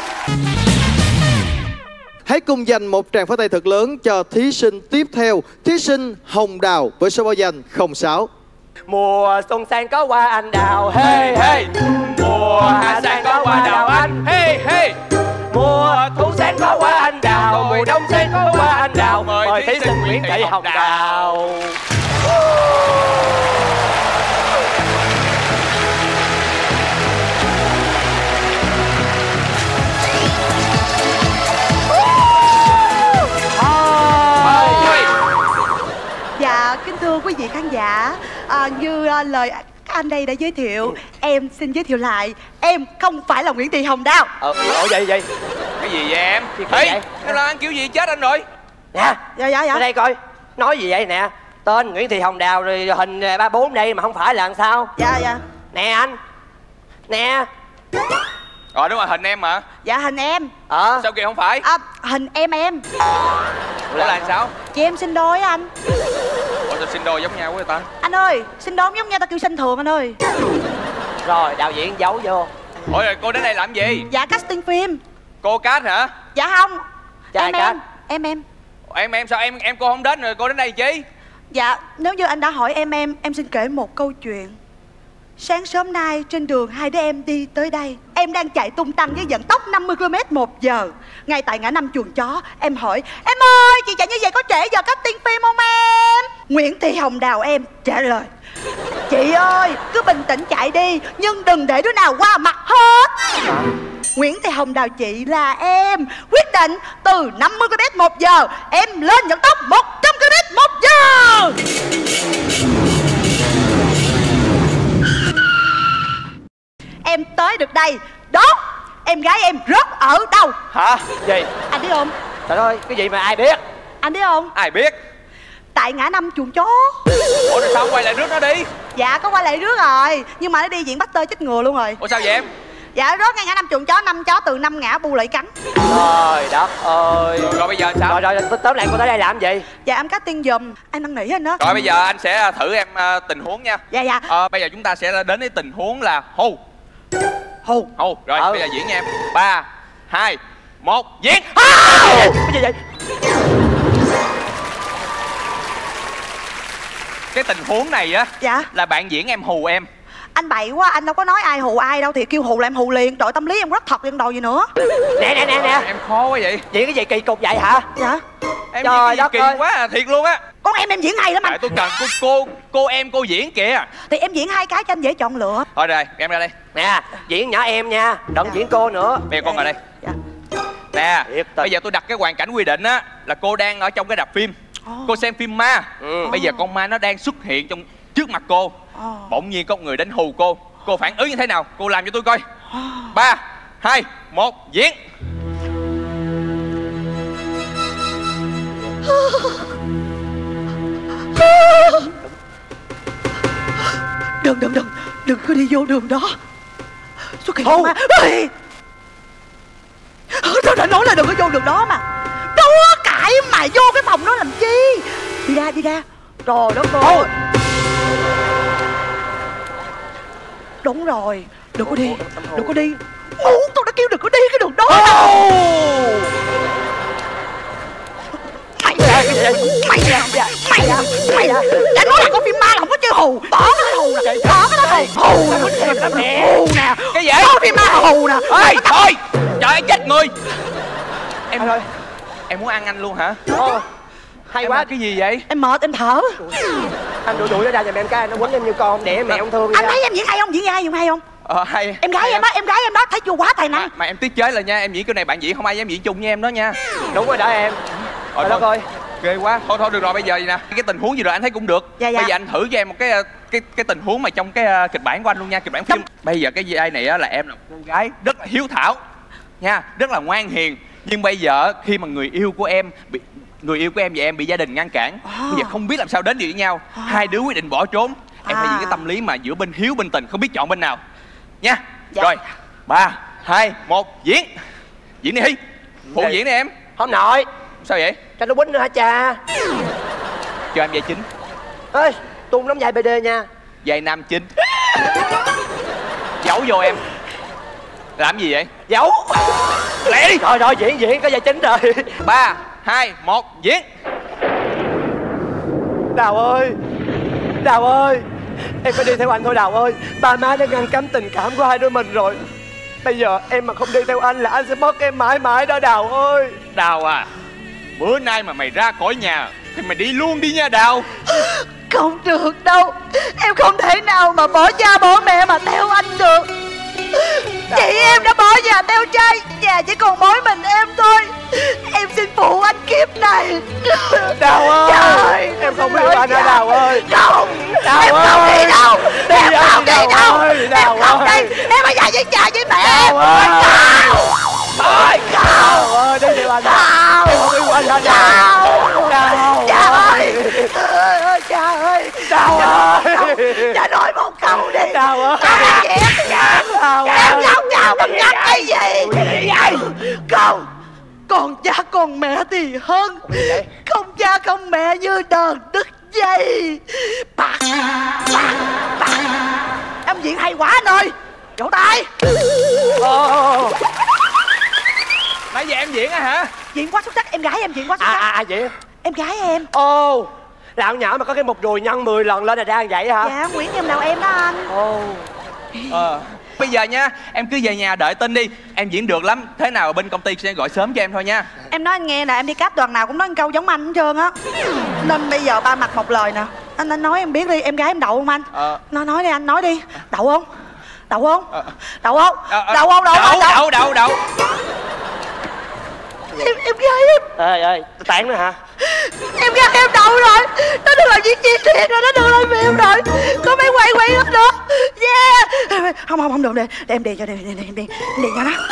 Hãy cùng dành một tràng pháo tay thật lớn cho thí sinh tiếp theo, thí sinh Hồng Đào với số báo danh 06. Mùa xuân sang có hoa anh đào, hey hey. Mùa hạ sang có hoa đào anh, hey hey. Mùa thu sang có hoa anh đào, mùa đông sang có hoa anh đào. Mời thí sinh Nguyễn Thị Hồng Đào. Dạ, kính thưa quý vị khán giả, như lời các anh đây đã giới thiệu, em xin giới thiệu lại, em không phải là Nguyễn Thị Hồng Đào. Ủa vậy? Cái gì vậy em? Ê, em làm ăn kiểu gì chết anh rồi? Nè, dạ. Ở đây coi, nói gì vậy nè? Tên Nguyễn Thị Hồng Đào rồi hình 34 đây mà không phải là làm sao? Dạ. Nè anh, nè. Rồi đúng rồi, hình em mà. Dạ, hình em. Sao kìa không phải? Hình em. Ủa là sao? Chị em sinh đôi anh. Ủa sao sinh đôi giống nhau quá ta? Anh ơi, sinh đôi giống nhau, ta kêu sinh thường anh ơi. Rồi, đạo diễn giấu vô. Ủa rồi cô đến đây làm gì? Dạ, casting phim. Cô cast hả? Dạ không. Em sao em cô không đến rồi cô đến đây chi? Dạ, nếu như anh đã hỏi em xin kể một câu chuyện. Sáng sớm nay trên đường hai đứa em đi tới đây, em đang chạy tung tăng với vận tốc 50 km/h. Ngay tại ngã năm Chuồng Chó, em hỏi: em ơi, chị chạy như vậy có trễ giờ casting phim không em? Nguyễn Thị Hồng Đào em trả lời: chị ơi, cứ bình tĩnh chạy đi, nhưng đừng để đứa nào qua mặt hết. Nguyễn Thị Hồng Đào chị là em quyết định từ 50 km/h em lên vận tốc 100 km/h. Em tới được đây, đó, em gái em rớt ở đâu? Hả? Gì? Anh biết không? Trời ơi, cái gì mà ai biết? Anh biết không? Ai biết? Tại ngã năm Chuồng Chó. Ủa rồi sao quay lại rước nó đi? Dạ có quay lại rước rồi, nhưng mà nó đi diễn bắt tơi chết ngừa luôn rồi. Ủa sao vậy em? Dạ rớt ngay ngã năm Chuồng Chó, 5 chó từ 5 ngã bu lại cắn. Trời đất ơi. Rồi bây giờ sao? Rồi tóm lại cô tới đây làm gì? Dạ em casting giùm, anh năn nỉ anh đó. Rồi bây giờ anh sẽ thử em tình huống nha. Dạ dạ. Bây giờ chúng ta sẽ đến cái tình huống là hù. Hù. Rồi bây giờ diễn nha em. 3, 2, 1, diễn. Cái gì vậy? Cái tình huống này á, dạ, là bạn diễn em hù em. Anh bậy quá, anh đâu có nói ai hù ai đâu, thì kêu hù là em hù liền. Trời, tâm lý em rất thật lần đầu gì nữa. Nè em khó quá vậy. Diễn cái gì kỳ cục vậy hả? Dạ. Em trời diễn cái gì kỳ quá à, thiệt luôn á. Con em diễn hay lắm anh. Tại tôi cần cô em cô diễn kìa. Thì em diễn 2 cái cho anh dễ chọn lựa. Thôi rồi, em ra đây. Nè, diễn nhỏ em nha, đừng diễn cô nữa. Bây giờ con vào đây. Dạ. Nè, bây giờ tôi đặt cái hoàn cảnh quy định á là cô đang ở trong cái rạp phim. Cô xem phim ma. Bây giờ con ma nó đang xuất hiện trong trước mặt cô. Bỗng nhiên có một người đến hù cô. Cô phản ứng như thế nào? Cô làm cho tôi coi. 3, 2, 1, diễn. Đừng có đi vô đường đó. Xuất hiện ma. Tôi đã nói là đừng có vô đường đó mà. Đâu có cãi mà vô cái phòng đó làm chi. Đi ra. Trời đất ơi. Đúng rồi, đừng có đi. Ngu, tôi đã kêu đừng có đi cái đường đó. Mày đã nói là có phim ma là không có chơi hù. Bỏ cái hù nè. Hù nè. Cái gì? Có phim ma hù nè. Ê, thôi. Trời ơi, chết người. Em ơi, em muốn ăn anh luôn hả? Hay em quá. Cái gì vậy? Em mệt, em thở. Anh đuổi nó ra giùm em cái, nó quấn em như con để mẹ ông thương. Anh thấy em diễn hay không? Diễn hay không? Hay. Em gái em đó thấy chưa, quá tài năng. Mà em tiết chế là nha, em diễn kiểu này bạn diễn không ai dám diễn chung với em đó nha. Đúng rồi đó em. Trời đất ơi, ghê quá. Thôi được rồi, bây giờ gì nè, cái tình huống gì rồi anh thấy cũng được. Dạ. Bây giờ anh thử cho em một cái tình huống mà trong cái kịch bản của anh luôn nha, kịch bản phim. Bây giờ cái vai này á là em là một cô gái rất là hiếu thảo nha, rất là ngoan hiền. Nhưng bây giờ khi mà người yêu của em và em bị gia đình ngăn cản, bây giờ không biết làm sao đến được với nhau, hai đứa quyết định bỏ trốn. Em phải diễn cái tâm lý mà giữa bên hiếu bên tình, không biết chọn bên nào nha. Rồi 3, 2, 1, diễn. Diễn đi Hy. Phụ diễn đi em. Không nội. Sao vậy? Cho nó quýnh nữa hả cha? Cho em vai chính. Ê, tôi không đóng vai BD nha. Vai nam chính. Giấu vô em. Làm gì vậy? Giấu. Lẹ đi. Rồi diễn có vai chính rồi. 3, 2, 1, diễn. Đào ơi, em phải đi theo anh thôi Đào ơi. Ba má đã ngăn cấm tình cảm của hai đứa mình rồi. Bây giờ em mà không đi theo anh là anh sẽ mất em mãi mãi đó Đào ơi. Đào à, bữa nay mà mày ra khỏi nhà thì mày đi luôn đi nha Đào. Không được đâu. Em không thể nào mà bỏ cha bỏ mẹ mà theo anh được. Chị em đã bỏ nhà theo trai, nhà chỉ còn mỗi mình em thôi. Em xin phụ anh kiếp này. Đào ơi, trời, em không yêu anh hả Đào ơi? Không, Đào em không ơi. đi đâu. Em không đi đâu. Đào Em không ơi. đi. Em ở nhà với cha với mẹ. Đào ơi. Thôi, Đào ơi, đi theo anh. Em không yêu anh hả Đào? Cha ơi. Cha ơi. Đào ơi. Cha nói một câu đi. Đào ơi. Cha ghét nha. Em không nhau mà ngắt cái gì. Không. Còn cha còn mẹ thì hơn. Không cha không mẹ như đờn đứt dây. Bạc. Em diễn hay quá anh ơi. Vỗ tay. Nãy giờ em diễn á hả? Diễn quá xuất sắc, em gái em diễn quá xuất sắc. Vậy? Em gái em. Lão nhỏ mà có cái một đùi nhân 10 lần lên là ra như vậy hả? Dạ, Nguyễn Nhâm nào em đó anh. bây giờ nha, em cứ về nhà đợi tin đi. Em diễn được lắm. Thế nào bên công ty sẽ gọi sớm cho em thôi nha. Em nói anh nghe nè, em đi cáp đoàn nào cũng nói một câu giống anh hết trơn á. Nên bây giờ ba mặt một lời nè. Anh nói em biết đi, em gái em đậu không anh? Nói đi anh, nói đi. Đậu không? Đậu không? Đậu không? Đậu không? Đậu. Em gái em. Ê, tán nữa hả? Em gái em đậu rồi. Nó được làm diễn viên thiệt rồi, nó được làm phim rồi. Có mấy quay hết nữa. Yeah. Không được, để em đi cho đi cho nó.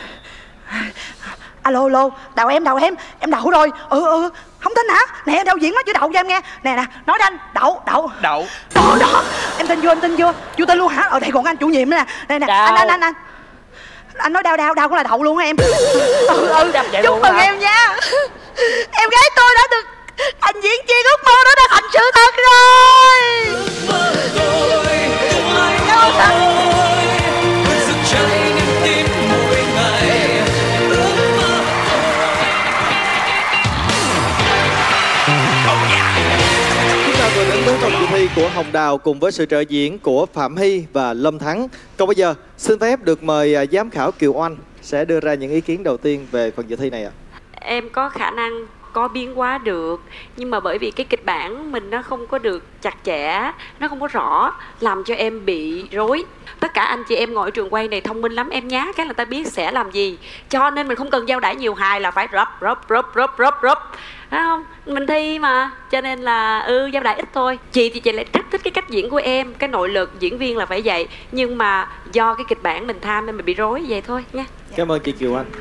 Alo, đậu em em đậu rồi. Không tin hả? Nè, đạo diễn nói chữ đậu cho em nghe. Nè, nói cho anh, đậu. Đó. Em tin chưa? Chưa tin luôn hả? Ở đây còn anh chủ nhiệm nữa nè. Nè, anh nói đau cũng là đậu luôn hả em? Chúc mừng em nha. Em gái tôi đã được anh diễn viên, ước mơ đó đã thành sự thật rồi. Vừa đến với vòng dự thi của Hồng Đào cùng với sự trợ diễn của Phạm Hy và Lâm Thắng. Còn bây giờ xin phép được mời giám khảo Kiều Oanh sẽ đưa ra những ý kiến đầu tiên về phần dự thi này ạ. Em có khả năng có biến hóa được, nhưng mà bởi vì cái kịch bản mình nó không có được chặt chẽ, nó không có rõ, làm cho em bị rối. Tất cả anh chị em ngồi trường quay này thông minh lắm, em nhá cái là ta biết sẽ làm gì, cho nên mình không cần giao đãi nhiều, hài là phải rub. Thấy không? Mình thi mà, cho nên là giao đãi ít thôi. Chị thì chị lại rất thích cái cách diễn của em, cái nội lực diễn viên là phải vậy, nhưng mà do cái kịch bản mình tham nên mình bị rối vậy thôi nha. Cảm ơn chị Kiều Anh.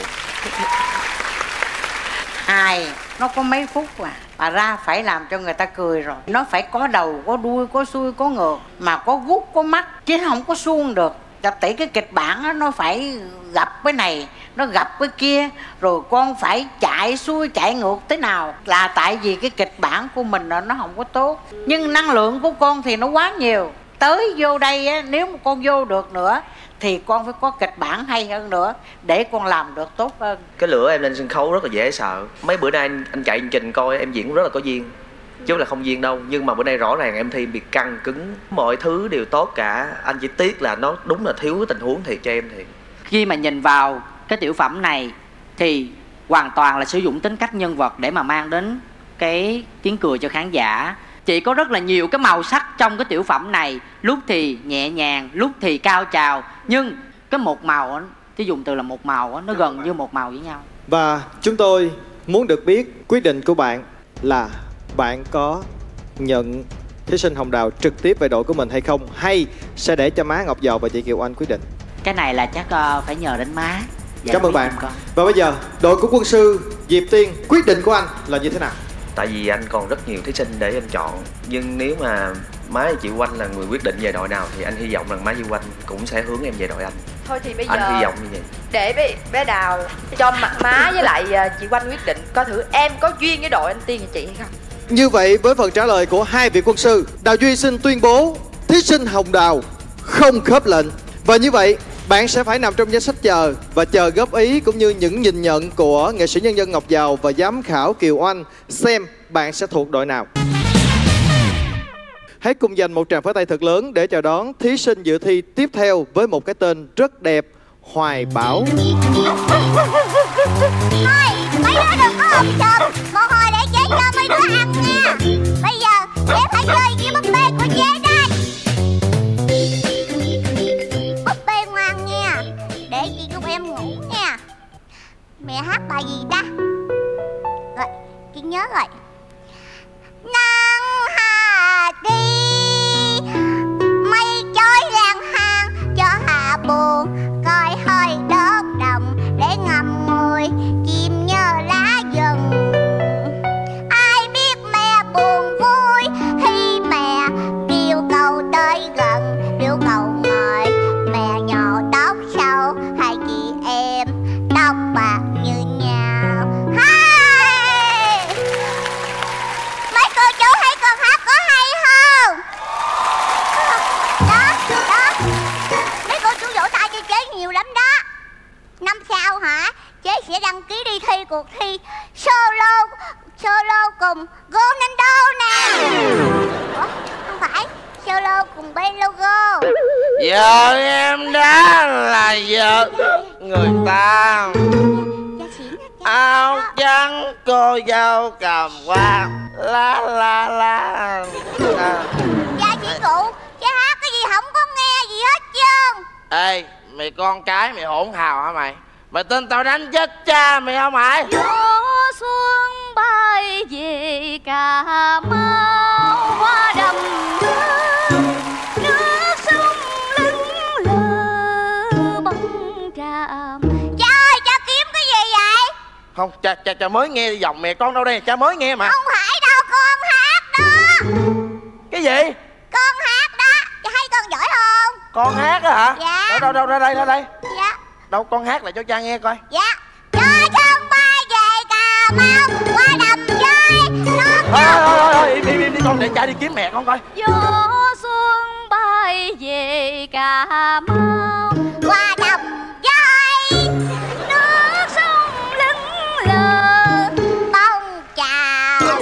Hài nó có mấy phút mà ra phải làm cho người ta cười rồi. Nó phải có đầu, có đuôi, có xuôi, có ngược, mà có gút, có mắt, chứ không có suông được. Gặp tỷ cái kịch bản đó, nó phải gặp cái này, nó gặp cái kia, rồi con phải chạy xuôi chạy ngược thế nào, là tại vì cái kịch bản của mình nó không có tốt. Nhưng năng lượng của con thì nó quá nhiều. Tới vô đây á, nếu mà con vô được nữa thì con phải có kịch bản hay hơn nữa để con làm được tốt hơn. Cái lửa em lên sân khấu rất là dễ sợ. Mấy bữa nay anh chạy chương trình coi em diễn rất là có duyên, chứ không là không duyên đâu. Nhưng mà bữa nay rõ ràng em thi bị căng cứng, mọi thứ đều tốt cả. Anh chỉ tiếc là nó đúng là thiếu cái tình huống thiệt cho em thiệt. Khi mà nhìn vào cái tiểu phẩm này thì hoàn toàn là sử dụng tính cách nhân vật để mà mang đến cái tiếng cười cho khán giả. Chị có rất là nhiều cái màu sắc trong cái tiểu phẩm này, lúc thì nhẹ nhàng, lúc thì cao trào, nhưng cái một màu á, chứ dùng từ là một màu á, nó gần như một màu với nhau. Và chúng tôi muốn được biết quyết định của bạn là bạn có nhận thí sinh Hồng Đào trực tiếp về đội của mình hay không, hay sẽ để cho má Ngọc Dầu và chị Kiều Anh quyết định? Cái này là chắc phải nhờ đến má. Cảm ơn bạn. Và bây giờ đội của quân sư Diệp Tiên, quyết định của anh là như thế nào? Tại vì anh còn rất nhiều thí sinh để em chọn, nhưng nếu mà má và chị Oanh là người quyết định về đội nào thì anh hy vọng rằng má Duy Oanh cũng sẽ hướng em về đội anh. Thôi thì bây giờ anh hy vọng như vậy. Để bé Đào cho mặt má với lại chị Oanh quyết định coi thử em có duyên với đội anh Tiên và chị hay không. Như vậy với phần trả lời của hai vị quân sư, Đào Duy xin tuyên bố thí sinh Hồng Đào không khớp lệnh. Và như vậy bạn sẽ phải nằm trong danh sách chờ và chờ góp ý cũng như những nhìn nhận của nghệ sĩ nhân dân Ngọc Dầu và giám khảo Kiều Oanh xem bạn sẽ thuộc đội nào. Hãy cùng dành một tràng pháo tay thật lớn để chào đón thí sinh dự thi tiếp theo với một cái tên rất đẹp, Hoài Bảo. Thôi, mấy đứa đừng có ôm chầm, một hồi để chế cho mấy đứa ăn nha. Bây giờ chế phải chơi với búp bê của chế đây. Búp bê ngoan nha, để chị giúp em ngủ nha. Mẹ hát bài gì ta? Rồi, chị nhớ rồi. Nắng hà đi, mây chói lang hang cho hà buồn, coi hơi đốt đồng để ngậm ngùi chim nhớ lá rừng. Ai biết mẹ buồn vui khi mẹ kêu cầu tới gần, kêu cầu ngồi mẹ nhổ tóc sâu, hai chị em tóc bạc như nhau. Hai mấy cô chú thấy con hát có hay không? Đó, mấy cô chú vỗ tay cho chế nhiều lắm đó. Năm sau hả, chế sẽ đăng ký đi thi cuộc thi solo cùng Ronaldo nè. Ủa, không phải, solo cùng bên logo. Vợ em đã là vợ người ta. Áo trắng cô dâu cầm hoa la la la. Dạ chị cụ, cha hát cái gì không có nghe gì hết trơn. Ê, mày con cái mày hỗn hào hả mày? Mày tin tao đánh chết cha mày không mày? Gió xuân bay về Cà Mau, hoa đầm nước sông lững lờ bóng tràm. Cha ơi, cha kiếm cái gì vậy? Không, cha mới nghe giọng mẹ con đâu đây, cha mới nghe mà. Không phải đâu, con hát đó. Cái gì? Con hát đó, cha thấy con giỏi không? Con hát á hả? Dạ. Đâu ra đây. Dạ. Đâu con hát lại cho cha nghe coi. Dạ. Gió xuân bay về Cà Mau, qua đầm chơi Thôi im đi con, để cha đi kiếm mẹ con coi. Gió xuân bay về Cà Mau, qua đầm chơi nước sông lững lờ bông tràm.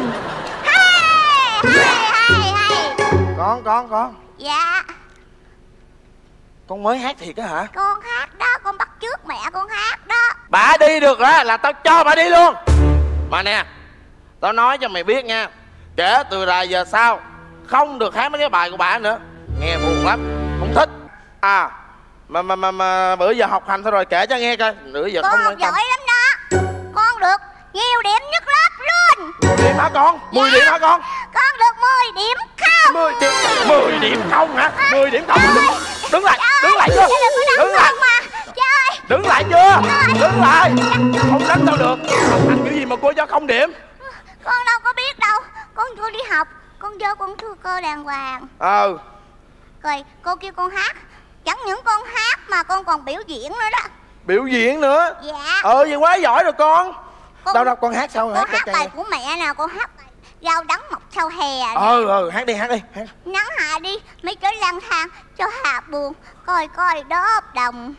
Hay. Con. Dạ. Con mới hát thiệt á hả? Con hát đó, con bắt chước mẹ con hát đó. Bà đi được đó là tao cho bà đi luôn. Mà nè, tao nói cho mày biết nha, kể từ rày giờ sau không được hát mấy cái bài của bà nữa. Nghe buồn lắm, không thích. À mà bữa giờ học hành thôi rồi, kể cho nghe coi. Bữa giờ con không học quan tâm. giỏi lắm đó. Con được nhiều điểm nhất lớp luôn. 10 điểm hả con? 10 điểm hả con? Con được 10 điểm không. 10 điểm không hả? 10 điểm không. Đứng lại chưa? Đứng lại. Đứng lại chưa? Đứng lại. Không đánh tao được. Học hành kiểu gì mà cô cho không điểm? Con đâu có biết đâu. Con chưa đi học, con vô con thưa cô đàng hoàng. Rồi cô kêu con hát. Chẳng những con hát mà con còn biểu diễn nữa đó. Biểu diễn nữa? Dạ. Vậy quá giỏi rồi con. Đâu con hát sao? Con hát bài của mẹ nào, con hát bài Rau đắng mọc sau hè. Hát đi. Nắng hạ đi, mấy trái lang thang cho hạ buồn, coi đốp đồng.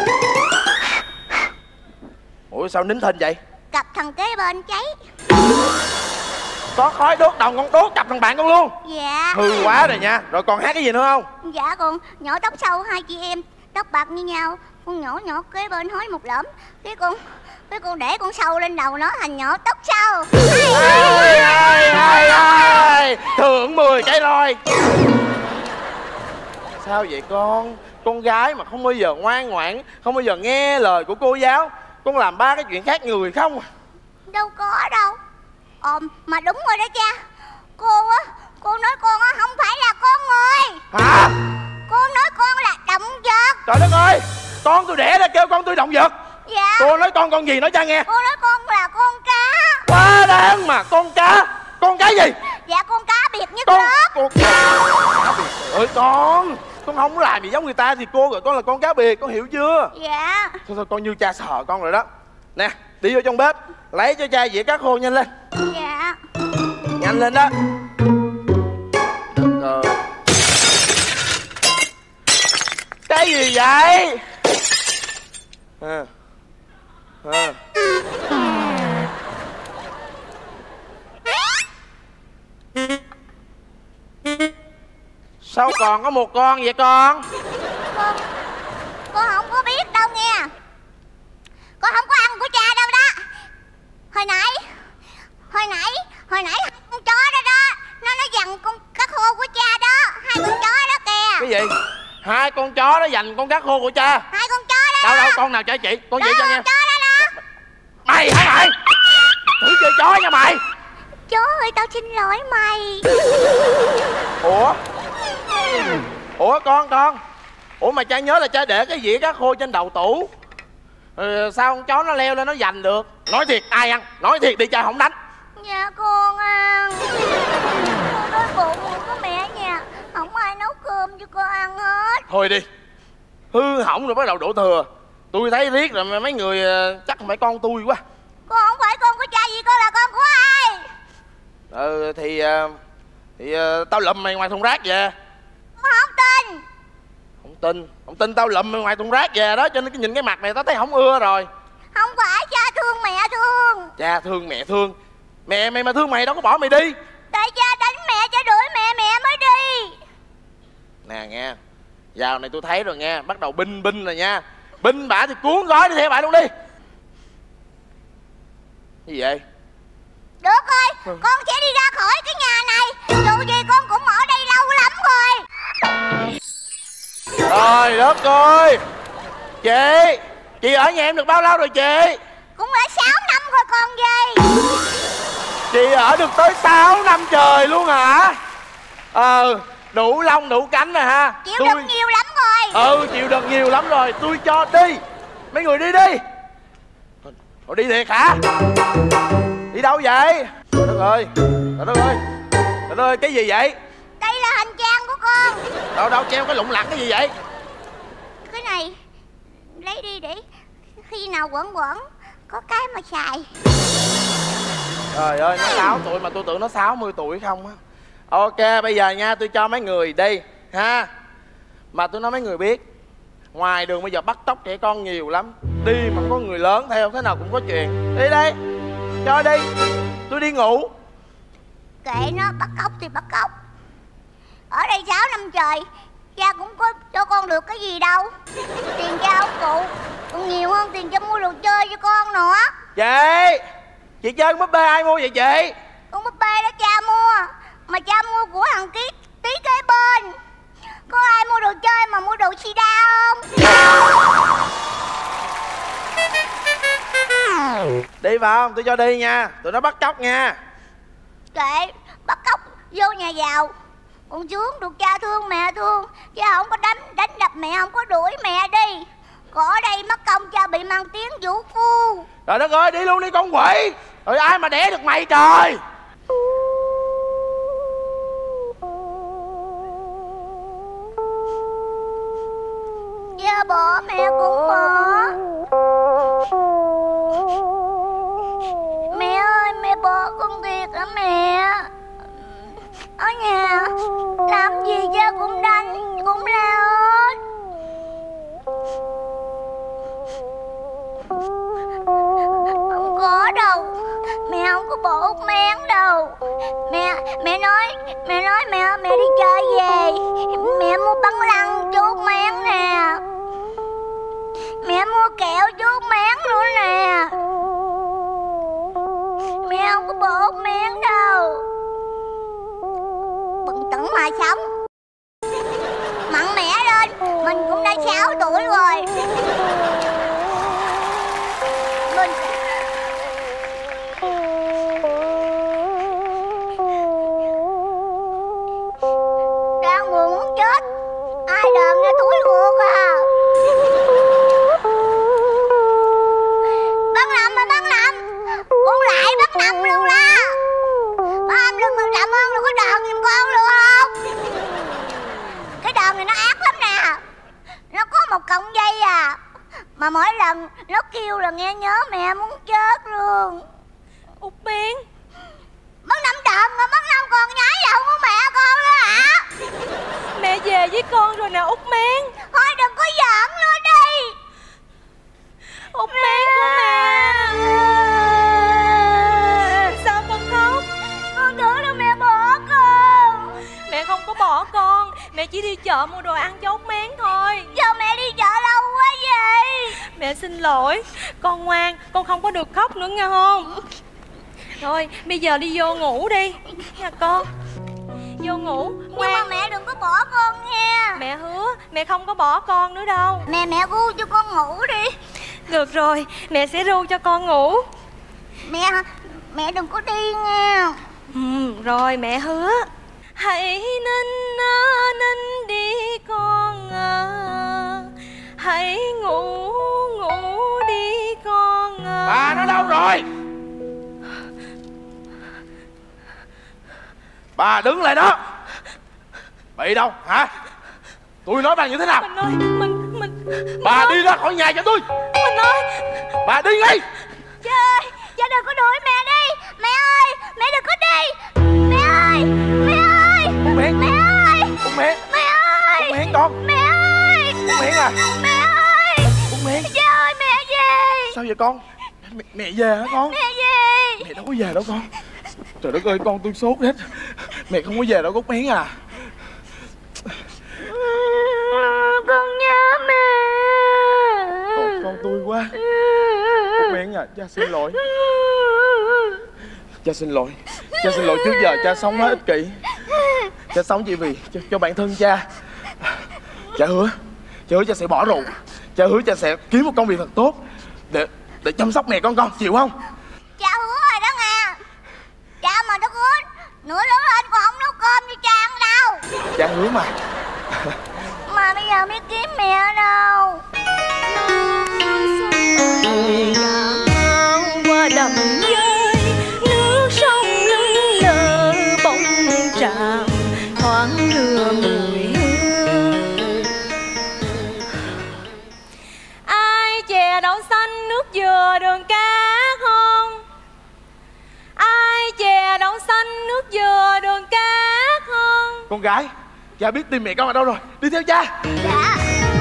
Ủa sao nín thinh vậy? Cặp thằng kế bên cháy. Có khói đốt đồng con đốt cặp thằng bạn con luôn. Dạ. Hư quá rồi nha. Rồi còn hát cái gì nữa không? Dạ con nhỏ tóc sâu, hai chị em tóc bạc như nhau. Con nhỏ kế bên hói một lõm. Cái con để con sâu lên đầu nó thành nhỏ tóc sâu. Thưởng 10 cái roi. Sao vậy con? Con gái mà không bao giờ ngoan ngoãn, không bao giờ nghe lời của cô giáo. Con làm ba cái chuyện khác người không? Đâu có đâu. Mà đúng rồi đó cha. Cô nói con á không phải là con người. Hả? Cô nói con là động vật. Trời đất ơi, con tôi đẻ ra kêu con tôi động vật. Dạ. Cô nói con gì nói cha nghe. Cô nói con là con cá. Quá đáng mà, con cá. Con cái gì? Dạ con cá biệt nhất lớp. Con cá biệt. Ơi con không làm gì giống người ta thì cô gọi con là con cá biệt, con hiểu chưa? Dạ. Thôi con như cha sợ con rồi đó. Nè, đi vô trong bếp lấy cho cha dĩa cá khô nhanh lên. Dạ. Nhanh lên đó. Rồi. Cái gì vậy? Sao còn có một con vậy con? Con không có biết đâu nghe. Con không có ăn của cha đâu đó. Hồi nãy hai con chó đó nó giành con cá khô của cha đó. Hai con chó đó kìa. Cái gì? Hai con chó đó giành con cá khô của cha? Hai con chó đó. Đâu con nào cho chị, con chỉ cho nghe. Chó đó đó. Mày hả mày? Thử chơi chó nha mày. Chó ơi tao xin lỗi mày. Ủa con. Ủa mà cha nhớ là cha để cái dĩa cá khô trên đầu tủ. Sao con chó nó leo lên nó giành được? Nói thiệt ai ăn? Nói thiệt đi cha không đánh. Dạ con ăn. Con đói bụng có mẹ nhà không ai nấu cơm cho con ăn hết. Thôi đi. Hư hỏng rồi bắt đầu đổ thừa. Tôi thấy riết rồi mấy người chắc không phải con tôi quá. Con không phải con của cha gì, con là con của ai? Thì tao lụm mày ngoài thùng rác về. Con không tin. Không tin tao lụm mày ngoài thùng rác về đó, cho nên nhìn cái mặt này tao thấy không ưa rồi. Không phải, cha thương mẹ thương. Cha thương mẹ thương. Mẹ mày mà thương mày đâu có bỏ mày đi. Tại cha đánh mẹ, cha đuổi mẹ mới đi. Nè nghe, dạo này tôi thấy rồi nghe, bắt đầu binh rồi nha. Binh bả thì cuốn gói đi theo bả luôn đi. Gì vậy? Được rồi, con sẽ đi ra khỏi cái nhà này. Dù gì con cũng ở đây lâu lắm rồi. Trời đất ơi. Chị ở nhà em được bao lâu rồi chị? Cũng đã 6 năm rồi còn gì. Chị ở được tới 6 năm trời luôn hả? Đủ lông đủ cánh rồi ha. Chịu đựng nhiều lắm rồi. Chịu đựng nhiều lắm rồi. Tôi cho đi. Mấy người đi đi. Thôi đi thiệt hả? Đi đâu vậy? Trời đất ơi. Trời đất ơi. Trời đất ơi, cái gì vậy? Đây là hành trang của con. Đâu treo cái lụng lặt cái gì vậy? Cái này lấy đi để khi nào quẩn có cái mà xài. Trời ơi, nó 6 tuổi mà tôi tưởng nó 60 tuổi không á. Ok, bây giờ nha, tôi cho mấy người đi ha. Mà tôi nói mấy người biết, ngoài đường bây giờ bắt cóc trẻ con nhiều lắm. Đi mà có người lớn theo thế nào cũng có chuyện. Đi đây, cho đi. Tôi đi ngủ. Kệ nó, bắt cóc thì bắt cóc. Ở đây 6 năm trời, cha cũng có cho con được cái gì đâu. Tiền cha ông cụ còn nhiều hơn tiền cho mua đồ chơi cho con nữa. Chị chơi con búp bê ai mua vậy chị? Con búp bê đó cha mua. Mà cha mua của thằng Tí kế bên. Có ai mua đồ chơi mà mua đồ sida không? Đi vào không? Tôi cho đi nha. Tụi nó bắt cóc nha. Kệ, bắt cóc vô nhà giàu. Con sướng được cha thương mẹ thương. Cha không có đánh đập mẹ, không có đuổi mẹ đi. Còn ở đây mất công cha bị mang tiếng vũ phu. Trời đất ơi, đi luôn đi con quỷ. Rồi ai mà đẻ được mày trời. Cha bỏ mẹ cũng bỏ. Mẹ ơi, mẹ bỏ con thiệt hả mẹ? Ở nhà làm gì cha cũng đánh cũng la hết. Không có đâu, mẹ không có bỏ Út Mén đâu. Mẹ nói mẹ đi chơi về, mẹ mua bắn lăng cho Út Mén nè. Mẹ mua kẹo cho Út Mén nữa nè. Mẹ không có bỏ Út Mén đâu. Bận tửng mà sống. Mạnh mẽ lên, mình cũng đã 6 tuổi rồi. Mình đang buồn muốn chết. Ai đờn ra túi ruột à. Bác Năm ơi, bác Năm. Con lại bác Năm luôn đó. Bác đừng mà cảm ơn, đừng có đờn giùm con được không? Cái đờn này nó ác lắm nè. Nó có một cọng dây à. Mà mỗi lần nó kêu là nghe nhớ mẹ muốn chết luôn. Út Mén. Bác Năm đờn mà bác Năm còn nhái vào của mẹ con nữa hả? Mẹ về với con rồi nè Út Mén. Thôi đừng có giỡn nữa đi. Út Mén của mẹ. Sao con khóc? Con tưởng là mẹ bỏ con. Mẹ không có bỏ con. Mẹ chỉ đi chợ mua đồ ăn cho Út Mén thôi. Sao mẹ đi chợ lâu quá vậy? Mẹ xin lỗi. Con ngoan, con không có được khóc nữa nghe không? Thôi bây giờ đi vô ngủ đi nha con. Vô ngủ ngoan. Nhưng mà mẹ đừng có bỏ con nha. Mẹ hứa mẹ không có bỏ con nữa đâu. Mẹ ru cho con ngủ đi. Được rồi, mẹ sẽ ru cho con ngủ. Mẹ đừng có đi nha. Rồi mẹ hứa. Hãy nín đi con à. Hãy ngủ đi con à. Bà nó đâu rồi? Bà đứng lại đó. Bị đâu hả? Tôi nói bà như thế nào? Mình ơi, mình bà đi ra khỏi nhà cho tôi. Mình ơi, bà đi ngay. Cha ơi, cha đừng có đuổi mẹ đi. Mẹ ơi, mẹ đừng có đi. Mẹ ơi, mẹ ơi. Út Mén. Mẹ ơi. Út Mén. Mẹ ơi. Út Mén con. Mẹ ơi. Út Mén à. Mẹ ơi. Út Mén. Cha ơi, mẹ về. Sao vậy con? Mẹ về hả con? Mẹ về. Mẹ đâu có về đâu con. Trời đất ơi, con tôi sốt hết. Mẹ không có về đâu Út Mén à. Con tôi quá. Út Miễn à, cha xin lỗi. Cha xin lỗi. Cha xin lỗi, trước giờ cha sống quá ích kỷ. Cha sống chỉ vì cho bản thân cha. Cha hứa cha sẽ bỏ rượu. Cha hứa cha sẽ kiếm một công việc thật tốt để chăm sóc mẹ con chịu không? Cha hứa rồi đó nghe. Cha mà đất út, nữa lớn lên con không nấu cơm cho cha ăn đâu. Cha hứa mà. Mà bây giờ biết kiếm mẹ ở đâu? Qua đầm dơi, nước sông lững lờ bóng tràm thoáng đưa mùi hương. Ai chè đậu xanh nước dừa đường cát không? Ai chè đậu xanh nước dừa đường cát không? Con gái, cha biết tìm mẹ con ở đâu rồi, đi theo cha. Dạ.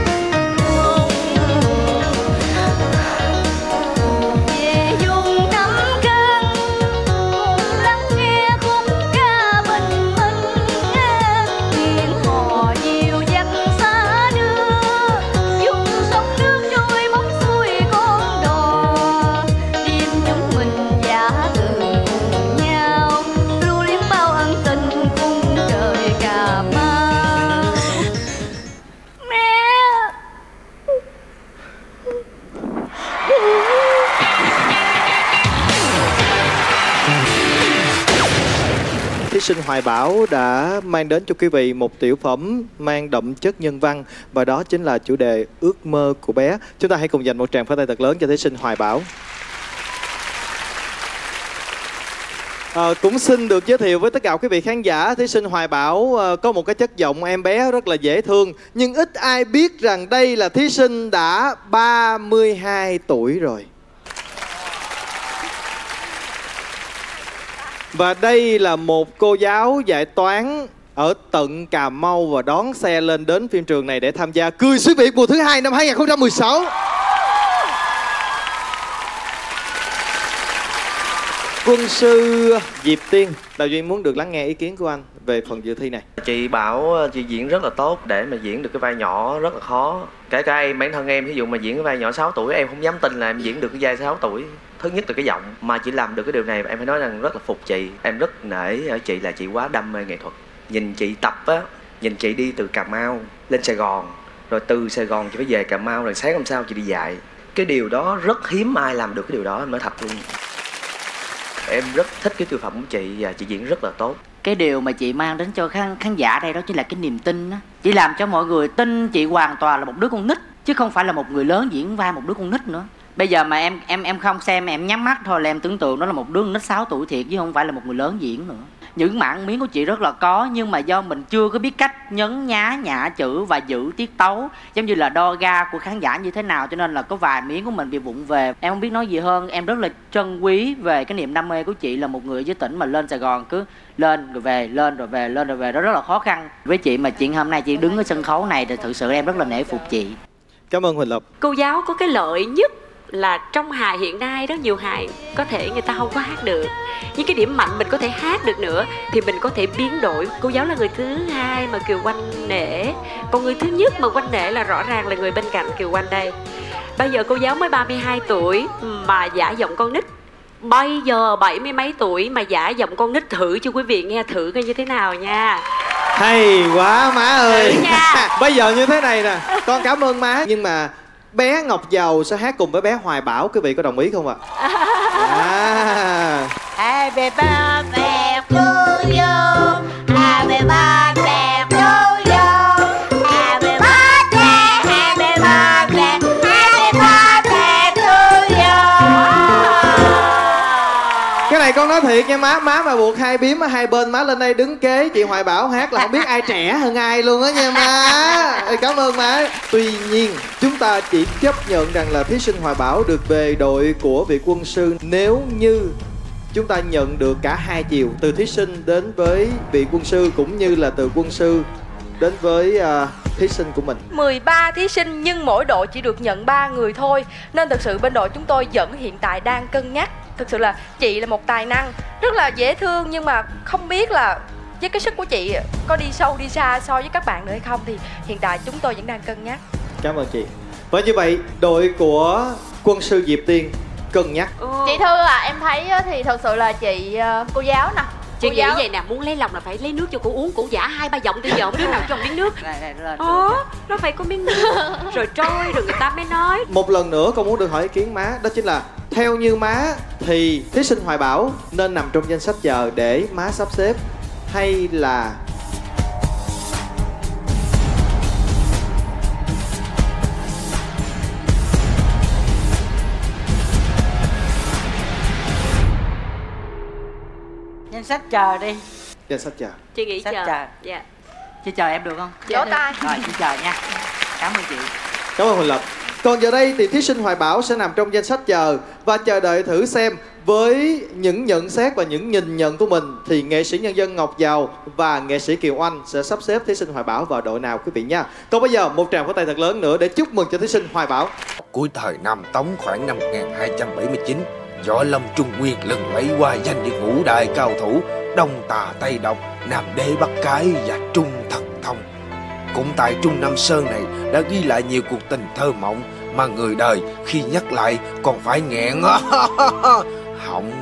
Thí sinh Hoài Bảo đã mang đến cho quý vị một tiểu phẩm mang đậm chất nhân văn, và đó chính là chủ đề ước mơ của bé. Chúng ta hãy cùng dành một tràng pháo tay thật lớn cho thí sinh Hoài Bảo. Cũng xin được giới thiệu với tất cả quý vị khán giả, thí sinh Hoài Bảo có một cái chất giọng em bé rất là dễ thương, nhưng ít ai biết rằng đây là thí sinh đã 32 tuổi rồi. Và đây là một cô giáo dạy toán ở tận Cà Mau và đón xe lên đến phim trường này để tham gia Cười Xuyên Việt mùa thứ 2 năm 2016. Quân sư Diệp Tiên, đạo diễn muốn được lắng nghe ý kiến của anh về phần dự thi này. Chị bảo chị diễn rất là tốt, để mà diễn được cái vai nhỏ rất là khó. Kể cả em, bản thân em, ví dụ mà diễn cái vai nhỏ 6 tuổi, em không dám tin là em diễn được cái vai 6 tuổi. Thứ nhất là cái giọng, mà chị làm được cái điều này em phải nói rằng rất là phục chị. Em rất nể ở chị là chị quá đam mê nghệ thuật. Nhìn chị tập á, nhìn chị đi từ Cà Mau lên Sài Gòn, rồi từ Sài Gòn chị phải về Cà Mau, rồi sáng hôm sau chị đi dạy. Cái điều đó rất hiếm ai làm được cái điều đó, em nói thật luôn. Em rất thích cái作phẩm của chị và chị diễn rất là tốt. Cái điều mà chị mang đến cho khán giả đây đó chính là cái niềm tin đó. Chị làm cho mọi người tin chị hoàn toàn là một đứa con nít, chứ không phải là một người lớn diễn vai một đứa con nít nữa. Bây giờ mà em không xem, em nhắm mắt thôi là em tưởng tượng nó là một đứa con nít 6 tuổi thiệt, chứ không phải là một người lớn diễn nữa. Những mảng miếng của chị rất là có, nhưng mà do mình chưa có biết cách nhấn nhá nhả chữ và giữ tiết tấu, giống như là đo ga của khán giả như thế nào, cho nên là có vài miếng của mình bị vụng về. Em không biết nói gì hơn, em rất là trân quý về cái niềm đam mê của chị, là một người ở dưới tỉnh mà lên Sài Gòn cứ lên rồi về, lên rồi về, lên rồi về, đó rất là khó khăn với chị. Mà chuyện hôm nay chị đứng ở sân khấu này thì thực sự em rất là nể phục chị. Cảm ơn Huỳnh Lập. Cô giáo có cái lợi nhất là trong hài hiện nay rất nhiều hài có thể người ta không có hát được, nhưng cái điểm mạnh mình có thể hát được nữa thì mình có thể biến đổi. Cô giáo là người thứ hai mà Kiều Oanh nể, còn người thứ nhất mà Oanh nể là rõ ràng là người bên cạnh Kiều Oanh đây. Bây giờ cô giáo mới 32 tuổi mà giả giọng con nít. Bây giờ 70 mấy tuổi mà giả giọng con nít, thử cho quý vị nghe thử coi như thế nào nha. Hay quá má ơi. Bây giờ như thế này nè, con cảm ơn má, nhưng mà bé Ngọc Dầu sẽ hát cùng với bé Hoài Bảo, quý vị có đồng ý không ạ? Happy birthday to you, happy birthday to you, happy birthday, happy birthday, happy birthday to you. Cái này con nói thiệt nha má, má mà buộc hai bím ở hai bên, má lên đây đứng kế chị Hoài Bảo hát là không biết ai trẻ hơn ai luôn á nha má. Cảm ơn má. Tuy nhiên chúng ta chỉ chấp nhận rằng là thí sinh Hoài Bảo được về đội của vị quân sư nếu như chúng ta nhận được cả hai chiều, từ thí sinh đến với vị quân sư cũng như là từ quân sư đến với thí sinh của mình. 13 thí sinh nhưng mỗi đội chỉ được nhận 3 người thôi, nên thực sự bên đội chúng tôi vẫn hiện tại đang cân nhắc. Thực sự là chị là một tài năng rất là dễ thương, nhưng mà không biết là với cái sức của chị có đi sâu đi xa so với các bạn nữa hay không, thì hiện tại chúng tôi vẫn đang cân nhắc. Cảm ơn chị. Và như vậy đội của quân sư Diệp Tiên cân nhắc. Chị Thư em thấy thì thật sự là chị cô giáo nè. Chị nghĩ vậy nè, muốn lấy lòng là phải lấy nước cho cô uống, cô giả 2-3 giọng từ giờ mới đứa nào cho miếng nước. Nó phải có miếng nước rồi trôi rồi người ta mới nói. Một lần nữa con muốn được hỏi ý kiến má, đó chính là theo như má thì thí sinh Hoài Bảo nên nằm trong danh sách chờ để má sắp xếp, hay là Danh sách chờ đi. danh sách chờ? Chị nghĩ Sách chờ. chờ. Dạ. Chị chờ em được không? Vỗ tay. Rồi chị chờ nha. Cảm ơn chị. Cảm ơn Huỳnh Lập. Còn giờ đây thì thí sinh Hoài Bảo sẽ nằm trong danh sách chờ và chờ đợi thử xem với những nhận xét và những nhìn nhận của mình thì nghệ sĩ nhân dân Ngọc Giàu và nghệ sĩ Kiều Oanh sẽ sắp xếp thí sinh Hoài Bảo vào đội nào quý vị nha. Còn bây giờ một tràng pháo tay thật lớn nữa để chúc mừng cho thí sinh Hoài Bảo. Cuối thời Nam Tống khoảng năm 1279, Võ Lâm Trung Nguyên lần lấy qua danh với ngũ đại cao thủ Đông Tà Tây Độc, Nam Đế Bắc Cái và Trung Thần Thông. Cũng tại Trung Nam Sơn này đã ghi lại nhiều cuộc tình thơ mộng mà người đời khi nhắc lại còn phải nghẹn họng.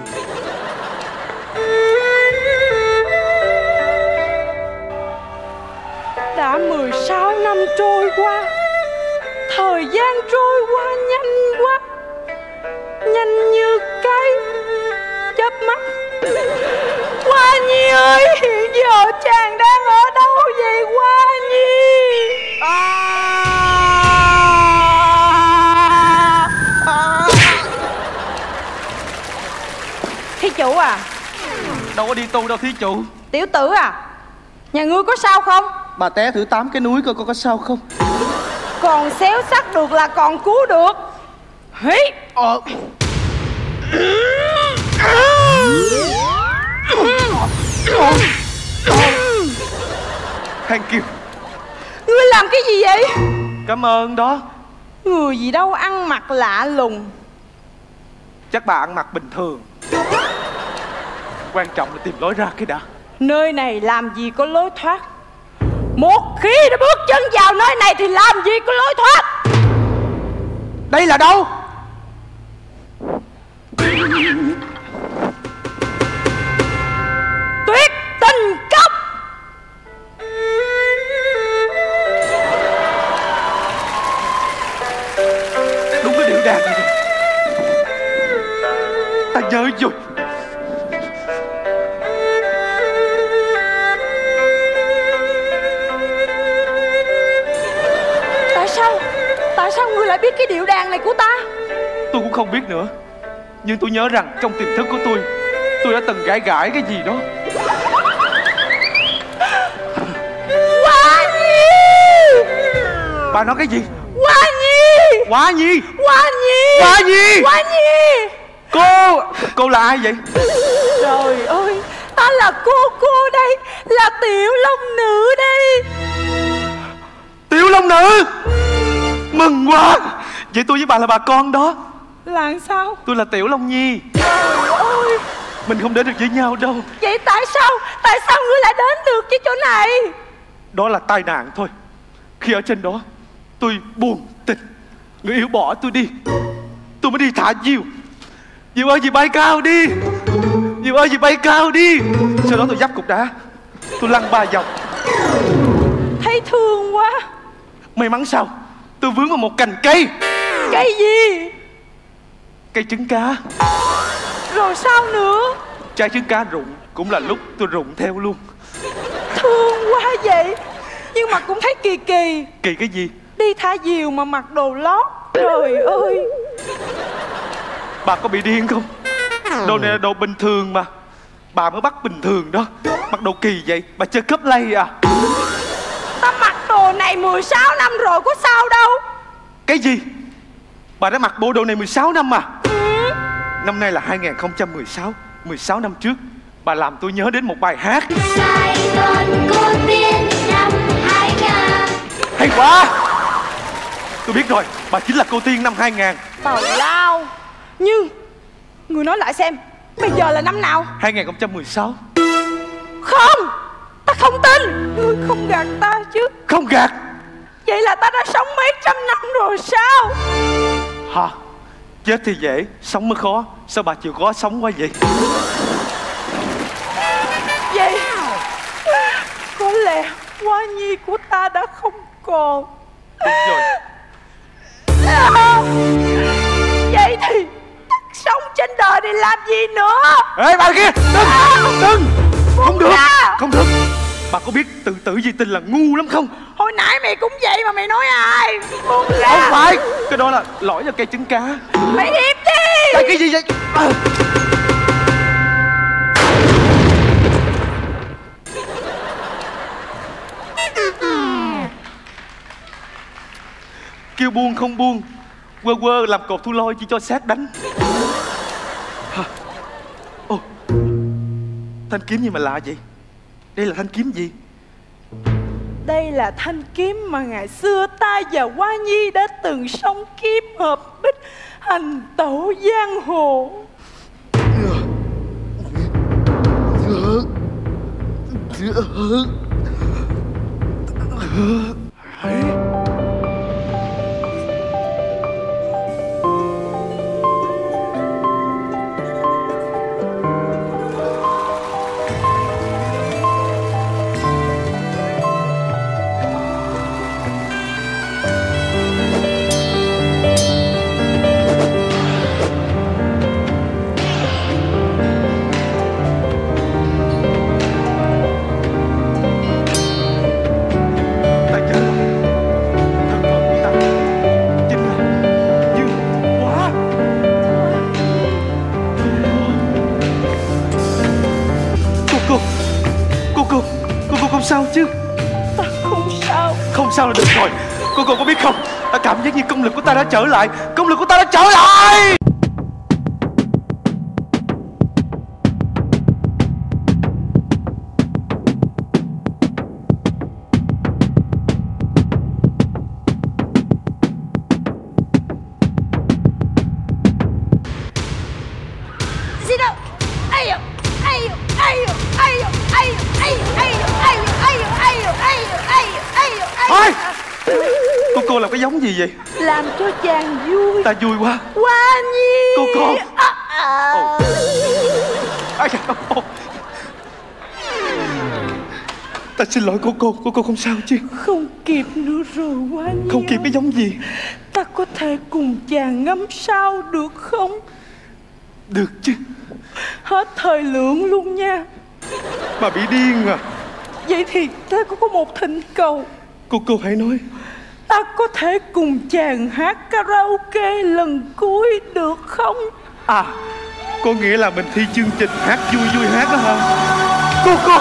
Đã 16 năm trôi qua, thời gian trôi qua nhanh quá, nhanh như cái chớp mắt. Hoa Nhi ơi, hiện giờ chàng đang ở đâu vậy Hoa Nhi? Thí chủ à? Đâu có đi tu đâu thí chủ. Tiểu tử à? Nhà ngươi có sao không? Bà té thử 8 cái núi coi có sao không. Còn xéo sắc được là còn cứu được. Hí. Hàng Kiều, ngươi làm cái gì vậy? cảm ơn đó. Người gì đâu ăn mặc lạ lùng. Chắc bà ăn mặc bình thường. Quan trọng là tìm lối ra cái đã. Nơi này làm gì có lối thoát. Một khi đã bước chân vào nơi này thì làm gì có lối thoát. Đây là đâu? Tuyết Tình Cốc. Đúng cái điệu đàn này. Ta nhớ rồi. Tại sao ngươi lại biết cái điệu đàn này của ta? Tôi cũng không biết nữa. Nhưng tôi nhớ rằng trong tiềm thức của tôi đã từng gãi cái gì đó. Hoa Nhi! Bà nói cái gì? Hoa Nhi! Hoa Nhi! Hoa Nhi! Hoa Nhi! Hoa Nhi! Cô là ai vậy? Trời ơi, ta là cô đây, là Tiểu Long Nữ đây. Tiểu Long Nữ! Mừng quá! Vậy tôi với bà là bà con đó. Là sao? Tôi là Tiểu Long Nhi. Trời ơi! Mình không đến được với nhau đâu. Vậy tại sao ngươi lại đến được với chỗ này? Đó là tai nạn thôi. Khi ở trên đó tôi buồn tình, người yêu bỏ tôi đi. Tôi mới đi thả diều. Diều ơi, diều bay cao đi. Diều ơi, diều bay cao đi. Sau đó tôi dắt cục đá, tôi lăn 3 vòng. Thấy thương quá. May mắn sao tôi vướng vào một cành cây. Cây gì? Cây trứng cá. Rồi sao nữa? Trái trứng cá rụng cũng là lúc tôi rụng theo luôn. Thương quá vậy. Nhưng mà cũng thấy kỳ kỳ. Kỳ cái gì? Đi thả diều mà mặc đồ lót. Trời ơi. Bà có bị điên không? Đồ này là đồ bình thường mà. Bà mới bắt bình thường đó. Mặc đồ kỳ vậy, bà chơi cosplay à? Ta mặc đồ này 16 năm rồi, có sao đâu. Cái gì? Bà đã mặc bộ đồ này 16 năm à? Năm nay là 2016. 16 năm trước bà làm tôi nhớ đến một bài hát. Hay quá. Tôi biết rồi, bà chính là cô Tiên năm 2000. Tào lao. Nhưng người nói lại xem, bây giờ là năm nào? 2016. Không, ta không tin. Ngươi không gạt ta chứ? Không gạt. Vậy là ta đã sống mấy trăm năm rồi sao? Hả? Chết thì dễ, sống mới khó. Sao bà chịu khó sống quá vậy? Vậy có lẽ Hoa Nhi của ta đã không còn. Đúng rồi. Vậy thì sống trên đời này làm gì nữa? Ê bà kia, đừng, không được, không được. Bà có biết tự tử di tinh là ngu lắm không? Hồi nãy mày cũng vậy mà mày nói ai? Không phải, cái đó là lỗi là cây trứng cá. Mày im đi. Cái gì vậy? Kêu buông không buông, quơ quơ làm cột thu lôi chỉ cho sát đánh. Ồ, thanh kiếm gì mà lạ vậy? Đây là thanh kiếm gì? Đây là thanh kiếm mà ngày xưa ta và Hoa Nhi đã từng song kiếm hợp bích hành tẩu giang hồ. Không sao chứ? Ta không sao. Không sao là được rồi. Cô có biết không, ta cảm giác như công lực của ta đã trở lại. Công lực của ta đã trở lại. Gì đâu? Ai ơi, ai ơi, ai ơi, ai ơi, ai ơi, ai ơi, ai ơi, ai ơi, ai ơi, ai ơi, ai ơi, ai ơi, ai ơi. Thôi, cô làm cái giống gì vậy? Làm cho chàng vui. Ta vui quá. Hoa Nhi. Cô. Ai da, ta xin lỗi cô không sao chứ? Không kịp nữa rồi Hoa Nhi. Không kịp cái giống gì? Ta có thể cùng chàng ngắm sao được không? Được chứ. Hết thời lượng luôn nha. Bà bị điên à? Vậy thì ta có một thỉnh cầu. Cô hãy nói. Ta có thể cùng chàng hát karaoke lần cuối được không? À, có nghĩa là mình thi chương trình hát vui hát đó hả? Cô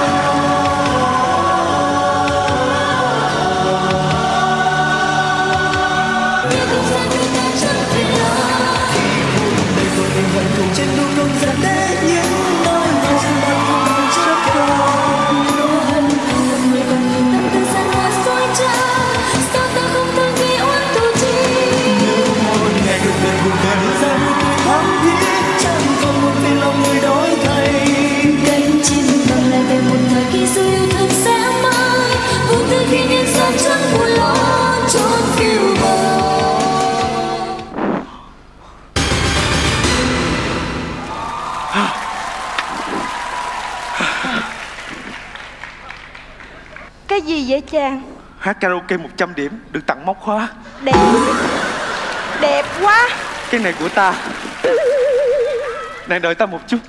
trên đôi không gian để những nỗi lòng bằng chất con hân hồn người còn nhiều tâm tư gian hoa dối trá sao ta không thương vì oan thù chi nếu một ngày được gần cùng gần ra nụ cười thắm thiết chẳng còn một vì lòng người đổi thay cánh chim bằng lại về một thời khi sự yêu thương sẽ mãi vô tư khi nhân gian chẳng buồn lo chốn phiêu bờ. Cái gì vậy chàng? Hát karaoke 100 điểm, được tặng móc khóa. Đẹp quá. Cái này của ta. Nàng đợi ta một chút.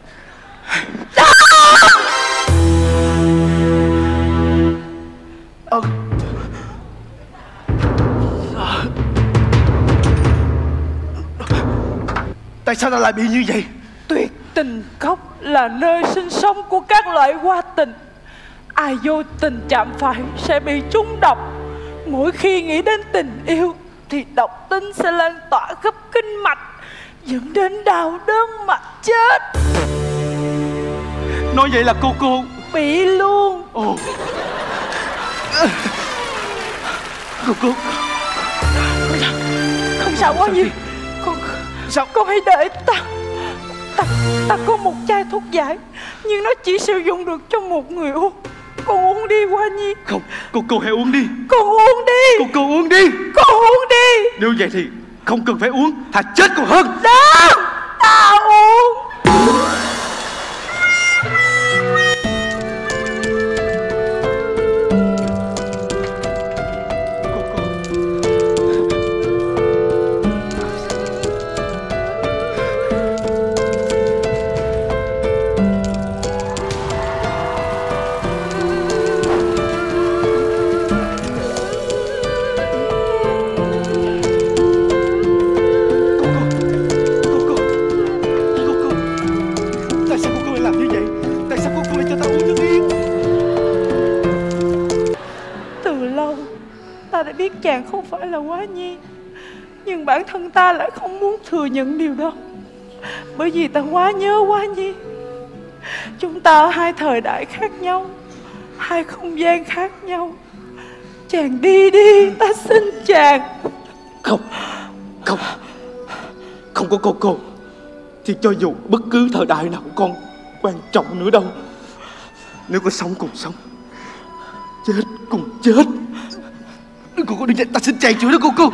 Tại sao ta lại bị như vậy? Tuyệt tình cốc là nơi sinh sống của các loại hoa tình. Ai vô tình chạm phải sẽ bị trúng độc. Mỗi khi nghĩ đến tình yêu thì độc tính sẽ lan tỏa khắp kinh mạch, dẫn đến đau đớn mà chết. Nói vậy là cô bị luôn. Ồ. Cô không sao quá nhiều. Con hãy đợi ta. Ta có một chai thuốc giải, nhưng nó chỉ sử dụng được cho một người uống. con uống đi Hoa Nhi. Không, cô hãy uống đi. Con uống đi. Cô uống đi. Con uống đi. Nếu vậy thì không cần phải uống, thà chết còn hơn. Đó, ta uống. Ta đã biết chàng không phải là Hoa Nhi, nhưng bản thân ta lại không muốn thừa nhận điều đó. Bởi vì ta quá nhớ Hoa Nhi. Chúng ta ở hai thời đại khác nhau, hai không gian khác nhau. Chàng đi đi, ta xin chàng. Không có cô thì cho dù bất cứ thời đại nào con quan trọng nữa đâu. Nếu có sống cùng sống, chết cùng chết. Cô đừng vậy, ta xin chàng chửi đó cô.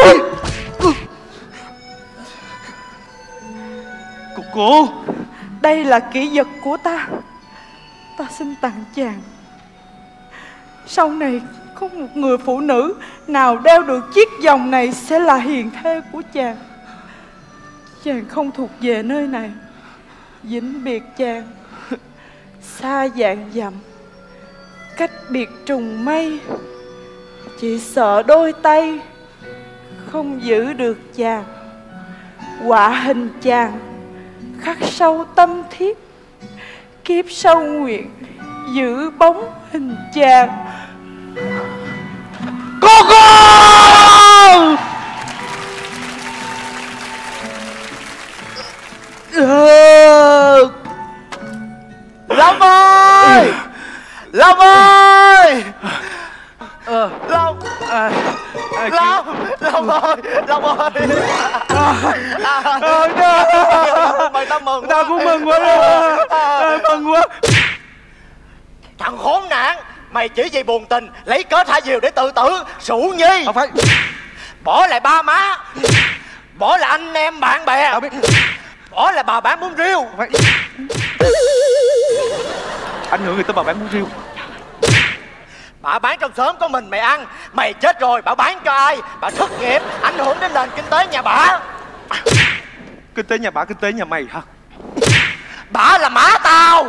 Cô đây là kỷ vật của ta. Ta xin tặng chàng. Sau này có một người phụ nữ nào đeo được chiếc vòng này sẽ là hiền thê của chàng. Chàng không thuộc về nơi này, vĩnh biệt chàng. Xa vạn dặm, cách biệt trùng mây. Chỉ sợ đôi tay không giữ được chàng. Họa hình chàng khắc sâu tâm thiết. Kiếp sau nguyện giữ bóng hình chàng. Cô Long ơi! Long ơi! Long ơi! Long ơi! Mày tao mừng. Tao cũng mừng quá đó. Mừng quá. Thằng khốn nạn, mày chỉ vì buồn tình lấy cớ thả diều để tự tử. Sủ Nhi không phải. Bỏ lại ba má, bỏ lại anh em bạn bè, bỏ lại bà bán bún riêu. Ảnh hưởng người tới bà bán bún riêu. Bà bán trong xóm có mình mày ăn. Mày chết rồi bà bán cho ai? Bà thất nghiệp, ảnh hưởng đến nền kinh tế nhà bà. Kinh tế nhà bà, kinh tế nhà mày hả? Bà là má tao.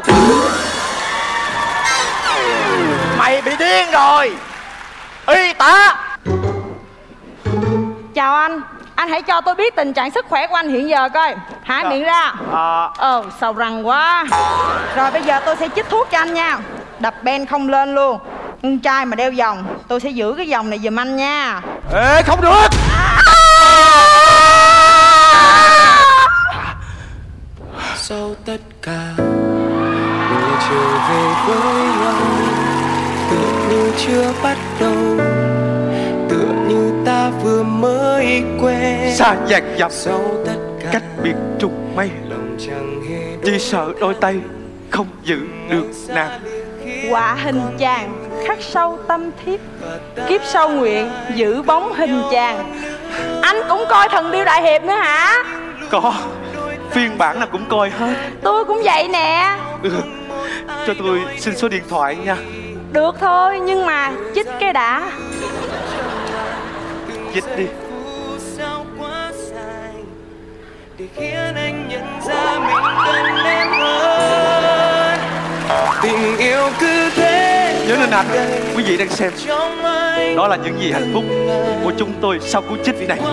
Mày bị điên rồi. Y tá. Chào anh hãy cho tôi biết tình trạng sức khỏe của anh hiện giờ coi. Há miệng ra. Sầu răng quá. Rồi bây giờ tôi sẽ chích thuốc cho anh nha. Đập ben không lên luôn. Con trai mà đeo vòng, tôi sẽ giữ cái vòng này giùm anh nha. Ê, không được. Sau tất cả người trở về với nhau, tựa như chưa bắt đầu, tựa như ta vừa mới quen. Xa vạn dặm, cách biệt trùng mây. Chỉ sợ đôi tay không giữ được nàng. Họa hình chàng khắc sâu tâm thiết. Kiếp sau nguyện giữ bóng hình chàng. Anh cũng coi Thần Điêu Đại Hiệp nữa hả? Có, phiên bản nào cũng coi hết. Tôi cũng vậy nè. Cho tôi xin số điện thoại nha. Được thôi, nhưng mà chích cái đã. Chích đi. Để khiến anh nhận ra mình cần em hơn. Tình yêu cứ thế. Nhớ lên anh, quý vị đang xem. Đó là những gì hạnh phúc của chúng tôi sau cú chích này.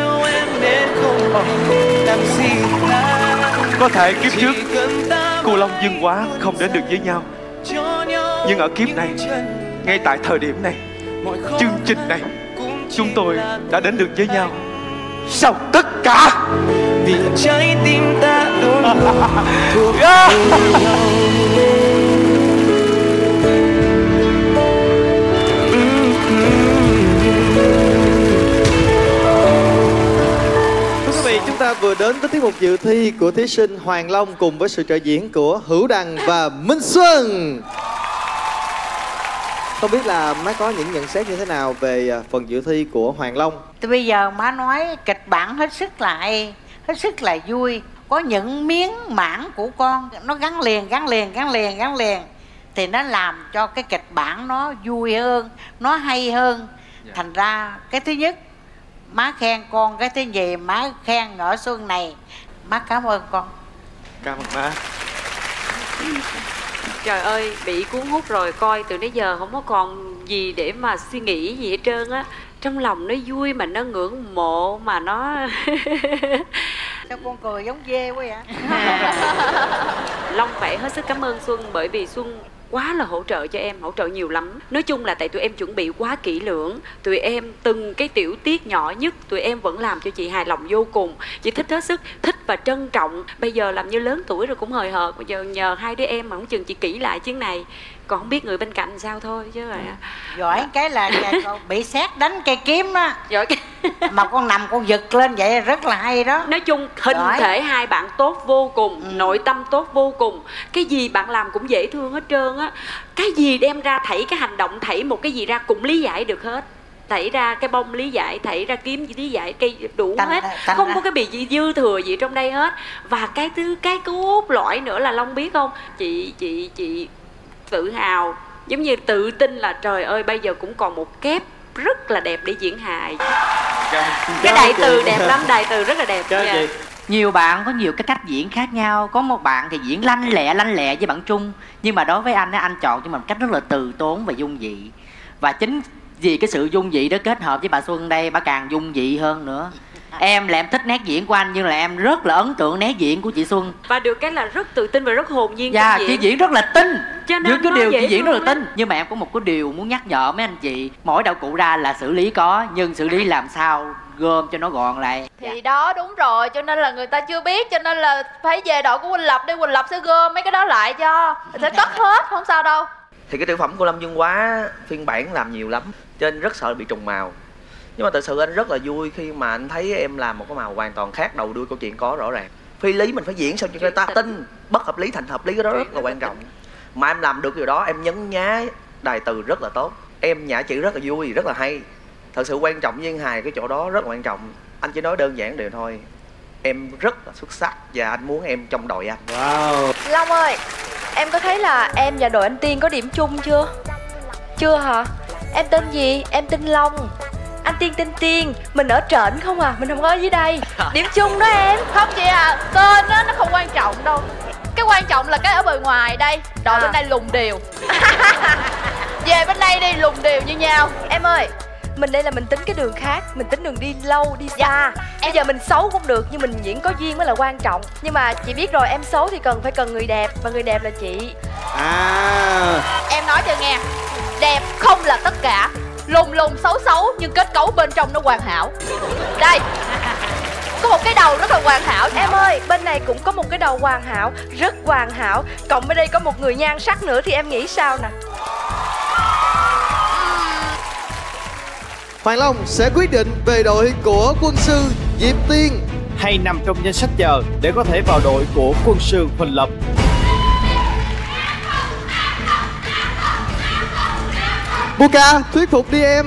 Có thể kiếp trước cô Long Dương Quá không đến được với nhau, nhưng ở kiếp này, ngay tại thời điểm này, chương trình này, chúng tôi đã đến được với nhau sau tất cả. Vì trái tim ta luôn luôn thuộc về nhau. Thưa quý vị, chúng ta vừa đến với tiết mục dự thi của thí sinh Hoàng Long cùng với sự trợ diễn của Hữu Đăng và Minh Xuân. Không biết là má có những nhận xét như thế nào về phần dự thi của Hoàng Long? Thì bây giờ má nói kịch bản hết sức là hay, hết sức là vui. Có những miếng mảng của con nó gắn liền thì nó làm cho cái kịch bản nó vui hơn, nó hay hơn. Thành ra cái thứ nhất má khen con, cái thứ gì má khen Ngỡ Xuân này. Má cảm ơn con. Cảm ơn má. Trời ơi, bị cuốn hút rồi, coi từ nãy giờ không có còn gì để mà suy nghĩ gì hết trơn á. Trong lòng nó vui mà nó ngưỡng mộ mà nó sao con cười giống dê quá vậy? Long phải hết sức cảm ơn Xuân, bởi vì Xuân quá là hỗ trợ cho em, hỗ trợ nhiều lắm. Nói chung là tại tụi em chuẩn bị quá kỹ lưỡng, tụi em từng cái tiểu tiết nhỏ nhất tụi em vẫn làm cho chị hài lòng vô cùng. Chị thích hết sức, thích và trân trọng. Bây giờ làm như lớn tuổi rồi cũng hời hợt, bây giờ nhờ hai đứa em mà không chừng chị kỹ lại chuyến này, còn không biết người bên cạnh sao thôi chứ rồi. Giỏi cái là con bị sét đánh cây kiếm á. Giỏi mà con nằm con giật lên vậy rất là hay đó. Nói chung hình thể hai bạn tốt vô cùng, nội tâm tốt vô cùng. Cái gì bạn làm cũng dễ thương hết trơn á. Cái gì đem ra thảy cái hành động, thảy một cái gì ra cũng lý giải được hết. Thảy ra cái bông lý giải, thảy ra kiếm lý giải, cây đủ hết. Không có cái bị dư thừa gì trong đây hết. Và cái cốt lõi nữa là Long biết không? Chị tự hào, giống như tự tin là trời ơi bây giờ cũng còn một kép rất là đẹp để diễn hài. Cái đại từ đẹp lắm, đại từ rất là đẹp. Nhiều bạn có nhiều cái cách diễn khác nhau. Có một bạn thì diễn lanh lẹ với bạn Trung, nhưng mà đối với anh á, anh chọn cho mình cách rất là từ tốn và dung dị. Và chính vì cái sự dung dị đó kết hợp với bà Xuân đây, bà càng dung dị hơn nữa. Em là em thích nét diễn của anh, nhưng là em rất là ấn tượng nét diễn của chị Xuân. Và được cái là rất tự tin và rất hồn nhiên. Dạ, chị diễn rất là tin. Những cái điều chị diễn rất là tin. tin. Nhưng mà em có một cái điều muốn nhắc nhở mấy anh chị. Mỗi đạo cụ ra là xử lý có, nhưng xử lý làm sao gom cho nó gọn lại. Thì đó đúng rồi, cho nên là người ta chưa biết, cho nên là phải về đội của Quỳnh Lập đi, Quỳnh Lập sẽ gom mấy cái đó lại cho, sẽ cất hết, không sao đâu. Thì cái tiểu phẩm của Lâm Dương Quá phiên bản làm nhiều lắm, cho nên rất sợ bị trùng màu. Nhưng mà thật sự anh rất là vui khi mà anh thấy em làm một cái màu hoàn toàn khác, đầu đuôi câu chuyện có rõ ràng. Phi lý mình phải diễn sao cho người ta tin, bất hợp lý thành hợp lý, cái đó rất là quan trọng. Mà em làm được điều đó, em nhấn nhá đài từ rất là tốt, em nhả chữ rất là vui, rất là hay. Thật sự quan trọng với hài cái chỗ đó rất là quan trọng. Anh chỉ nói đơn giản điều thôi, em rất là xuất sắc và anh muốn em trong đội anh. Wow. Long ơi, em có thấy là em và đội anh Tiên có điểm chung chưa? Chưa hả? Em tên gì? Em tên Long. Anh Tiên tên Tiên. Mình ở trển không à, mình không có ở dưới đây. Điểm chung đó em. Không chị à, tên đó nó không quan trọng đâu. Cái quan trọng là cái ở bề ngoài đây. Đội bên đây lùng đều. Về bên đây đi lùng đều như nhau. Em ơi, mình đây là mình tính cái đường khác, mình tính đường đi lâu, đi xa. Bây giờ mình xấu cũng được, nhưng mình diễn có duyên mới là quan trọng. Nhưng mà chị biết rồi, em xấu thì phải cần người đẹp, và người đẹp là chị. Em nói cho nghe, đẹp không là tất cả. Lùng xấu nhưng kết cấu bên trong nó hoàn hảo. Đây, có một cái đầu rất là hoàn hảo. Em ơi, bên này cũng có một cái đầu hoàn hảo, rất hoàn hảo. Cộng bên đây có một người nhan sắc nữa thì em nghĩ sao nè? Hoàng Long sẽ quyết định về đội của quân sư Diệp Tiên hay nằm trong danh sách chờ để có thể vào đội của quân sư Huỳnh Lập. Buka, thuyết phục đi em.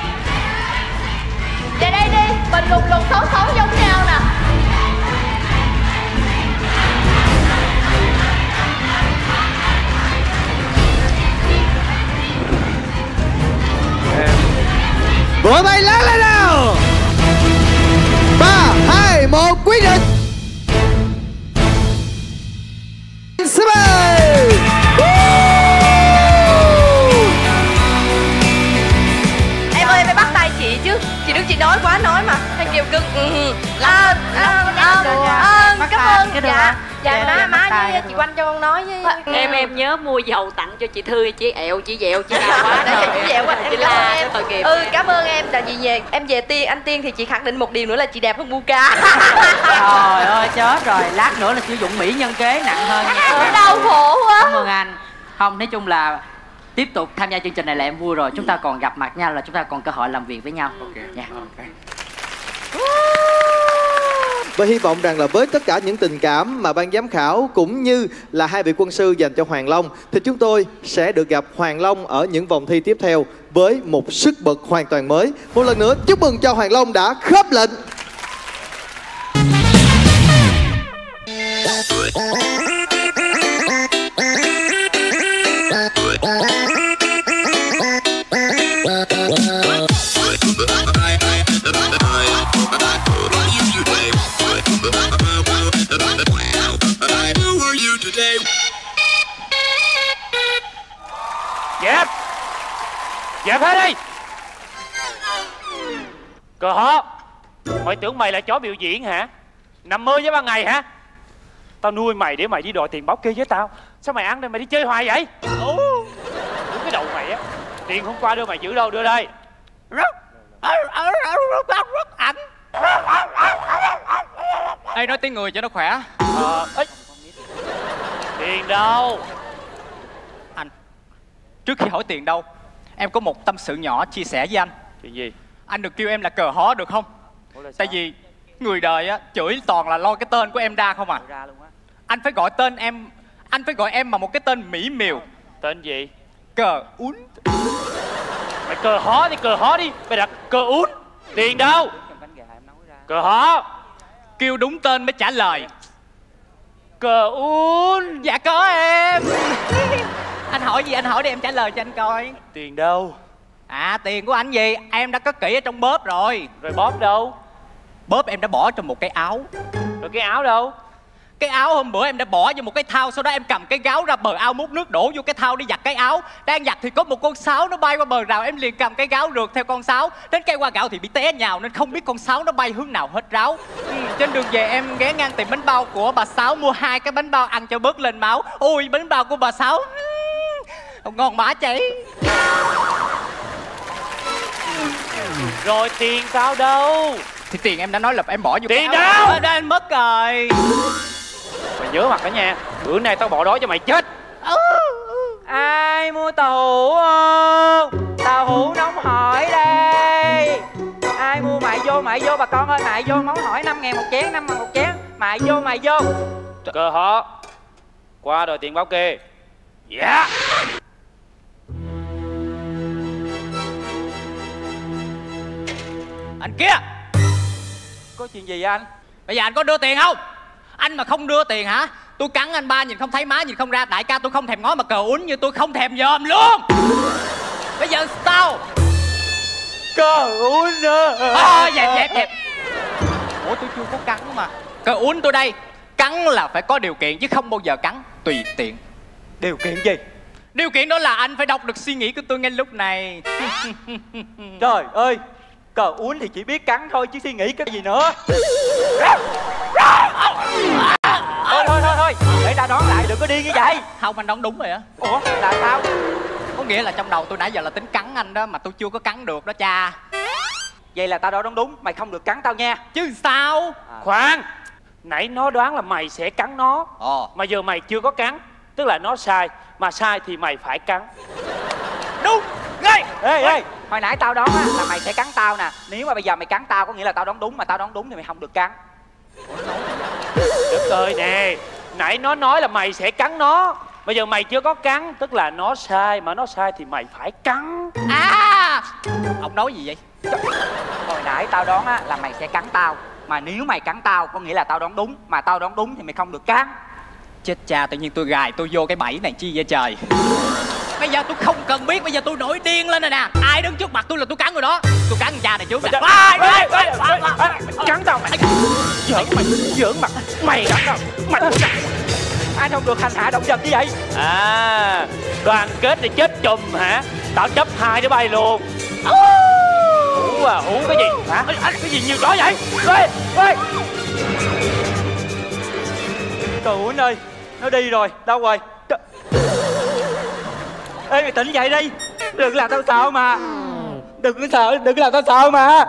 Về đây đi, mình lùng xấu giống nhau nè. Vỗ tay lớn lên nào. 3, 2, 1, quyết định. Em ơi, em phải bắt tay chị chứ. Chị đứng chị nói quá nói mà. Hay kêu cưng. Cảm ơn. Dạ má với chị Quanh cho con nói với. Em nhớ mua dầu tặng cho chị Thư, chị ẹo, chị dẹo, chị la quá rồi. Chị dẹo quá, em chị cảm ơn la em. tội nghiệp. Cảm ơn em. Tại vì em về anh Tiên thì chị khẳng định một điều nữa là chị đẹp hơn Buka. Trời ơi chết rồi, lát nữa là sử dụng mỹ nhân kế nặng hơn nha. Đau khổ quá. Cảm ơn anh. Không, nói chung là tiếp tục tham gia chương trình này là em vui rồi. Chúng ta còn gặp mặt nhau là chúng ta còn cơ hội làm việc với nhau. Ok. Dạ. Và hy vọng rằng là với tất cả những tình cảm mà ban giám khảo cũng như là hai vị quân sư dành cho Hoàng Long, thì chúng tôi sẽ được gặp Hoàng Long ở những vòng thi tiếp theo với một sức bật hoàn toàn mới. Một lần nữa chúc mừng cho Hoàng Long đã khớp lệnh. Dẹp! Dẹp hết đi! Cờ hó! Mày tưởng mày là chó biểu diễn hả? Nằm mơ với ban ngày hả? Tao nuôi mày để mày đi đòi tiền báo kê với tao. Sao mày ăn đây mày đi chơi hoài vậy? Đúng cái đầu mày á. Tiền hôm qua đưa mày giữ đâu, đưa đây. Anh Ê, nói tiếng người cho nó khỏe. Tiền đâu? Anh, trước khi hỏi tiền đâu, em có một tâm sự nhỏ chia sẻ với anh. Chuyện gì? Anh đừng kêu em là cờ hó được không? Tại vì người đời á chửi toàn là lo cái tên của em ra không à. Anh phải gọi tên em, anh phải gọi em bằng một cái tên mỹ miều. Tên gì? Cờ ún. Mày cờ hó thì cờ hó đi, mày đặt cờ ún. Tiền đâu? Cờ hó. Kêu đúng tên mới trả lời. Cờ ún. Dạ có em. Anh hỏi gì anh hỏi đi em trả lời cho anh coi. Tiền đâu? À, tiền của anh gì? Em đã cất kỹ ở trong bóp rồi. Rồi bóp đâu? Bóp em đã bỏ trong một cái áo. Rồi cái áo đâu? Cái áo hôm bữa em đã bỏ vô một cái thau. Sau đó em cầm cái gáo ra bờ ao múc nước đổ vô cái thau đi giặt cái áo. Đang giặt thì có một con sáo nó bay qua bờ rào. Em liền cầm cái gáo rượt theo con sáo. Đến cây hoa gạo thì bị té nhào nên không biết con sáo nó bay hướng nào hết ráo. Trên đường về em ghé ngang tiệm bánh bao của bà Sáu, mua 2 cái bánh bao ăn cho bớt lên máu. Ôi bánh bao của bà Sáu ngon bả cháy. Rồi tiền tao đâu? Thì tiền em đã nói là em bỏ vô tiền cái đâu? Đó anh mất rồi. Mày nhớ mặt đó nha. Bữa nay tao bỏ đói cho mày chết. Ai mua tàu hũ không? Tàu hũ nóng hổi đây. Ai mua mại vô bà con ơi, mại vô nóng hổi 5.000 một chén, 5.000 một chén. Mại vô. Cờ hó. Qua đòi tiền báo kê. Dạ. Anh kia. Có chuyện gì vậy anh? Bây giờ anh có đưa tiền không? Anh mà không đưa tiền hả? Tôi cắn anh ba nhìn không thấy, má nhìn không ra. Đại ca tôi không thèm ngó mà cờ uốn như tôi không thèm dòm luôn. Bây giờ sao? Cờ uốn Dẹp. Ủa tôi chưa có cắn mà. Cờ uốn tôi đây. Cắn là phải có điều kiện chứ không bao giờ cắn tùy tiện. Điều kiện gì? Điều kiện đó là anh phải đọc được suy nghĩ của tôi ngay lúc này. Trời ơi, cờ uốn thì chỉ biết cắn thôi chứ suy nghĩ cái gì nữa. Thôi, để ta đoán lại, đừng có đi như vậy. Không, anh đoán đúng rồi á. Ủa, là sao? Có nghĩa là trong đầu tôi nãy giờ là tính cắn anh đó, mà tôi chưa có cắn được đó cha. Vậy là tao đoán đúng, mày không được cắn tao nha. Chứ sao? Khoan, nãy nó đoán là mày sẽ cắn nó. Mà giờ mày chưa có cắn, tức là nó sai. Mà sai thì mày phải cắn. Đúng. Ngay. Ê. Hồi nãy tao đoán á, là mày sẽ cắn tao nè. Nếu mà bây giờ mày cắn tao có nghĩa là tao đoán đúng. Mà tao đoán đúng thì mày không được cắn. Đất ơi nè, nãy nó nói là mày sẽ cắn nó. Bây giờ mày chưa có cắn, tức là nó sai. Mà nó sai thì mày phải cắn. À, ông nói gì vậy? Hồi nãy tao đoán á là mày sẽ cắn tao. Mà nếu mày cắn tao có nghĩa là tao đoán đúng. Mà tao đoán đúng thì mày không được cắn. Chết cha, tự nhiên tôi gài tôi vô cái bẫy này chi vậy trời. Bây giờ tôi không cần biết, bây giờ tôi nổi điên lên rồi nè. Ai đứng trước mặt tôi là tôi cắn người đó. Tôi cắn cha này trước nè. Cắn tao mày. Giỡn mặt. Mày cắn tao. Mày Anh không được hành hạ động vật như vậy. À, đoàn kết thì chết chùm hả? Tao chấp 2 đứa bay luôn. Hú cái gì hả? Cái gì nhiều đó vậy? Ê. Trời Uốn ơi, nó đi rồi, đâu rồi? Ê mày tỉnh dậy đi. Đừng làm tao sợ mà. Đừng làm tao sợ mà.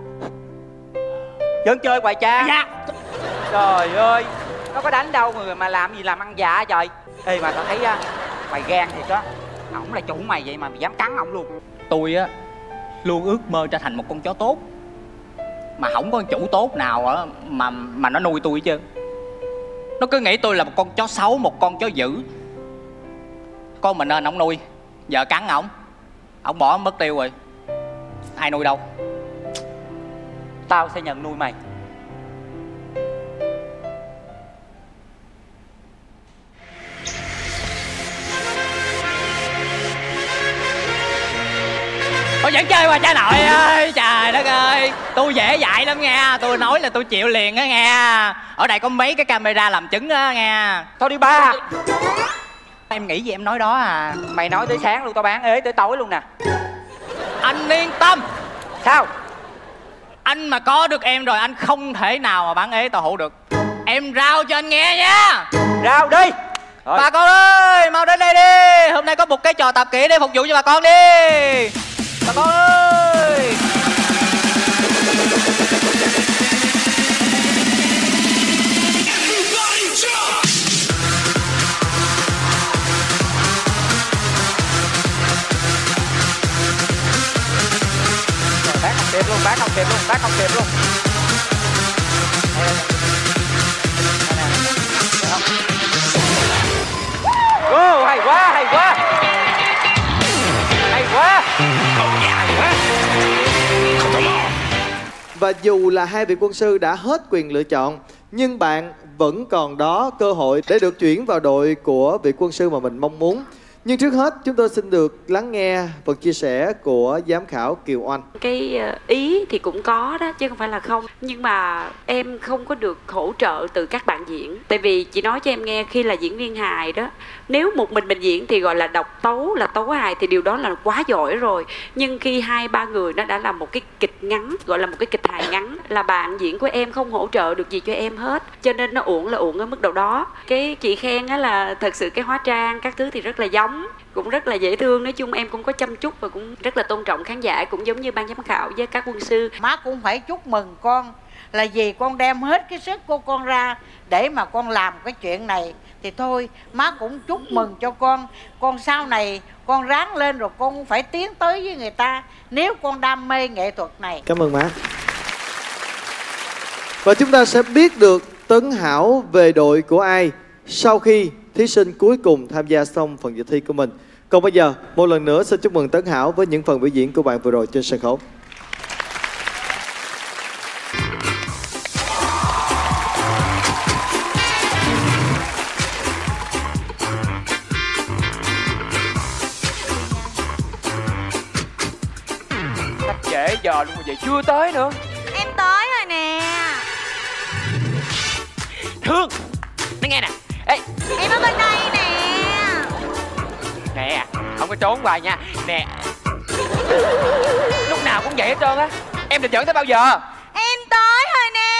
Vẫn chơi hoài cha. Dạ. Trời ơi, Nó có đánh đâu mà làm gì làm ăn dạ trời. Ê mà tao thấy á, mày gan thiệt á. Ổng là chủ mày vậy mà mày dám cắn ổng luôn. Tôi á luôn ước mơ trở thành một con chó tốt. mà không có chủ tốt nào á mà nó nuôi tôi hết trơn. Nó cứ nghĩ tôi là một con chó xấu, một con chó dữ. Con mình nên ổng nuôi, giờ cắn ổng bỏ mất tiêu rồi, ai nuôi đâu. Tao sẽ nhận nuôi mày. Tôi vẫn chơi qua cha nội ơi, trời đất ơi. Tôi dễ dạy lắm nghe, tôi nói là tôi chịu liền á nghe. Ở đây có mấy cái camera làm chứng á nghe. Thôi đi ba. Em nghĩ gì em nói đó à. Mày nói tới sáng luôn, tao bán ế tới tối luôn nè. Anh yên tâm. Sao? Anh mà có được em rồi anh không thể nào mà bán ế tao hộ được. Em rao cho anh nghe nha. Rao đi. Bà con ơi, mau đến đây đi. Hôm nay có một cái trò tập kỹ để phục vụ cho bà con đi. Bà con ơi. Bán không kịp luôn, bán không kịp luôn, bán không kịp luôn. Wow, hay quá, hay quá. Hay quá. Và dù là hai vị quân sư đã hết quyền lựa chọn, nhưng bạn vẫn còn đó cơ hội để được chuyển vào đội của vị quân sư mà mình mong muốn. Nhưng trước hết chúng tôi xin được lắng nghe phần chia sẻ của giám khảo Kiều Oanh. Cái ý thì cũng có đó chứ không phải là không. Nhưng mà em không có được hỗ trợ từ các bạn diễn. Tại vì chị nói cho em nghe, khi là diễn viên hài đó, nếu một mình diễn thì gọi là độc tấu, là tấu hài, thì điều đó là quá giỏi rồi. Nhưng khi 2-3 người nó đã là một cái kịch ngắn, gọi là một cái kịch hài ngắn, là bạn diễn của em không hỗ trợ được gì cho em hết. Cho nên nó uổng là uổng ở mức độ đó. Cái chị khen á là thật sự cái hóa trang các thứ thì rất là giống, cũng rất là dễ thương. Nói chung em cũng có chăm chút và cũng rất là tôn trọng khán giả, cũng giống như ban giám khảo với các quân sư. Má cũng phải chúc mừng con, là vì con đem hết cái sức của con ra để mà con làm cái chuyện này. Thì thôi má cũng chúc mừng cho con sau này con ráng lên rồi con cũng phải tiến tới với người ta, nếu con đam mê nghệ thuật này. Cảm ơn má. Và chúng ta sẽ biết được Tấn Hảo về đội của ai sau khi thí sinh cuối cùng tham gia xong phần dự thi của mình. Còn bây giờ, một lần nữa xin chúc mừng Tấn Hảo với những phần biểu diễn của bạn vừa rồi trên sân khấu. Sắp trễ giờ luôn mà vậy chưa tới nữa. Em tới rồi nè. Thương, nó nghe nè. Ê, em ở bên đây nè. Nè, không có trốn hoài nha. Nè, lúc nào cũng vậy hết trơn á. Em định dẫn tới bao giờ? Em tới rồi nè.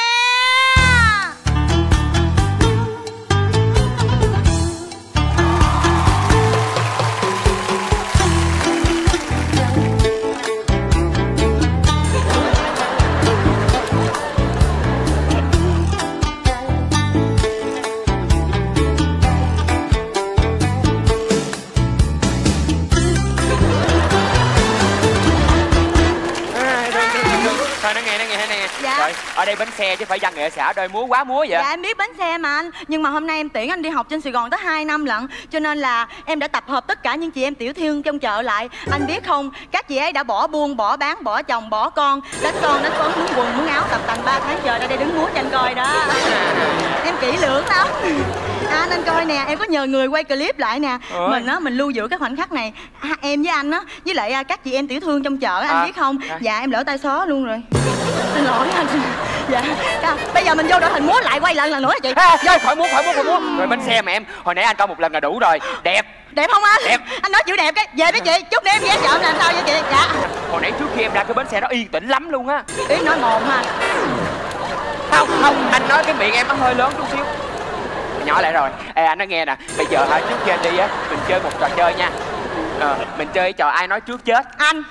Thôi nó nghe. Dạ. Rồi, ở đây bến xe chứ phải văn nghệ xã đôi múa quá múa vậy. Dạ em biết bến xe mà anh. Nhưng mà hôm nay em tiễn anh đi học trên Sài Gòn tới 2 năm lận. Cho nên là em đã tập hợp tất cả những chị em tiểu thương trong chợ lại. Anh biết không, các chị ấy đã bỏ buôn, bỏ bán, bỏ chồng, bỏ con, đánh con, muốn quần, muốn áo, tập tành 3 tháng trời ra đây đứng múa cho anh coi đó. Em kỹ lưỡng lắm. Anh coi nè, em có nhờ người quay clip lại nè. Mình lưu giữ cái khoảnh khắc này, em với anh á, với lại các chị em tiểu thương trong chợ, anh biết không? Dạ em lỡ tay xó luôn rồi. Xin lỗi anh. Dạ. Bây giờ mình vô đội hình múa lại, quay lại lần nữa chị. Vô khỏi múa. Rồi bến xe mà em, hồi nãy anh coi một lần là đủ rồi. Đẹp không anh? Đẹp. Anh nói chữ đẹp cái về với chị. Chút nữa em ghé chợ làm sao vậy chị? Dạ. Hồi nãy trước khi em ra cái bến xe nó yên tĩnh lắm luôn á. Tiếng nói mồm ha. Không, anh nói cái miệng em nó hơi lớn chút xíu. Nhỏ lại rồi. Ê anh nói nghe nè, bây giờ hả, trước khi anh đi á, mình chơi một trò chơi nha. Mình chơi cái trò ai nói trước chết. Anh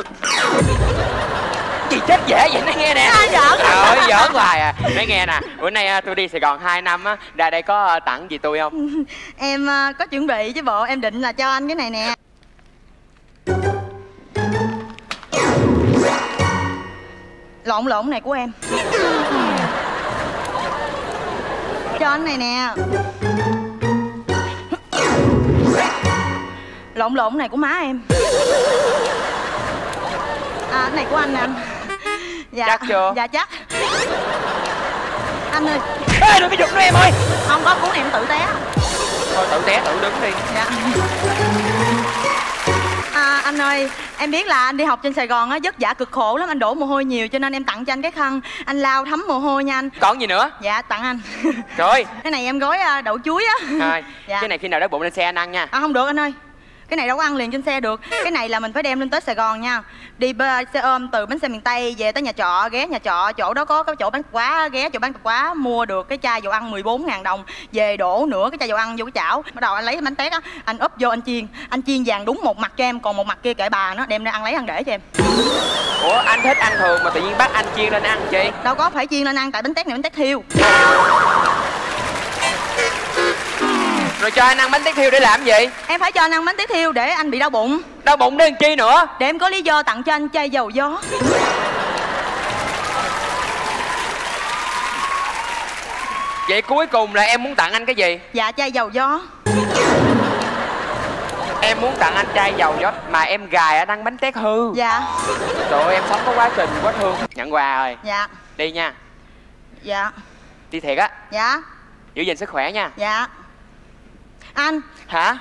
Gì chết dễ vậy, nó nghe nè. Giỡn. Trời ơi, giỡn hoài à. Nói nghe nè, bữa nay tôi đi Sài Gòn 2 năm á, ra đây có tặng gì tôi không? Em có chuẩn bị chứ bộ, em định là cho anh cái này nè. Lộn lộn này của em. Cho anh này nè. Lộn lộn này của má em. À, cái này của anh nè anh. Dạ. Chắc chưa? Dạ chắc. Anh ơi. Ê, đừng có giật nữa em ơi. Không có, cuốn này em tự té. Thôi tự té tự đứng đi. Dạ. À, anh ơi, em biết là anh đi học trên Sài Gòn á, vất vả cực khổ lắm, anh đổ mồ hôi nhiều cho nên em tặng cho anh cái khăn. Anh lau thấm mồ hôi nha anh. Còn gì nữa? Dạ, tặng anh. Trời. Cái này em gói đậu chuối á. Thôi, dạ. cái này khi nào đói bụng lên xe anh ăn nha. À, không được anh ơi. Cái này đâu có ăn liền trên xe được. Cái này là mình phải đem lên tới Sài Gòn nha. Đi xe ôm từ bến xe miền Tây về tới nhà trọ, ghé nhà trọ, chỗ đó có cái chỗ bán tạp hóa, ghé chỗ bán tạp hóa mua được cái chai dầu ăn 14.000 đồng. Về đổ nửa cái chai dầu ăn vô cái chảo. Bắt đầu anh lấy bánh tét á, anh úp vô anh chiên. Anh chiên vàng đúng một mặt cho em, còn một mặt kia kệ bà nó, đem ra ăn lấy ăn để cho em. Ủa anh thích ăn thường mà tự nhiên bắt anh chiên lên ăn chi? Đâu có phải chiên lên ăn, tại bánh tét này bánh tét thiêu. Rồi cho anh ăn bánh tét thiêu để làm gì? Em phải cho anh ăn bánh tét thiêu để anh bị đau bụng. Đau bụng để làm chi nữa? Để em có lý do tặng cho anh chai dầu gió. Vậy cuối cùng là em muốn tặng anh cái gì? Dạ chai dầu gió. Em muốn tặng anh chai dầu gió mà em gài anh ăn bánh tét hư. Dạ. Trời ơi em sống có quá trình quá thương. Nhận quà rồi. Dạ. Đi nha. Dạ. Đi thiệt á. Dạ. Giữ gìn sức khỏe nha. Dạ. Anh. Hả?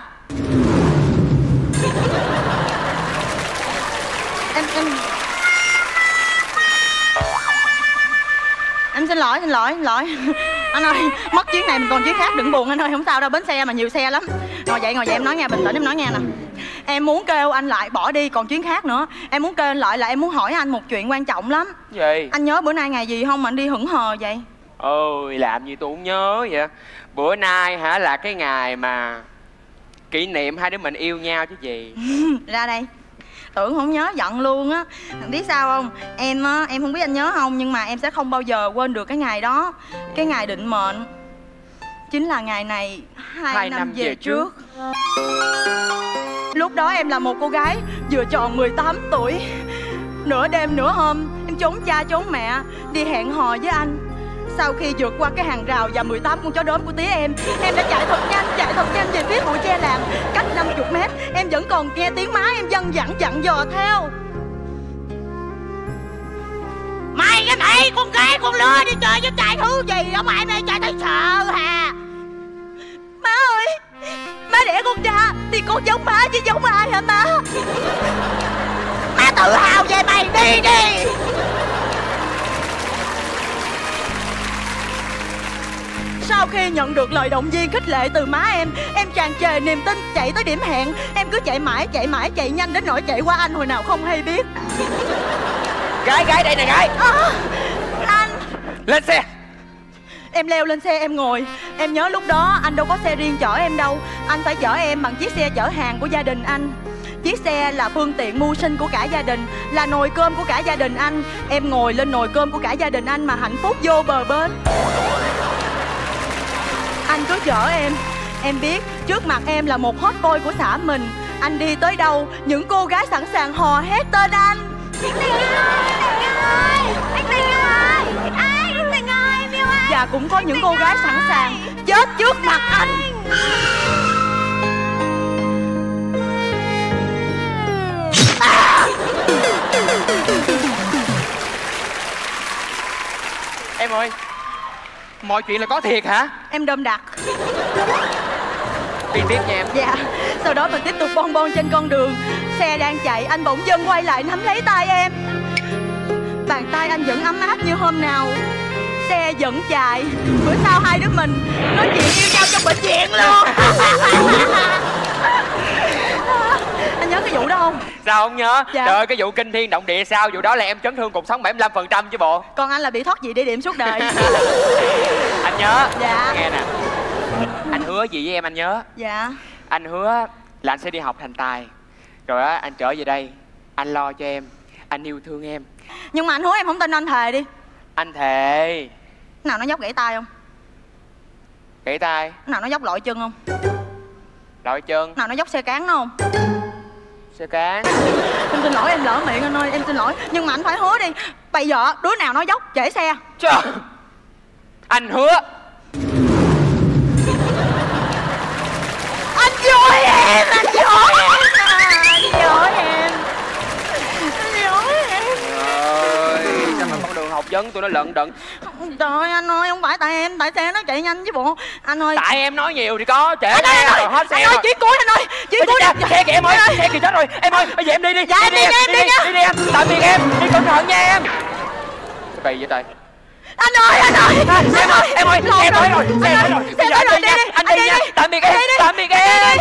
Em xin lỗi anh ơi, mất chuyến này mình còn chuyến khác, đừng buồn anh ơi, không sao đâu, bến xe mà nhiều xe lắm. Ngồi dậy em nói nghe, bình tĩnh em nói nghe nè. Em muốn kêu anh lại bỏ đi, còn chuyến khác nữa. Em muốn kêu anh lại là em muốn hỏi anh một chuyện quan trọng lắm. Gì? Anh nhớ bữa nay ngày gì không mà anh đi hững hờ vậy? Ôi làm gì tôi cũng nhớ vậy. Bữa nay hả là cái ngày mà kỷ niệm hai đứa mình yêu nhau chứ gì. Ra đây. Tưởng không nhớ giận luôn á. Biết sao không? Em không biết anh nhớ không, nhưng mà em sẽ không bao giờ quên được cái ngày đó. Cái ngày định mệnh. Chính là ngày này 2 năm về trước. Lúc đó em là một cô gái vừa tròn 18 tuổi. Nửa đêm nửa hôm em trốn cha trốn mẹ đi hẹn hò với anh. Sau khi vượt qua cái hàng rào và 18 con chó đốm của tía em đã chạy thật nhanh về phía bụi tre làng. Cách 50 mét em vẫn còn nghe tiếng má em dằn dò theo. Mày cái mày, con gái con lừa đi chơi với trai thú gì đâu mà em ơi, trai thấy sợ hà. Má ơi, má đẻ con ra thì con giống má chứ giống ai hả má? Má tự hào về mày, đi. Sau khi nhận được lời động viên khích lệ từ má em tràn trề niềm tin chạy tới điểm hẹn. Em cứ chạy mãi, chạy nhanh đến nỗi chạy qua anh hồi nào không hay biết. Gái đây này gái. Anh lên xe. Em leo lên xe em ngồi. Em nhớ lúc đó anh đâu có xe riêng chở em đâu. Anh phải chở em bằng chiếc xe chở hàng của gia đình anh. Chiếc xe là phương tiện mưu sinh của cả gia đình, là nồi cơm của cả gia đình anh. Em ngồi lên nồi cơm của cả gia đình anh mà hạnh phúc vô bờ bến. Anh cứ chở em biết trước mặt em là một hot boy của xã mình. Anh đi tới đâu những cô gái sẵn sàng hò hét tên anh. Anh Tình ơi, em yêu anh. Và cũng có những cô gái sẵn sàng chết trước mặt anh. Em ơi, mọi chuyện là có thiệt hả? Em đâm đặt. Đi tiếp nha em. Dạ. Sau đó mình tiếp tục bon trên con đường. Xe đang chạy, anh bỗng dưng quay lại nắm lấy tay em. Bàn tay anh vẫn ấm áp như hôm nào. Xe vẫn chạy. Bữa sau hai đứa mình nói chuyện yêu nhau trong bệnh viện luôn. Anh nhớ cái vụ đó không? Sao không nhớ? Dạ. Trời ơi, cái vụ kinh thiên động địa sao? Vụ đó là em chấn thương cột sống 75% chứ bộ. Còn anh là bị thoát vị địa điểm suốt đời. Anh nhớ. Dạ. Nghe nè, anh hứa gì với em anh nhớ? Dạ. Anh hứa là anh sẽ đi học thành tài. Rồi á, anh trở về đây, anh lo cho em, anh yêu thương em. Nhưng mà anh hứa em không tin anh thề đi. Anh thề. Nào nó dốc gãy tay không? Gãy tay. Nào nó dốc lội chân không? Lội chân. Nào nó dốc xe cán nó không? Xe cán. Em xin lỗi, em lỡ miệng anh ơi, em xin lỗi. Nhưng mà anh phải hứa đi. Bây giờ đứa nào nói dốc trễ xe. Trời, anh hứa. Anh dối em, anh dối em, anh dối em, anh dối em. Ơi, sao mà con đường học vấn tụi nó lận đận. Trời ơi anh ơi, không phải tại em, tại xe nó chạy nhanh chứ bộ. Anh ơi. Tại em nói nhiều thì có, trễ xe rồi hết xe anh ơi, rồi. chuyến cuối anh ơi, chuyến cuối. Xe kìa em ơi, xe kìa chết rồi. Em ơi, bây giờ em đi đi. Dạ em đi nha, em đi nha. Đi em, tạm biệt em, đi cẩn thận nha em. Kỳ vậy trời. Anh ơi, anh ơi. Em ơi, em ơi, em tới rồi, xe tới rồi. Bây giờ anh đi nha, anh đi nha. Tạm biệt em, tạm biệt em.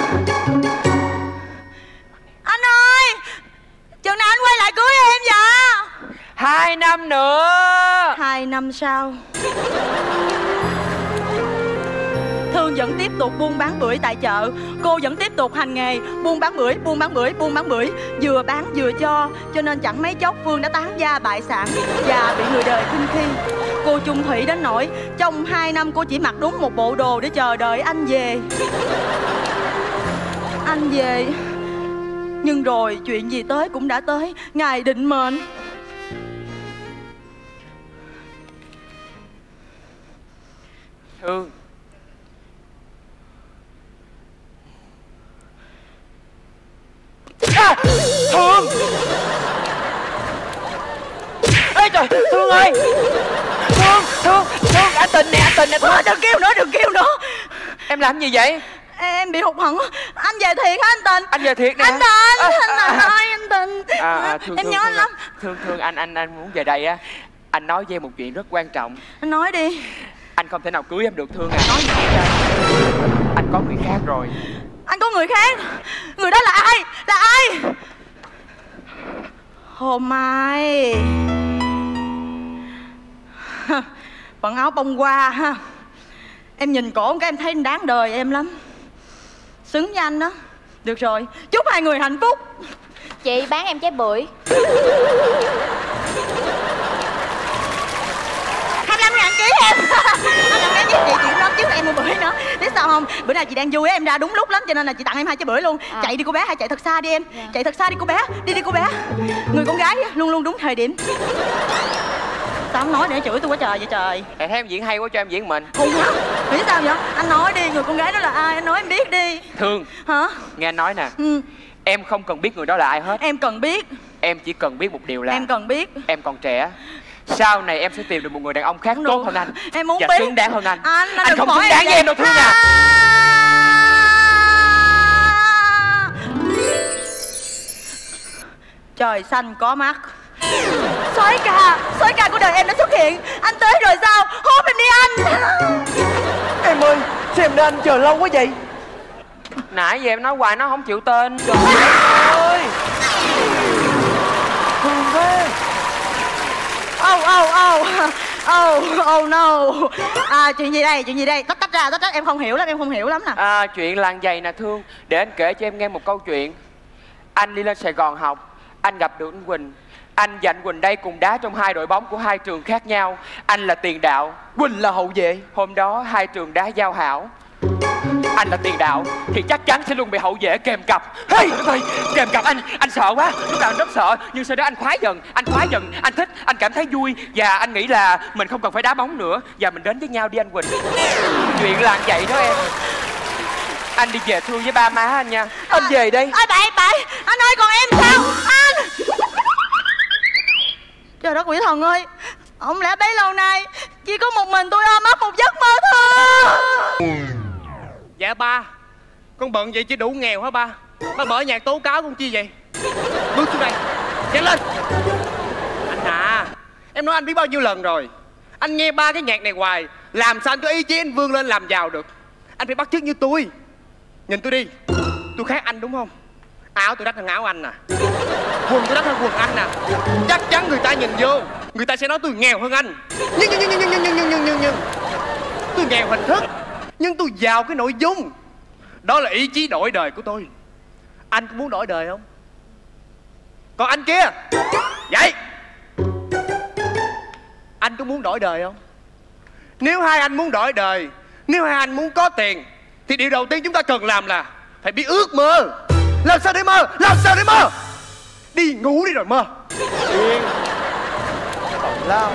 Anh ơi, chừng nào anh quay lại cưới em vậy? 2 năm nữa. 2 năm sau. Thương vẫn tiếp tục buôn bán bưởi tại chợ. Cô vẫn tiếp tục hành nghề buôn bán bưởi, buôn bán bưởi, buôn bán bưởi. Vừa bán vừa cho nên chẳng mấy chốc Phương đã tán gia bại sản và bị người đời khinh khi. Cô chung thủy đến nỗi trong 2 năm cô chỉ mặc đúng một bộ đồ để chờ đợi anh về. Anh về, nhưng rồi chuyện gì tới cũng đã tới, ngày định mệnh. Thương. À, Thương. Ê trời, Thương ơi. Thương, anh Tình nè, anh Tình nè. Thôi, đừng kêu nữa, đừng kêu nữa. Em làm gì vậy? Em bị hụt hẫng. Anh về thiệt hả anh Tình? Anh về thiệt nè. Anh Tình, anh Tình ơi, anh Tình. Em nhớ anh lắm. Thương, anh muốn về đây á. Anh nói với em một chuyện rất quan trọng. Anh nói đi. Anh không thể nào cưới em được Thương à. Nói gì vậy? Anh có người khác rồi. Anh có người khác? Người đó là ai? Là ai? Hồ Mai. Bận áo bông hoa ha. Em nhìn cổ cái em thấy anh đáng đời em lắm. Xứng với anh đó. Được rồi, chúc hai người hạnh phúc. Chị bán em trái bưởi. 25.000 ký em. Anh làm cái gì chị nói trước em mua bưởi nữa. Biết sao không? Bữa nay chị đang vui em ra đúng lúc lắm cho nên là chị tặng em 2 trái bưởi luôn. Chạy đi cô bé, hãy chạy thật xa đi em. Chạy thật xa đi cô bé. Đi cô bé. Người con gái luôn luôn đúng thời điểm. Sao không nói để chửi tôi quá trời vậy trời. Em thấy em diễn hay quá cho em diễn mình. Không hả? Biết sao vậy? Anh nói đi, người con gái đó là ai? Anh nói em biết đi. Thương. Hả? Nghe anh nói nè. Em không cần biết người đó là ai hết. Em cần biết. Em chỉ cần biết một điều là em cần biết em còn trẻ. Sau này em sẽ tìm được một người đàn ông khác tốt hơn anh. Em muốn và biết. xứng đáng hơn anh. Anh không xứng đáng với em đâu Thương à. Trời xanh có mắt. Soái ca của đời em đã xuất hiện. Anh tới rồi sao? Hốt em đi anh. Em ơi, sao em để anh chờ lâu quá vậy? Nãy giờ em nói hoài nó không chịu tên. Trời ơi. Thương quá. Oh no. Chuyện gì đây? Tách ra, em không hiểu lắm nè. Chuyện là vậy nè Thương. Để anh kể cho em nghe một câu chuyện. Anh đi lên Sài Gòn học. Anh gặp được anh Quỳnh. Anh và anh Quỳnh đây cùng đá trong 2 đội bóng của 2 trường khác nhau. Anh là tiền đạo, Quỳnh là hậu vệ. Hôm đó 2 trường đá giao hảo. Anh là tiền đạo thì chắc chắn sẽ luôn bị hậu vệ kèm cặp. Hey, kèm cặp anh sợ quá. Lúc đầu anh rất sợ, nhưng sau đó anh khoái dần, anh thích, anh cảm thấy vui. Và anh nghĩ là mình không cần phải đá bóng nữa. Và mình đến với nhau đi anh Quỳnh. Chuyện là vậy đó em. Anh đi về Thương với ba má anh nha. Anh về đây. Bạn, anh ơi còn em sao? Anh. Trời đất quỷ thần ơi. Không lẽ bấy lâu nay chỉ có một mình tôi ôm ấp một giấc mơ thương. Dạ ba, con bận vậy chứ đủ nghèo hả ba? Ba mở nhạc tố cáo con chi vậy? Bước xuống đây, nhanh lên. Anh à, em nói anh biết bao nhiêu lần rồi. Anh nghe 3 cái nhạc này hoài, làm sao anh có ý chí anh vươn lên làm giàu được? Anh phải bắt chước như tôi. Nhìn tôi đi, tôi khác anh đúng không? Áo tôi đắt hơn áo anh nè, quần tôi đắt hơn quần anh nè. Chắc chắn người ta nhìn vô, người ta sẽ nói tôi nghèo hơn anh. Nhưng tôi nghèo hình thức, nhưng tôi giàu cái nội dung. Đó là ý chí đổi đời của tôi. Anh có muốn đổi đời không? Còn anh kia, vậy anh có muốn đổi đời không? Nếu hai anh muốn đổi đời, nếu hai anh muốn có tiền, thì điều đầu tiên chúng ta cần làm là phải biết ước mơ. Làm sao để mơ? Đi ngủ đi rồi mơ. Điên. lao.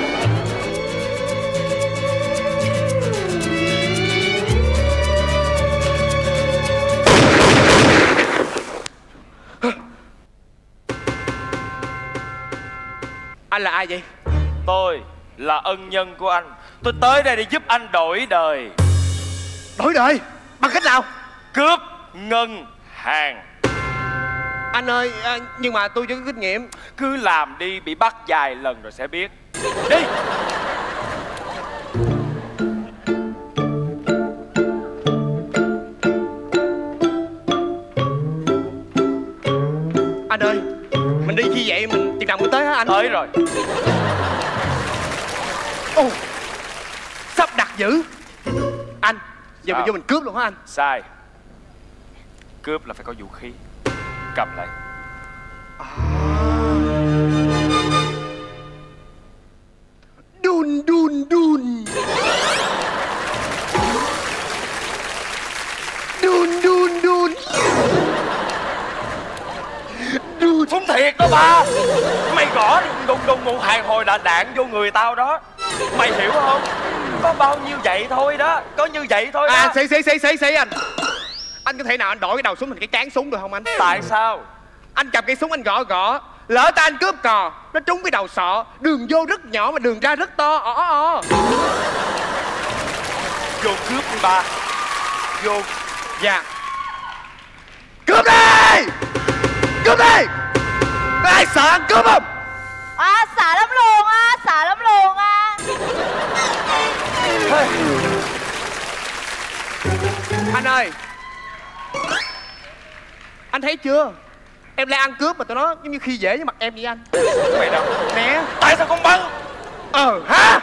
Anh là ai vậy? Tôi là ân nhân của anh. Tôi tới đây để giúp anh đổi đời. Đổi đời? Bằng cách nào? Cướp ngân hàng. Anh ơi, nhưng mà tôi chưa có kinh nghiệm. Cứ làm đi, bị bắt vài lần rồi sẽ biết. Đi. Anh ơi, mình đi như vậy mình chừng nào mới tới hả anh? Tới rồi. Ồ, sắp đặt dữ. Anh, giờ mình Sao? vô mình cướp luôn hả anh? Sai. Cướp là phải có vũ khí. Cầm lại. Đun đun đun. Đun đun đun. Đun. Súng thiệt đó ba. Mày gõ đùng đùng một hàng hồi là đạn vô người tao đó. Mày hiểu không? Có bao nhiêu vậy thôi đó. Có như vậy thôi đó. À, xí anh. Anh có thể nào anh đổi cái đầu súng thành cái cán súng được không anh? Tại sao? Anh cầm cái súng anh gõ. Lỡ ta anh cướp cò, nó trúng cái đầu sọ. Đường vô rất nhỏ mà đường ra rất to. Vô cướp đi ba. Vô. Dạ. Cướp đi! Cướp đi! Có ai sợ ăn cướp không? Sợ lắm luôn á, sợ lắm luôn á. Anh ơi, anh thấy chưa? Em lại ăn cướp mà tụi nó giống như khi dễ với mặt em vậy anh. Mày đâu? Nè. Tại sao không bắn? Hả?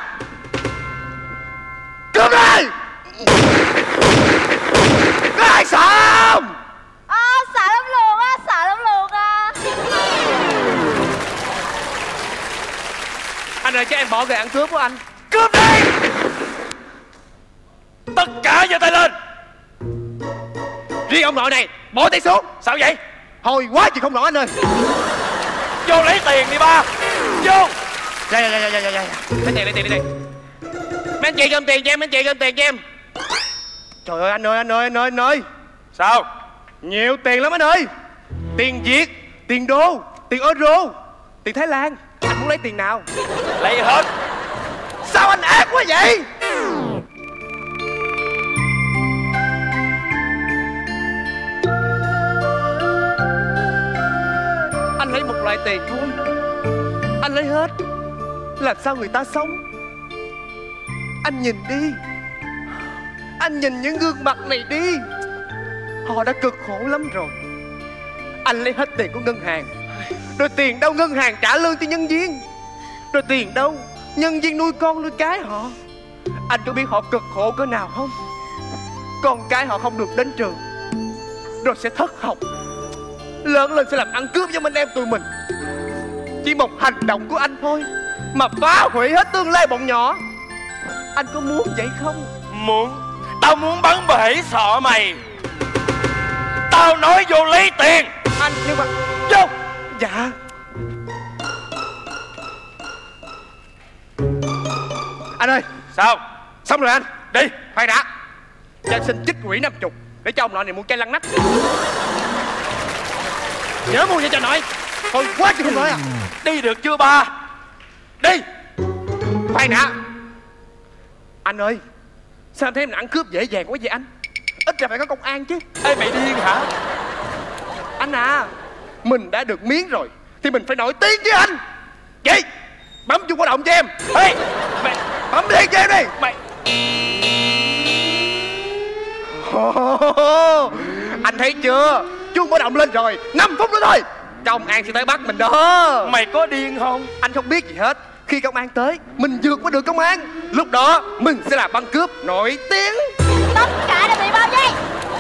Cướp đi! Có ai sợ không? Sợ lắm luôn á, sợ lắm luôn á. Anh ơi, cho em bỏ về ăn cướp của anh. Cướp đi! Tất cả giơ tay lên. Riêng ông nội này, bỏ tay xuống. Sao vậy? Hồi quá chị không nổi anh ơi. Vô lấy tiền đi ba. Vô. Dạ. Lấy tiền đi. Mấy anh chị gom tiền cho em, Trời ơi anh ơi. Sao? Nhiều tiền lắm anh ơi. Tiền Việt, tiền đô, tiền euro, tiền Thái Lan. Anh muốn lấy tiền nào? Lấy hết. Sao anh ác quá vậy? Anh lấy một loại tiền thôi. Anh lấy hết. Làm sao người ta sống? Anh nhìn đi. Anh nhìn những gương mặt này đi. Họ đã cực khổ lắm rồi. Anh lấy hết tiền của ngân hàng. Rồi tiền đâu ngân hàng trả lương cho nhân viên. Rồi tiền đâu nhân viên nuôi con nuôi cái họ. Anh có biết họ cực khổ cỡ nào không? Con cái họ không được đến trường, rồi sẽ thất học, lớn lên sẽ làm ăn cướp với anh em tụi mình. Chỉ một hành động của anh thôi mà phá hủy hết tương lai bọn nhỏ. Anh có muốn vậy không? Muốn. Tao muốn bắn bể sọ mày. Tao nói vô lấy tiền. Anh nhưng mà vô. Dạ. Anh ơi. Sao? Xong rồi anh. Đi. Khoan đã. Cho anh xin chích quỹ 50 để cho ông nội này mua chai lăn nách. Nhớ mua vậy cho nội. Thôi quá chứ không nói à. Đi được chưa ba? Đi. Khoan đã. Anh ơi, sao em thấy mình ăn cướp dễ dàng quá vậy anh? Ít ra phải có công an chứ. Ê mày điên hả? Anh à, mình đã được miếng rồi thì mình phải nổi tiếng chứ anh. Vậy bấm chuông báo động cho em. Ê mày bấm liền cho em đi. Mày anh thấy chưa? Chuông báo động lên rồi. 5 phút nữa thôi công an sẽ tới bắt mình đó. Mày có điên không? Anh không biết gì hết. Khi công an tới, mình vượt qua được công an. Lúc đó mình sẽ là băng cướp nổi tiếng. Tất cả đều bị bao vây.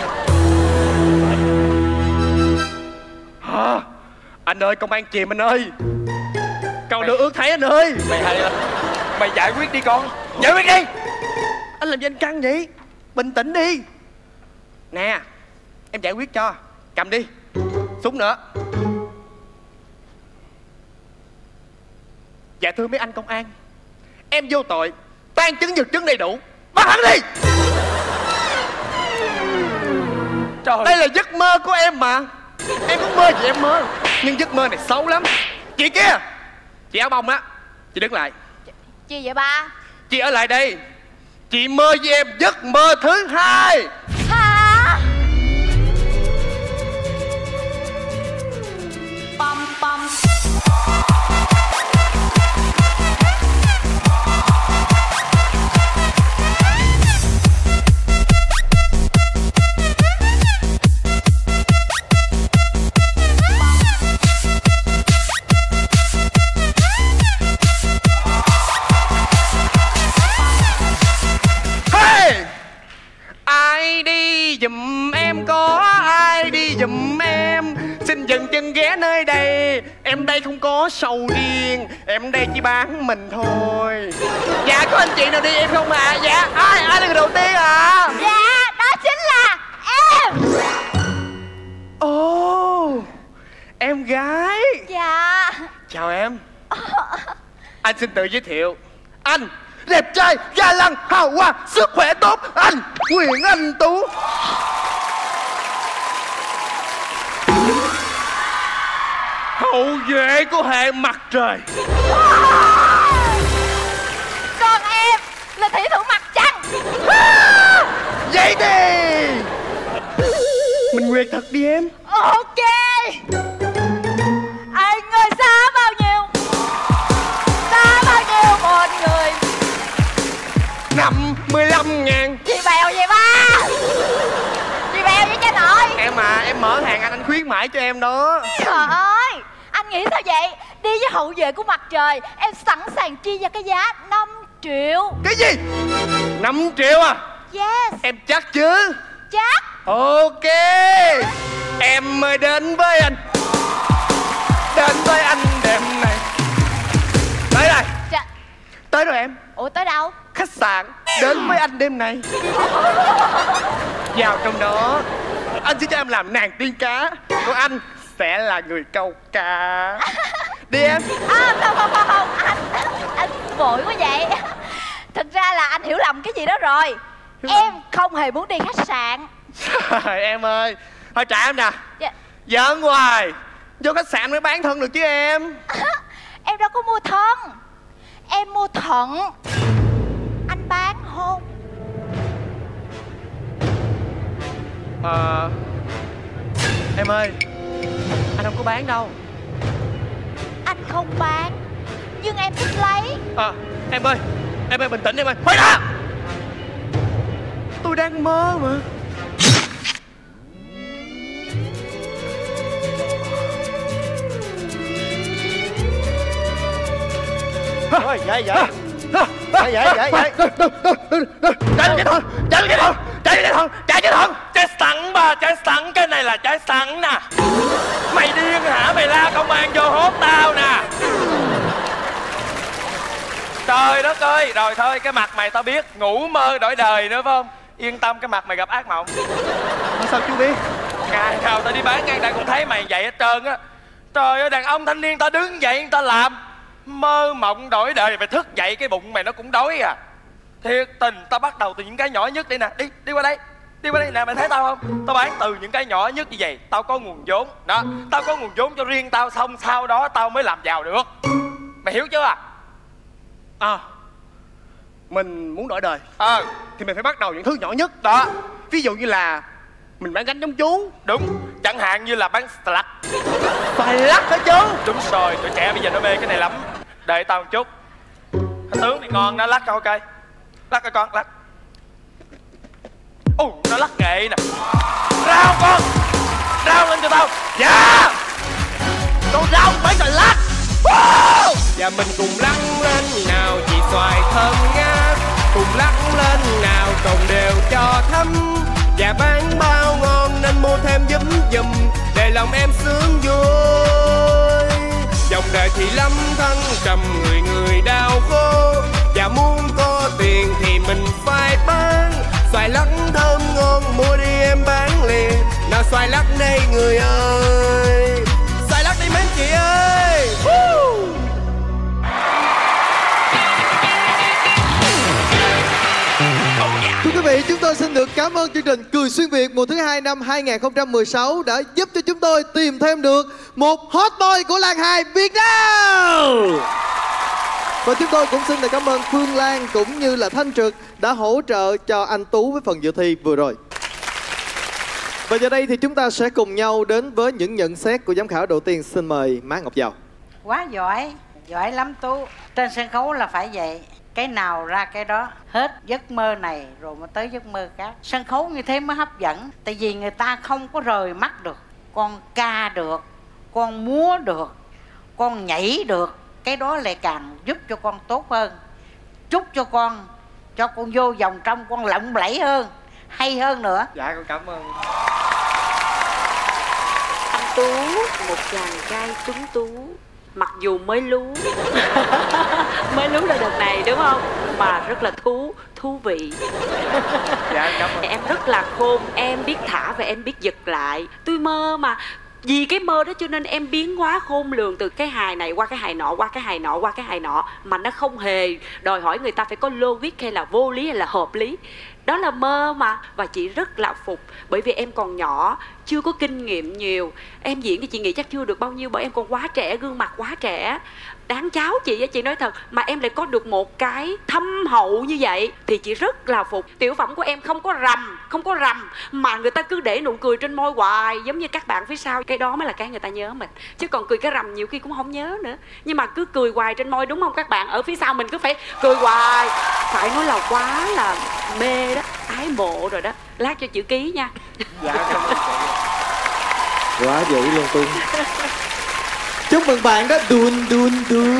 Anh ơi, công an chìm anh ơi. Cầu được ước thấy anh ơi. Mày hay lắm. Mày giải quyết đi con. Giải quyết đi. Anh làm gì anh căng vậy? Bình tĩnh đi. Nè, em giải quyết cho. Cầm đi. Súng nữa. Dạ thưa mấy anh công an, em vô tội, tang chứng vật chứng đầy đủ, bắt hắn đi. Trời, đây là giấc mơ của em mà. Em cũng mơ gì em mơ, nhưng giấc mơ này xấu lắm. Chị kia, chị áo bông á, chị đứng lại. Chi vậy ba? Chị ở lại đây, chị mơ với em giấc mơ thứ hai. Hả? Pom pom. Ai đi giùm em, có ai đi giùm em, xin dừng chân ghé nơi đây. Em đây không có sầu riêng, em đây chỉ bán mình thôi. Dạ có anh chị nào đi em không à? Dạ ai là người đầu tiên à? Dạ đó chính là em. Ồ, em gái. Dạ. Chào em. Anh xin tự giới thiệu. Anh đẹp trai, ga lăng, hào hoa, sức khỏe tốt, anh Nguyễn Anh Tú. Hậu vệ của hệ mặt trời. Còn em là thủy thủ mặt trăng. Vậy đi, mình nguyệt thật đi em. Ok. Anh ơi giá bao nhiêu? Giá bao nhiêu một người? 55.000. Chị bèo vậy ba? Chị bèo với cha nội. Em à, em mở hàng anh khuyến mãi cho em đó. Trời ơi, anh nghĩ sao vậy? Đi với hậu vệ của mặt trời, em sẵn sàng chi ra cái giá 5 triệu. Cái gì? 5 triệu à? Yes. Em chắc chứ? Chắc. Ok, em mời đến với anh. Đến với anh đêm này. Tới đây. Dạ. Tới rồi em. Ủa tới đâu? Khách sạn. Đến với anh đêm này. Vào trong đó, anh sẽ cho em làm nàng tiên cá, còn anh sẽ là người câu cá. Đi em. Không, anh vội quá vậy. Thực ra là anh hiểu lầm cái gì đó rồi. Em không hề muốn đi khách sạn. Trời em ơi, thôi trả em nè. Dạ. Giỡn hoài, vô khách sạn mới bán thân được chứ em. Em đâu có mua thân, em mua thận. Anh bán hôn. Em ơi, anh không có bán đâu. Anh không bán, nhưng em thích lấy. Em ơi bình tĩnh em ơi. Khoan đã, tôi đang mơ mà. Ôi, vậy Chạy sẵn bà, chạy sẵn. Cái này là chạy sẵn nè. Mày điên hả? Mày la công an vô hốt tao nè. Trời đất ơi. Rồi thôi, cái mặt mày tao biết, ngủ mơ đổi đời nữa phải không? Yên tâm, cái mặt mày gặp ác mộng. Sao chú biết? Ngày nào tao đi bán ngang đây cũng thấy mày vậy hết trơn á. Trời ơi, đàn ông thanh niên tao đứng dậy người ta làm. Mơ mộng đổi đời, mày thức dậy cái bụng mày nó cũng đói à. Thiệt tình, tao bắt đầu từ những cái nhỏ nhất đây nè. Đi qua đây. Đi qua đây nè, mày thấy tao không? Tao bán từ những cái nhỏ nhất như vậy. Tao có nguồn vốn. Đó, tao có nguồn vốn cho riêng tao, xong sau đó tao mới làm giàu được. Mày hiểu chưa? Mình muốn đổi đời thì mình phải bắt đầu những thứ nhỏ nhất. Đó. Ví dụ như là mình bán gánh giống chú. Đúng. Chẳng hạn như là bán salad. Salad hả chú? Đúng rồi, tụi trẻ bây giờ nó mê cái này lắm. Đợi tao một chút. Tướng thì ngon đó, lắc coi coi. Lắc coi con, lắc. Nó lắc nghệ nè. Rau con. Rau lên cho tao. Dạ. Con rau phải salad. Và mình cùng lắc lên nào chị xoài thơm ngát. Cùng lắc lên nào trộn đều cho thấm. Và bán bao ngon nên mua thêm giùm để lòng em sướng vui. Dòng đời thì lắm thân trầm, người người đau khổ. Và muốn có tiền thì mình phải bán. Xoài lắc thơm ngon, mua đi em bán liền. Nào xoài lắc đây người ơi. Xoài lắc đi mấy chị ơi. Thưa quý vị, chúng tôi xin được cảm ơn chương trình Cười Xuyên Việt mùa thứ 2 năm 2016 đã giúp cho chúng tôi tìm thêm được một hot boy của làng hài Việt Nam. Và chúng tôi cũng xin được cảm ơn Phương Lan cũng như là Thanh Trực đã hỗ trợ cho anh Tú với phần dự thi vừa rồi. Và giờ đây thì chúng ta sẽ cùng nhau đến với những nhận xét của giám khảo. Đầu tiên xin mời má Ngọc Giao. Quá giỏi, giỏi lắm Tú. Trên sân khấu là phải vậy, cái nào ra cái đó. Hết giấc mơ này rồi mới tới giấc mơ khác. Sân khấu như thế mới hấp dẫn. Tại vì người ta không có rời mắt được. Con ca được, con múa được, con nhảy được, cái đó lại càng giúp cho con tốt hơn. Chúc cho con vô vòng trong con lộng lẫy hơn, hay hơn nữa. Dạ con cảm ơn. Anh Tú, một chàng trai tuấn tú, mặc dù mới lú mới lú là đợt này đúng không, mà rất là thú vị. Dạ cảm ơn. Em rất là khôn, em biết thả và em biết giật lại. Tôi mơ mà, vì cái mơ đó cho nên em biến hóa khôn lường, từ cái hài này qua cái hài nọ, qua cái hài nọ, qua cái hài nọ, mà nó không hề đòi hỏi người ta phải có logic hay là vô lý hay là hợp lý. Đó là mơ mà. Và chị rất là phục, bởi vì em còn nhỏ, chưa có kinh nghiệm nhiều. Em diễn thì chị nghĩ chắc chưa được bao nhiêu, bởi em còn quá trẻ, gương mặt quá trẻ. Đáng cháu chị nói thật. Mà em lại có được một cái thâm hậu như vậy thì chị rất là phục. Tiểu phẩm của em không có rầm mà người ta cứ để nụ cười trên môi hoài, giống như các bạn phía sau. Cái đó mới là cái người ta nhớ mình, chứ còn cười cái rầm nhiều khi cũng không nhớ nữa. Nhưng mà cứ cười hoài trên môi, đúng không các bạn? Ở phía sau mình cứ phải cười hoài, phải nói là quá là mê đó, ái mộ rồi đó. Lát cho chữ ký nha. Dạ cảm ơn chị. Quá dữ luôn Tuấn. Chúc mừng bạn đó. Đun.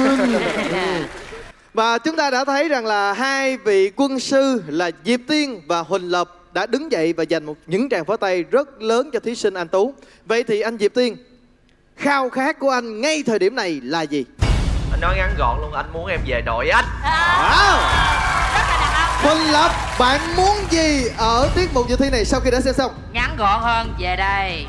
Và chúng ta đã thấy rằng là hai vị quân sư là Diệp Tiên và Huỳnh Lập đã đứng dậy và dành những tràng pháo tay rất lớn cho thí sinh anh Tú. Vậy thì anh Diệp Tiên, khao khát của anh ngay thời điểm này là gì? Anh nói ngắn gọn luôn, anh muốn em về đội anh. Huỳnh Lập, bạn muốn gì ở tiết mục dự thi này sau khi đã xem xong? Ngắn gọn hơn, về đây.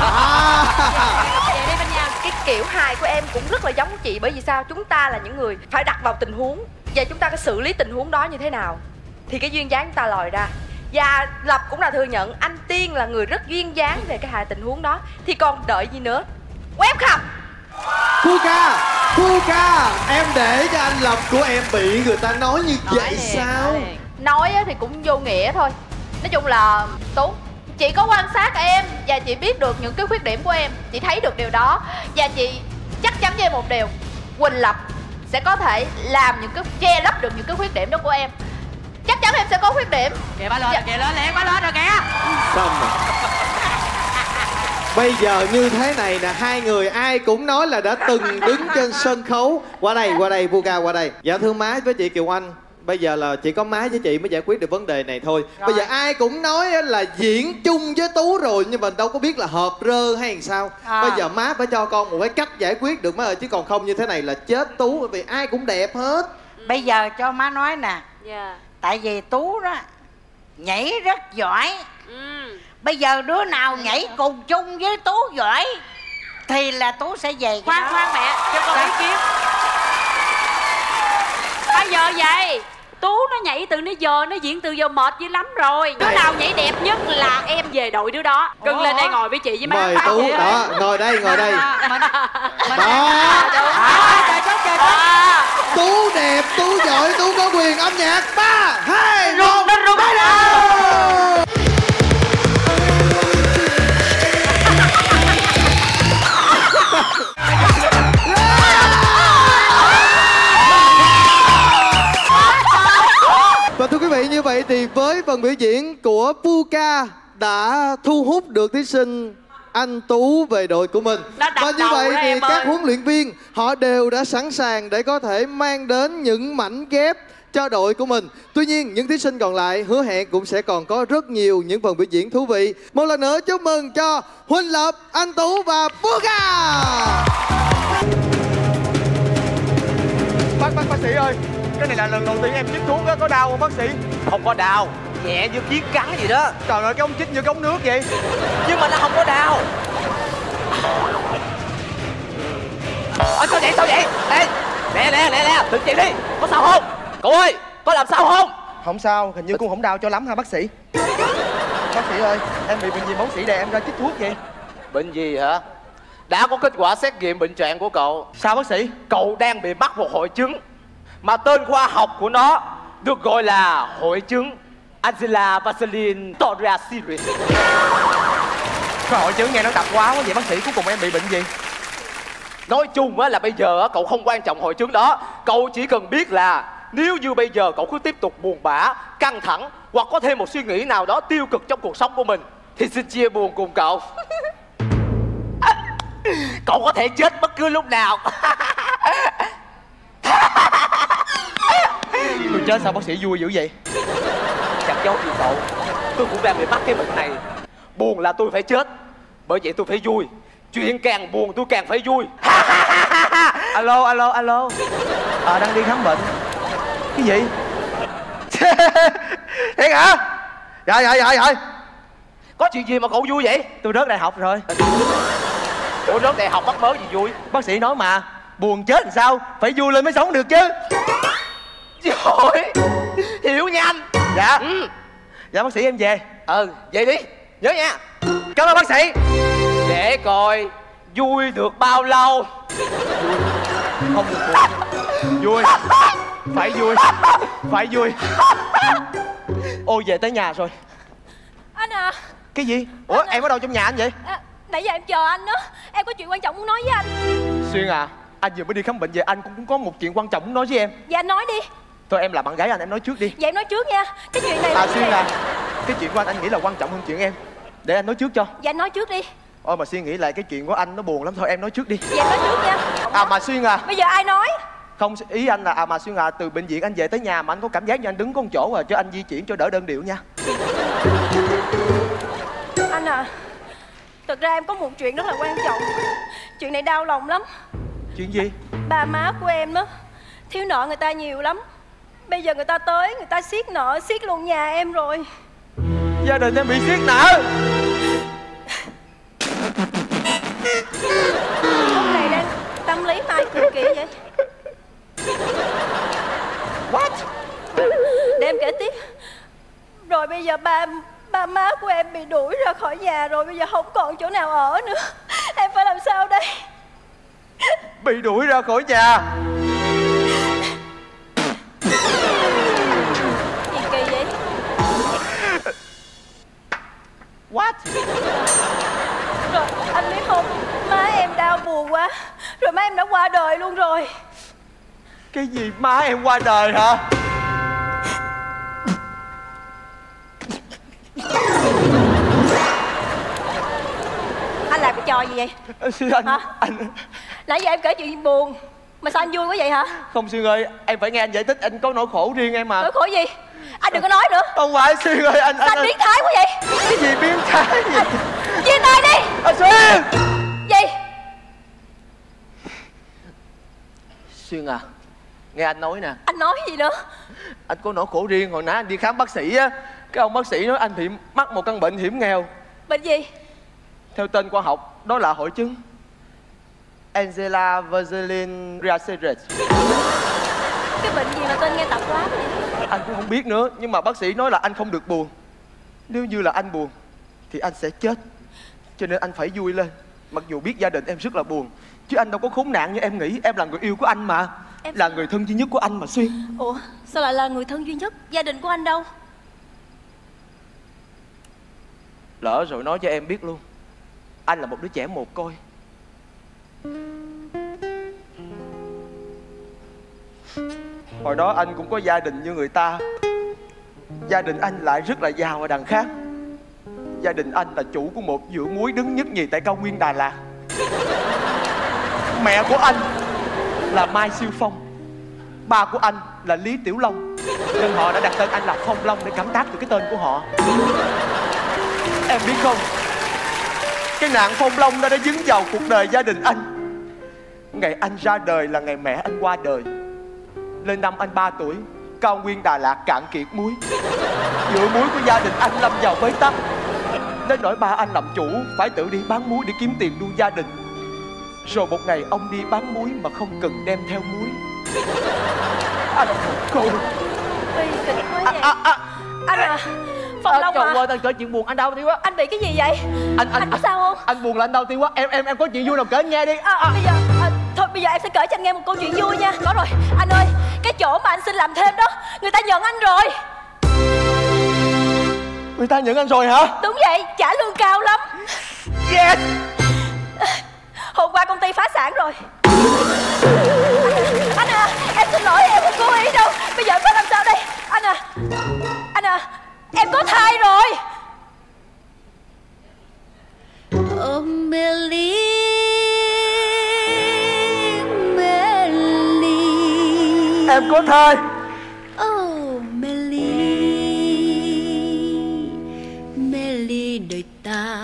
Về đây bên nhau. Cái kiểu hài của em cũng rất là giống chị. Bởi vì sao? Chúng ta là những người phải đặt vào tình huống, và chúng ta phải xử lý tình huống đó như thế nào thì cái duyên dáng chúng ta lòi ra. Và Lập cũng là thừa nhận anh Tiên là người rất duyên dáng về cái hài tình huống đó. Thì còn đợi gì nữa? Welcome. Fuka, em để cho anh Lập của em bị người ta nói như vậy sao? Nói thì cũng vô nghĩa thôi. Nói chung là Tú, chị có quan sát em và chị biết được những cái khuyết điểm của em. Chị thấy được điều đó. Và chị chắc chắn với em một điều, Huỳnh Lập sẽ có thể làm những cái che lấp được những cái khuyết điểm đó của em. Chắc chắn em sẽ có khuyết điểm. Kìa ba lên rồi, kìa lên liền, ba lên rồi kìa. Xong rồi. Bây giờ như thế này nè, hai người ai cũng nói là đã từng đứng trên sân khấu. Qua đây Fuka qua đây. Dạ thưa má với chị Kiều Anh, bây giờ là chỉ có má với chị mới giải quyết được vấn đề này thôi. Rồi. Bây giờ ai cũng nói là diễn chung với Tú rồi, nhưng mà đâu có biết là hợp rơ hay làm sao. Bây giờ má phải cho con một cái cách giải quyết được má ơi, chứ còn không như thế này là chết Tú, bởi vì ai cũng đẹp hết. Bây giờ cho má nói nè. Tại vì Tú đó nhảy rất giỏi. Bây giờ đứa nào nhảy cùng chung với Tú giỏi thì là Tú sẽ về. Khoan mẹ, cho con ý kiến. Bây giờ vậy, Tú nó nhảy từ nãy giờ, nó diễn từ giờ mệt dữ lắm rồi. Đứa nào nhảy đẹp nhất là em về đội đứa đó. Cưng lên đây ngồi với chị với má. Mời Tú, đó, ngồi đây. Tú đẹp, Tú giỏi, Tú có quyền âm nhạc. 3, 2, 1, bắt đầu. Và thưa quý vị, như vậy thì với phần biểu diễn của Fuka đã thu hút được thí sinh anh Tú về đội của mình. Và như vậy thì các huấn luyện viên họ đều đã sẵn sàng để có thể mang đến những mảnh ghép cho đội của mình. Tuy nhiên những thí sinh còn lại hứa hẹn cũng sẽ còn có rất nhiều những phần biểu diễn thú vị. Một lần nữa chúc mừng cho Huỳnh Lập, anh Tú và Fuka. Bác sĩ ơi, cái này là lần đầu tiên em chích thuốc á, có đau không bác sĩ? Không có đau, nhẹ như chiếc cắn gì đó. Trời ơi, cái ông chích như cái ống nước vậy. Nhưng mà nó không có đau. Sao vậy? Ê, lẹ, thực hiện đi. Có sao không? Cậu ơi, có làm sao không? Không sao, hình như cũng không đau cho lắm ha bác sĩ. Bác sĩ ơi, em bị bệnh gì bác sĩ để em ra chích thuốc vậy? Bệnh gì hả? Đã có kết quả xét nghiệm bệnh trạng của cậu. Sao bác sĩ? Cậu đang bị mắc một hội chứng mà tên khoa học của nó được gọi là hội chứng Angela Vaseline Thoracic. Cái hội chứng nghe nó đặc quá vậy bác sĩ, cuối cùng em bị bệnh gì? Nói chung á là bây giờ cậu không quan trọng hội chứng đó. Cậu chỉ cần biết là nếu như bây giờ cậu cứ tiếp tục buồn bã, căng thẳng hoặc có thêm một suy nghĩ nào đó tiêu cực trong cuộc sống của mình thì xin chia buồn cùng cậu. Cậu có thể chết bất cứ lúc nào. Tôi chết sao bác sĩ vui dữ vậy? Chẳng giấu gì cậu, tôi cũng đang bị mắc cái bệnh này. Buồn là tôi phải chết, bởi vậy tôi phải vui. Chuyện càng buồn tôi càng phải vui. Alo. Đang đi khám bệnh. Cái gì? Thiệt hả? Dạ. Có chuyện gì mà cậu vui vậy? Tôi rớt đại học rồi. Ủa rớt đại học mắc mớ gì vui? Bác sĩ nói mà, buồn chết làm sao, phải vui lên mới sống được chứ. Trời, hiểu nhanh. Dạ. Dạ bác sĩ em về. Về đi, nhớ nha. Cảm ơn bác sĩ. Để coi vui được bao lâu. Không được buồn. Vui. Phải vui. Ôi về tới nhà rồi. Anh à. Cái gì? Ủa em ở đâu trong nhà anh vậy? Nãy giờ em chờ anh đó. Em có chuyện quan trọng muốn nói với anh. Xuyên à, anh vừa mới đi khám bệnh về, anh cũng có một chuyện quan trọng muốn nói với em. Dạ anh nói đi. Thôi em là bạn gái anh, em nói trước đi. Dạ em nói trước nha. Cái chuyện này là Xuyên à, cái chuyện của anh nghĩ là quan trọng hơn chuyện em. Để anh nói trước cho. Dạ anh nói trước đi. Ôi mà Xuyên nghĩ lại cái chuyện của anh nó buồn lắm, thôi em nói trước đi. Dạ em nói trước nha. Mà Xuyên à. Bây giờ ai nói? Không, ý anh là mà Xuyên à, từ bệnh viện anh về tới nhà mà anh có cảm giác như anh đứng có một chỗ rồi, cho anh di chuyển cho đỡ đơn điệu nha. Anh à, thật ra em có một chuyện rất là quan trọng. Chuyện này đau lòng lắm. Chuyện gì? Ba má của em đó, thiếu nợ người ta nhiều lắm. Bây giờ người ta tới, người ta siết nợ, siết luôn nhà em rồi. Gia đình em bị siết nợ. Lúc này đang tâm lý mai cười kỳ vậy. What? Để em kể tiếp. Rồi bây giờ ba má của em bị đuổi ra khỏi nhà rồi, bây giờ không còn chỗ nào ở nữa. Em phải làm sao đây? Bị đuổi ra khỏi nhà. Gì kỳ vậy? What? Rồi anh biết không, má em đau buồn quá. Rồi má em đã qua đời luôn rồi. Cái gì má em qua đời hả? Anh làm cái trò gì vậy? Xin anh, hả? Nãy giờ em kể chuyện buồn mà sao anh vui quá vậy hả? Không Xuyên ơi, em phải nghe anh giải thích, anh có nỗi khổ riêng em mà. Nỗi khổ gì? Anh đừng có nói nữa. Không phải Xuyên ơi, anh Sao anh biến thái quá vậy? Cái gì biến thái gì? Chia tay đi. Xuyên. Gì? Xuyên à, nghe anh nói nè. Anh nói gì nữa? Anh có nỗi khổ riêng. Hồi nãy anh đi khám bác sĩ á, cái ông bác sĩ nói anh bị mắc một căn bệnh hiểm nghèo. Bệnh gì? Theo tên khoa học, đó là hội chứng Angela Vaseline Thoracic. Cái bệnh gì mà tên nghe tạp quá vậy? Anh cũng không biết nữa, nhưng mà bác sĩ nói là anh không được buồn. Nếu như là anh buồn thì anh sẽ chết. Cho nên anh phải vui lên. Mặc dù biết gia đình em rất là buồn, chứ anh đâu có khốn nạn như em nghĩ. Em là người yêu của anh mà. Em là người thân duy nhất của anh mà Xuyên. Ủa sao lại là người thân duy nhất? Gia đình của anh đâu? Lỡ rồi nói cho em biết luôn. Anh là một đứa trẻ mồ côi. Hồi đó anh cũng có gia đình như người ta. Gia đình anh lại rất là giàu ở đằng khác. Gia đình anh là chủ của một vựa muối đứng nhất nhì tại cao nguyên Đà Lạt. Mẹ của anh là Mai Siêu Phong. Ba của anh là Lý Tiểu Long. Nên họ đã đặt tên anh là Phong Long để cảm tác từ cái tên của họ. Em biết không, cái nạn Phong Long đã dính vào cuộc đời gia đình anh. Ngày anh ra đời là ngày mẹ anh qua đời. Lên năm anh 3 tuổi, cao nguyên Đà Lạt cạn kiệt muối. Vựa muối của gia đình anh lâm vào bế tắc. Đến nỗi ba anh làm chủ phải tự đi bán muối để kiếm tiền nuôi gia đình. Rồi một ngày ông đi bán muối mà không cần đem theo muối. Anh mồ côi, Bi kịch quá vậy. Anh à, Phong Long trời à. ơi, anh kể chuyện buồn anh đau tiêu quá. Anh bị cái gì vậy? Anh có sao không? Anh buồn là anh đau tiêu quá. Em có chuyện vui nào kể anh nghe đi. Bây giờ thôi bây giờ em sẽ kể cho anh nghe một câu chuyện vui nha. Có rồi anh ơi, cái chỗ mà anh xin làm thêm đó, người ta nhận anh rồi. Người ta nhận anh rồi hả? Đúng vậy, trả lương cao lắm. Yes. Hôm qua công ty phá sản rồi. Anh à, em xin lỗi, em không cố ý đâu. Bây giờ phải làm sao đây? Anh à, em có thai rồi. Em có thai. Melly đời ta.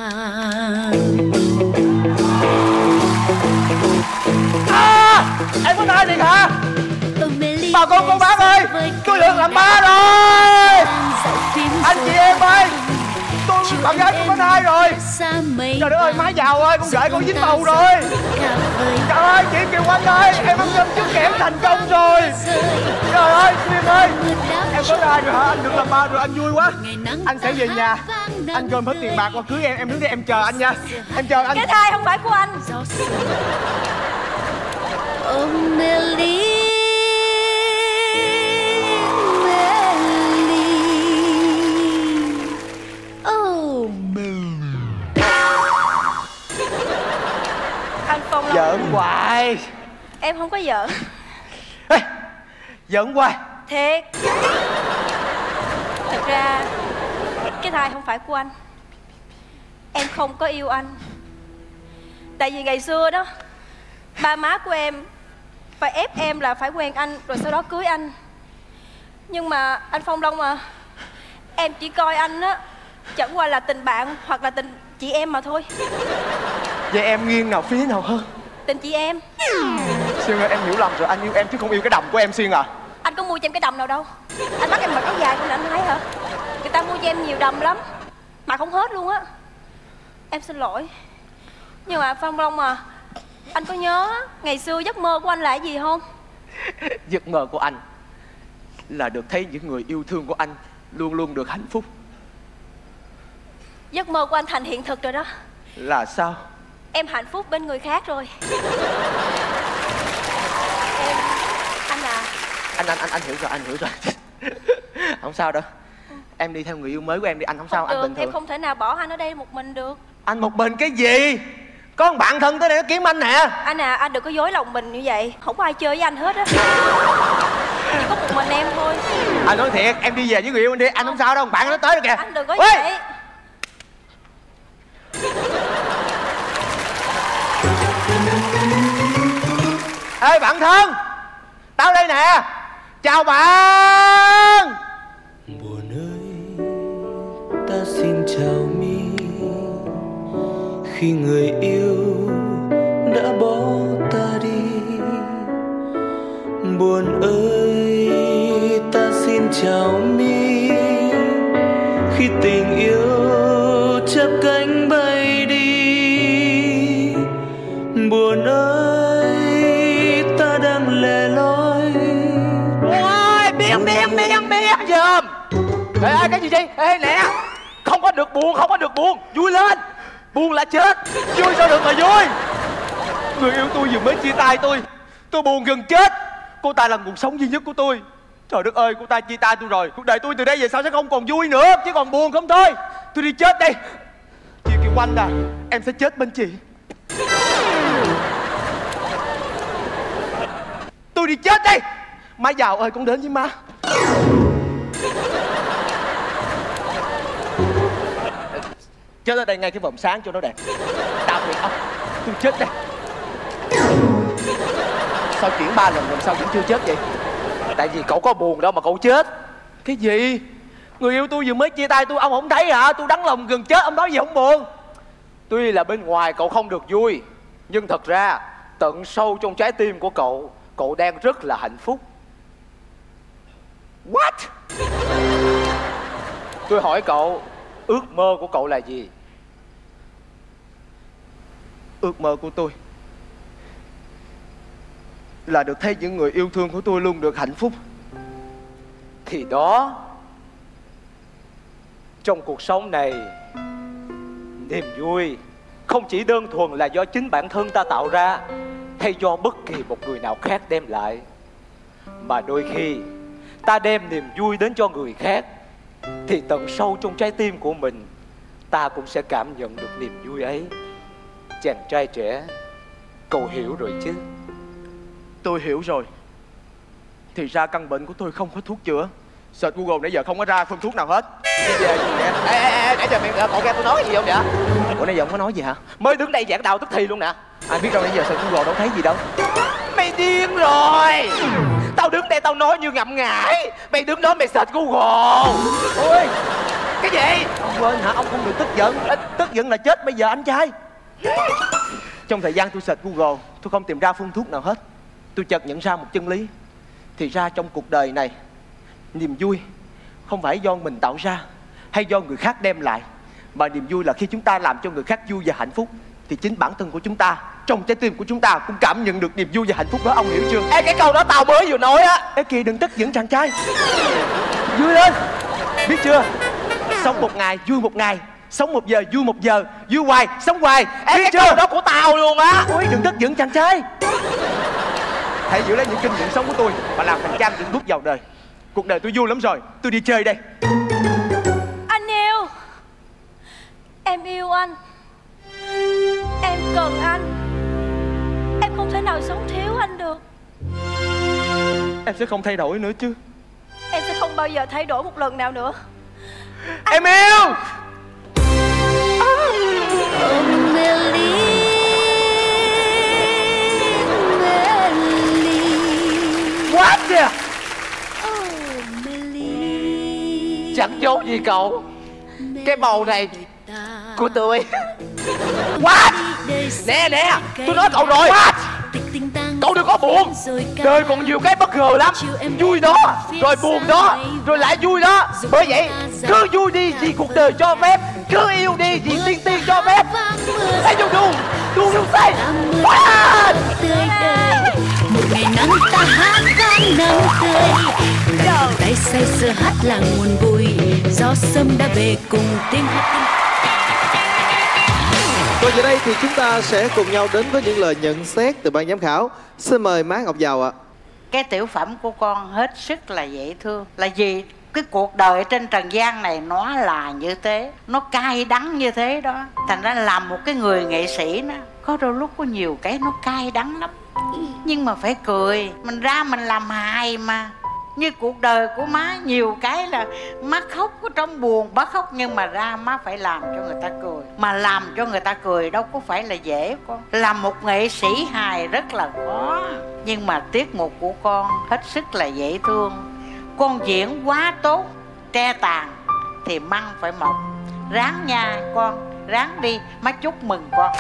Em có thai thiệt hả? Bà con cô bác ơi, tôi được làm ba rồi. Anh chị em ơi, bạn gái tôi có thai rồi. Trời đất ơi, má giàu ơi, con rể con dính bầu rồi. Trời ơi, chị Kiều Anh ơi, em ăn cơm trứng kẽm thành công rồi. Trời ơi, Xuyên ơi, em có thai rồi hả? Anh được làm ba rồi, anh vui quá. Anh sẽ về nhà, anh gom hết tiền bạc qua cưới em đứng đây em chờ anh nha. Em chờ anh. Cái thai không phải của anh. Anh Phong Long. Giỡn hoài. Em không có giỡn. Giỡn hoài. Thiệt. Thật ra cái thai không phải của anh. Em không có yêu anh. Tại vì ngày xưa đó, ba má của em phải ép em là phải quen anh rồi sau đó cưới anh. Nhưng mà anh Phong Long à, em chỉ coi anh á chẳng qua là tình bạn hoặc là tình chị em mà thôi. Vậy em nghiêng nào phía nào hơn? Tình chị em. Xuyên ơi, em hiểu lầm rồi, anh yêu em chứ không yêu cái đầm của em Xuyên à. Anh có mua cho em cái đầm nào đâu. Anh bắt em mặc áo dài không là anh thấy hả? Người ta mua cho em nhiều đầm lắm mà không hết luôn á. Em xin lỗi. Nhưng mà Phong Long à, anh có nhớ ngày xưa giấc mơ của anh là cái gì không? Giấc mơ của anh là được thấy những người yêu thương của anh luôn luôn được hạnh phúc. Giấc mơ của anh thành hiện thực rồi đó. Là sao? Em hạnh phúc bên người khác rồi. Anh à. Anh hiểu rồi, anh hiểu rồi. Không sao đâu. Em đi theo người yêu mới của em đi, anh không sao, anh bình thường. Em không thể nào bỏ anh ở đây một mình được. Anh một mình cái gì? Có một bạn thân tới đây nó kiếm anh nè. Anh à, anh đừng có dối lòng mình như vậy. Không có ai chơi với anh hết á. Chỉ có một mình em thôi. Anh nói thiệt, em đi về với người yêu anh đi, anh không sao đâu, bạn nó tới rồi kìa. Anh đừng có vậy. Ê bạn thân, tao đây nè. Chào bạn. Buồn ơi, ta xin chào mi. Khi người yêu đã bỏ ta đi. Buồn ơi, ta xin chào mi. Khi tình yêu chắp cánh bay đi. Buồn ơi, ta đang lẻ loi. Ôi, miệng giùm. Ê, cái gì vậy? Ê, nè. Không có được buồn, vui lên. Buồn là chết, vui sao được mà vui. Người yêu tôi vừa mới chia tay tôi buồn gần chết. Cô ta là nguồn sống duy nhất của tôi. Trời đất ơi, cô ta chia tay tôi rồi. Cuộc đời tôi từ đây về sau sẽ không còn vui nữa, chỉ còn buồn không thôi. Tôi đi chết đây. Chị Kiều Anh à, em sẽ chết bên chị. Tôi đi chết đây. Má giàu ơi, con đến với má. Chết ở đây ngay cái vòm sáng cho nó đẹp. Tạm biệt ông, tôi chết đây. Sao chuyển 3 lần sao vẫn chưa chết vậy? Tại vì cậu có buồn đâu mà cậu chết. Cái gì? Người yêu tôi vừa mới chia tay tôi, ông không thấy hả? Tôi đắng lòng gần chết, ông nói gì không buồn. Tuy là bên ngoài cậu không được vui, nhưng thật ra tận sâu trong trái tim của cậu, cậu đang rất là hạnh phúc. What? Tôi hỏi cậu, ước mơ của cậu là gì? Ước mơ của tôi là được thấy những người yêu thương của tôi luôn được hạnh phúc. thì đó, trong cuộc sống này, niềm vui không chỉ đơn thuần là do chính bản thân ta tạo ra hay do bất kỳ một người nào khác đem lại, mà đôi khi ta đem niềm vui đến cho người khác thì tận sâu trong trái tim của mình ta cũng sẽ cảm nhận được niềm vui ấy. Chàng trai trẻ, cậu hiểu rồi chứ? Tôi hiểu rồi. Thì ra căn bệnh của tôi không có thuốc chữa. Search Google nãy giờ không có ra phương thuốc nào hết. Bây giờ gì nè? Ê, nãy giờ mày cậu nghe tôi nói cái gì không vậy? Ủa nãy giờ không có nói gì hả? Mới đứng đây giảng đạo tức thì luôn nè. Anh biết đâu nãy giờ search Google đâu thấy gì đâu. Mày điên rồi. Tao đứng đây tao nói như ngậm ngại. Mày đứng đó mày search Google. Ôi, cái gì? Ông quên hả? Ông không được tức giận. Tức giận là chết bây giờ anh trai. Trong thời gian tôi search Google, tôi không tìm ra phương thuốc nào hết. Tôi chợt nhận ra một chân lý. Thì ra trong cuộc đời này, niềm vui không phải do mình tạo ra hay do người khác đem lại, mà niềm vui là khi chúng ta làm cho người khác vui và hạnh phúc, thì chính bản thân của chúng ta, trong trái tim của chúng ta cũng cảm nhận được niềm vui và hạnh phúc đó. Ông hiểu chưa? Ê, cái câu đó tao mới vừa nói á. Ê kìa, đừng tức giận chàng trai. Vui lên, biết chưa? Sống một ngày vui một ngày, sống một giờ vui một giờ, vui hoài sống hoài. Ê, biết cái chưa? Câu đó của tao luôn á. Ôi đừng tức giận chàng trai. Hãy giữ lấy những kinh nghiệm sống của tôi và làm thành trang những bước vào đời. Cuộc đời tôi vui lắm rồi, tôi đi chơi đây. Anh yêu. Em yêu anh. Em cần anh. Em không thể nào sống thiếu anh được. Em sẽ không thay đổi nữa chứ? Em sẽ không bao giờ thay đổi một lần nào nữa. Em yêu. What kìa? Chẳng chốt gì cậu. Cái bầu này của tôi. What? Nè nè, tôi nói cậu rồi. What? Cậu đừng có buồn. Đời còn nhiều cái bất ngờ lắm. Vui đó, rồi buồn đó, rồi lại vui đó. Bởi vậy, cứ vui đi vì cuộc đời cho phép. Cứ yêu đi vì tiên tiên cho phép. Say du du say. What? Một ngày nắng ta hát vang nắng tươi, tay say sưa hát là nguồn vui, gió sớm đã về cùng tiếng hát. Còn giờ đây thì chúng ta sẽ cùng nhau đến với những lời nhận xét từ ban giám khảo. Xin mời má Ngọc Giàu ạ. Cái tiểu phẩm của con hết sức là dễ thương. Là gì? Cái cuộc đời trên trần gian này nó là như thế, nó cay đắng như thế đó. Thành ra làm một cái người nghệ sĩ đó, có đôi lúc có nhiều cái nó cay đắng lắm. Nhưng mà phải cười. Mình ra mình làm hài mà. Như cuộc đời của má, nhiều cái là má khóc ở trong buồn, má khóc nhưng mà ra má phải làm cho người ta cười. Mà làm cho người ta cười đâu có phải là dễ con. Làm một nghệ sĩ hài rất là khó. Nhưng mà tiết mục của con hết sức là dễ thương. Con diễn quá tốt. Tre tàn thì măng phải mọc. Ráng nha con, ráng đi, má chúc mừng con.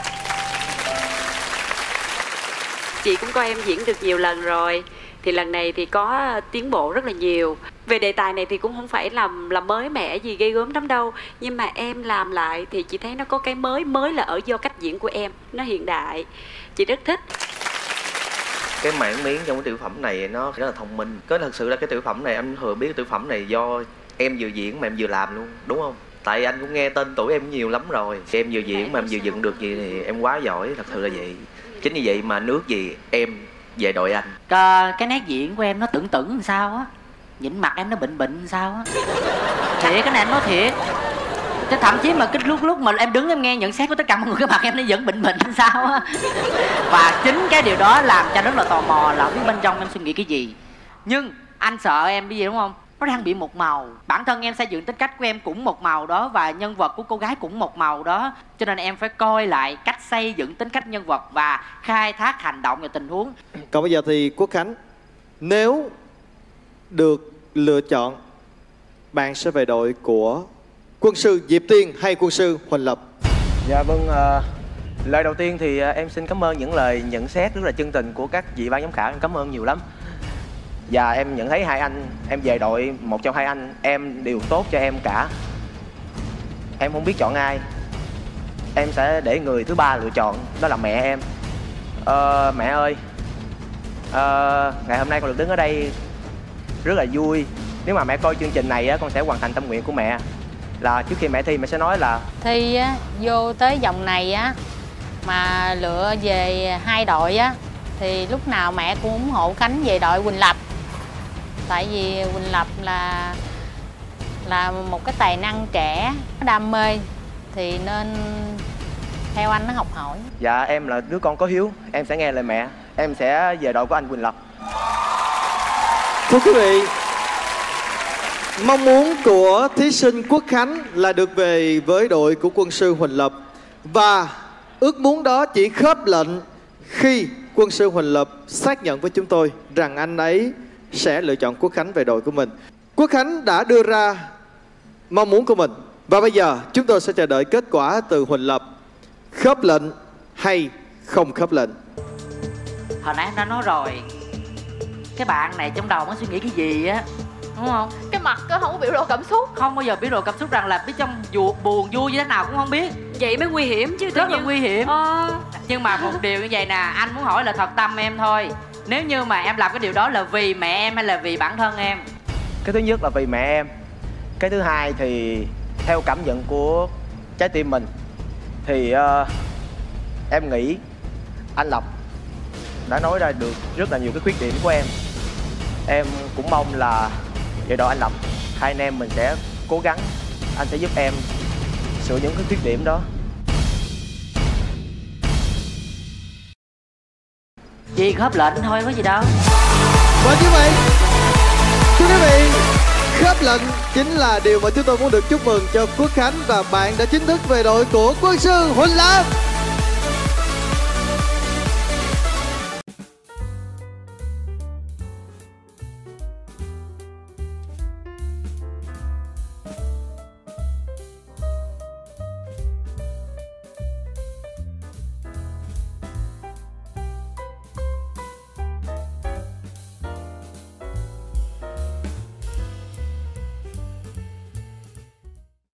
Chị cũng coi em diễn được nhiều lần rồi, thì lần này thì có tiến bộ rất là nhiều. Về đề tài này thì cũng không phải là mới mẻ gì ghê gớm lắm đâu, nhưng mà em làm lại thì chị thấy nó có cái mới là ở do cách diễn của em, nó hiện đại, chị rất thích. Cái mảng miếng trong cái tiểu phẩm này nó rất là thông minh. Có thật sự là cái tiểu phẩm này anh thừa biết cái tiểu phẩm này do em vừa diễn mà em vừa làm luôn, đúng không? Tại anh cũng nghe tên tuổi em nhiều lắm rồi. Em vừa diễn mà em vừa dựng được gì thì em quá giỏi, thật sự là vậy. Chính vì vậy mà nước gì em về đội anh. Cái nét diễn của em nó tưởng làm sao á, nhìn mặt em nó bệnh sao á. Thiệt, cái này em nói thiệt. Chứ thậm chí mà cái lúc mà em đứng em nghe nhận xét của tất cả mọi người, cái mặt em nó vẫn bệnh sao á. Và chính cái điều đó làm cho rất là tò mò là biết bên trong em suy nghĩ cái gì. Nhưng anh sợ em cái gì đúng không? Nó đang bị một màu. Bản thân em xây dựng tính cách của em cũng một màu đó, và nhân vật của cô gái cũng một màu đó. Cho nên em phải coi lại cách xây dựng tính cách nhân vật và khai thác hành động và tình huống. Còn bây giờ thì Quốc Khánh, nếu được lựa chọn, bạn sẽ về đội của quân sư Diệp Tiên hay quân sư Huỳnh Lập? Dạ vâng, lời đầu tiên thì em xin cảm ơn những lời nhận xét rất là chân tình của các vị ban giám khảo. Em cảm ơn nhiều lắm. Và em nhận thấy hai anh, em về đội một trong hai anh, em đều tốt cho em cả. Em không biết chọn ai. Em sẽ để người thứ ba lựa chọn, đó là mẹ em. Mẹ ơi, ngày hôm nay con được đứng ở đây rất là vui. Nếu mà mẹ coi chương trình này á, con sẽ hoàn thành tâm nguyện của mẹ. Là trước khi mẹ thi mẹ sẽ nói là thi á, vô tới vòng này á mà lựa về 2 đội á thì lúc nào mẹ cũng ủng hộ Khánh về đội Quỳnh Lập. Tại vì Quỳnh Lập là một cái tài năng trẻ, đam mê thì nên theo anh nó học hỏi. dạ em là đứa con có hiếu, em sẽ nghe lời mẹ, em sẽ về đội của anh Quỳnh Lập. Thưa quý vị, mong muốn của thí sinh Quốc Khánh là được về với đội của quân sư Huỳnh Lập. Và ước muốn đó chỉ khớp lệnh khi quân sư Huỳnh Lập xác nhận với chúng tôi rằng anh ấy sẽ lựa chọn Quốc Khánh về đội của mình. Quốc Khánh đã đưa ra mong muốn của mình. Và bây giờ chúng tôi sẽ chờ đợi kết quả từ Huỳnh Lập. Khớp lệnh hay không khớp lệnh? Hồi nãy em đã nói rồi, cái bạn này trong đầu nó suy nghĩ cái gì á, đúng không? Cái mặt nó không có biểu lộ cảm xúc. Không bao giờ biểu lộ cảm xúc, rằng là biết trong buồn vui như thế nào cũng không biết. Vậy mới nguy hiểm chứ. Rất là nguy hiểm. Nhưng mà một điều như vậy nè, anh muốn hỏi là thật tâm em thôi. Nếu như mà em làm cái điều đó là vì mẹ em hay là vì bản thân em? Cái thứ nhất là vì mẹ em. Cái thứ hai thì theo cảm nhận của trái tim mình thì em nghĩ anh Lập đã nói ra được rất là nhiều cái khuyết điểm của em. Em cũng mong là về đội anh Lập, hai anh em mình sẽ cố gắng, anh sẽ giúp em sửa những cái khuyết điểm đó. Chỉ khớp lệnh thôi, có gì đâu. Và như vậy, thưa quý vị, khớp lệnh chính là điều mà chúng tôi muốn được chúc mừng cho Quốc Khánh. Và bạn đã chính thức về đội của quân sư Huỳnh Lập.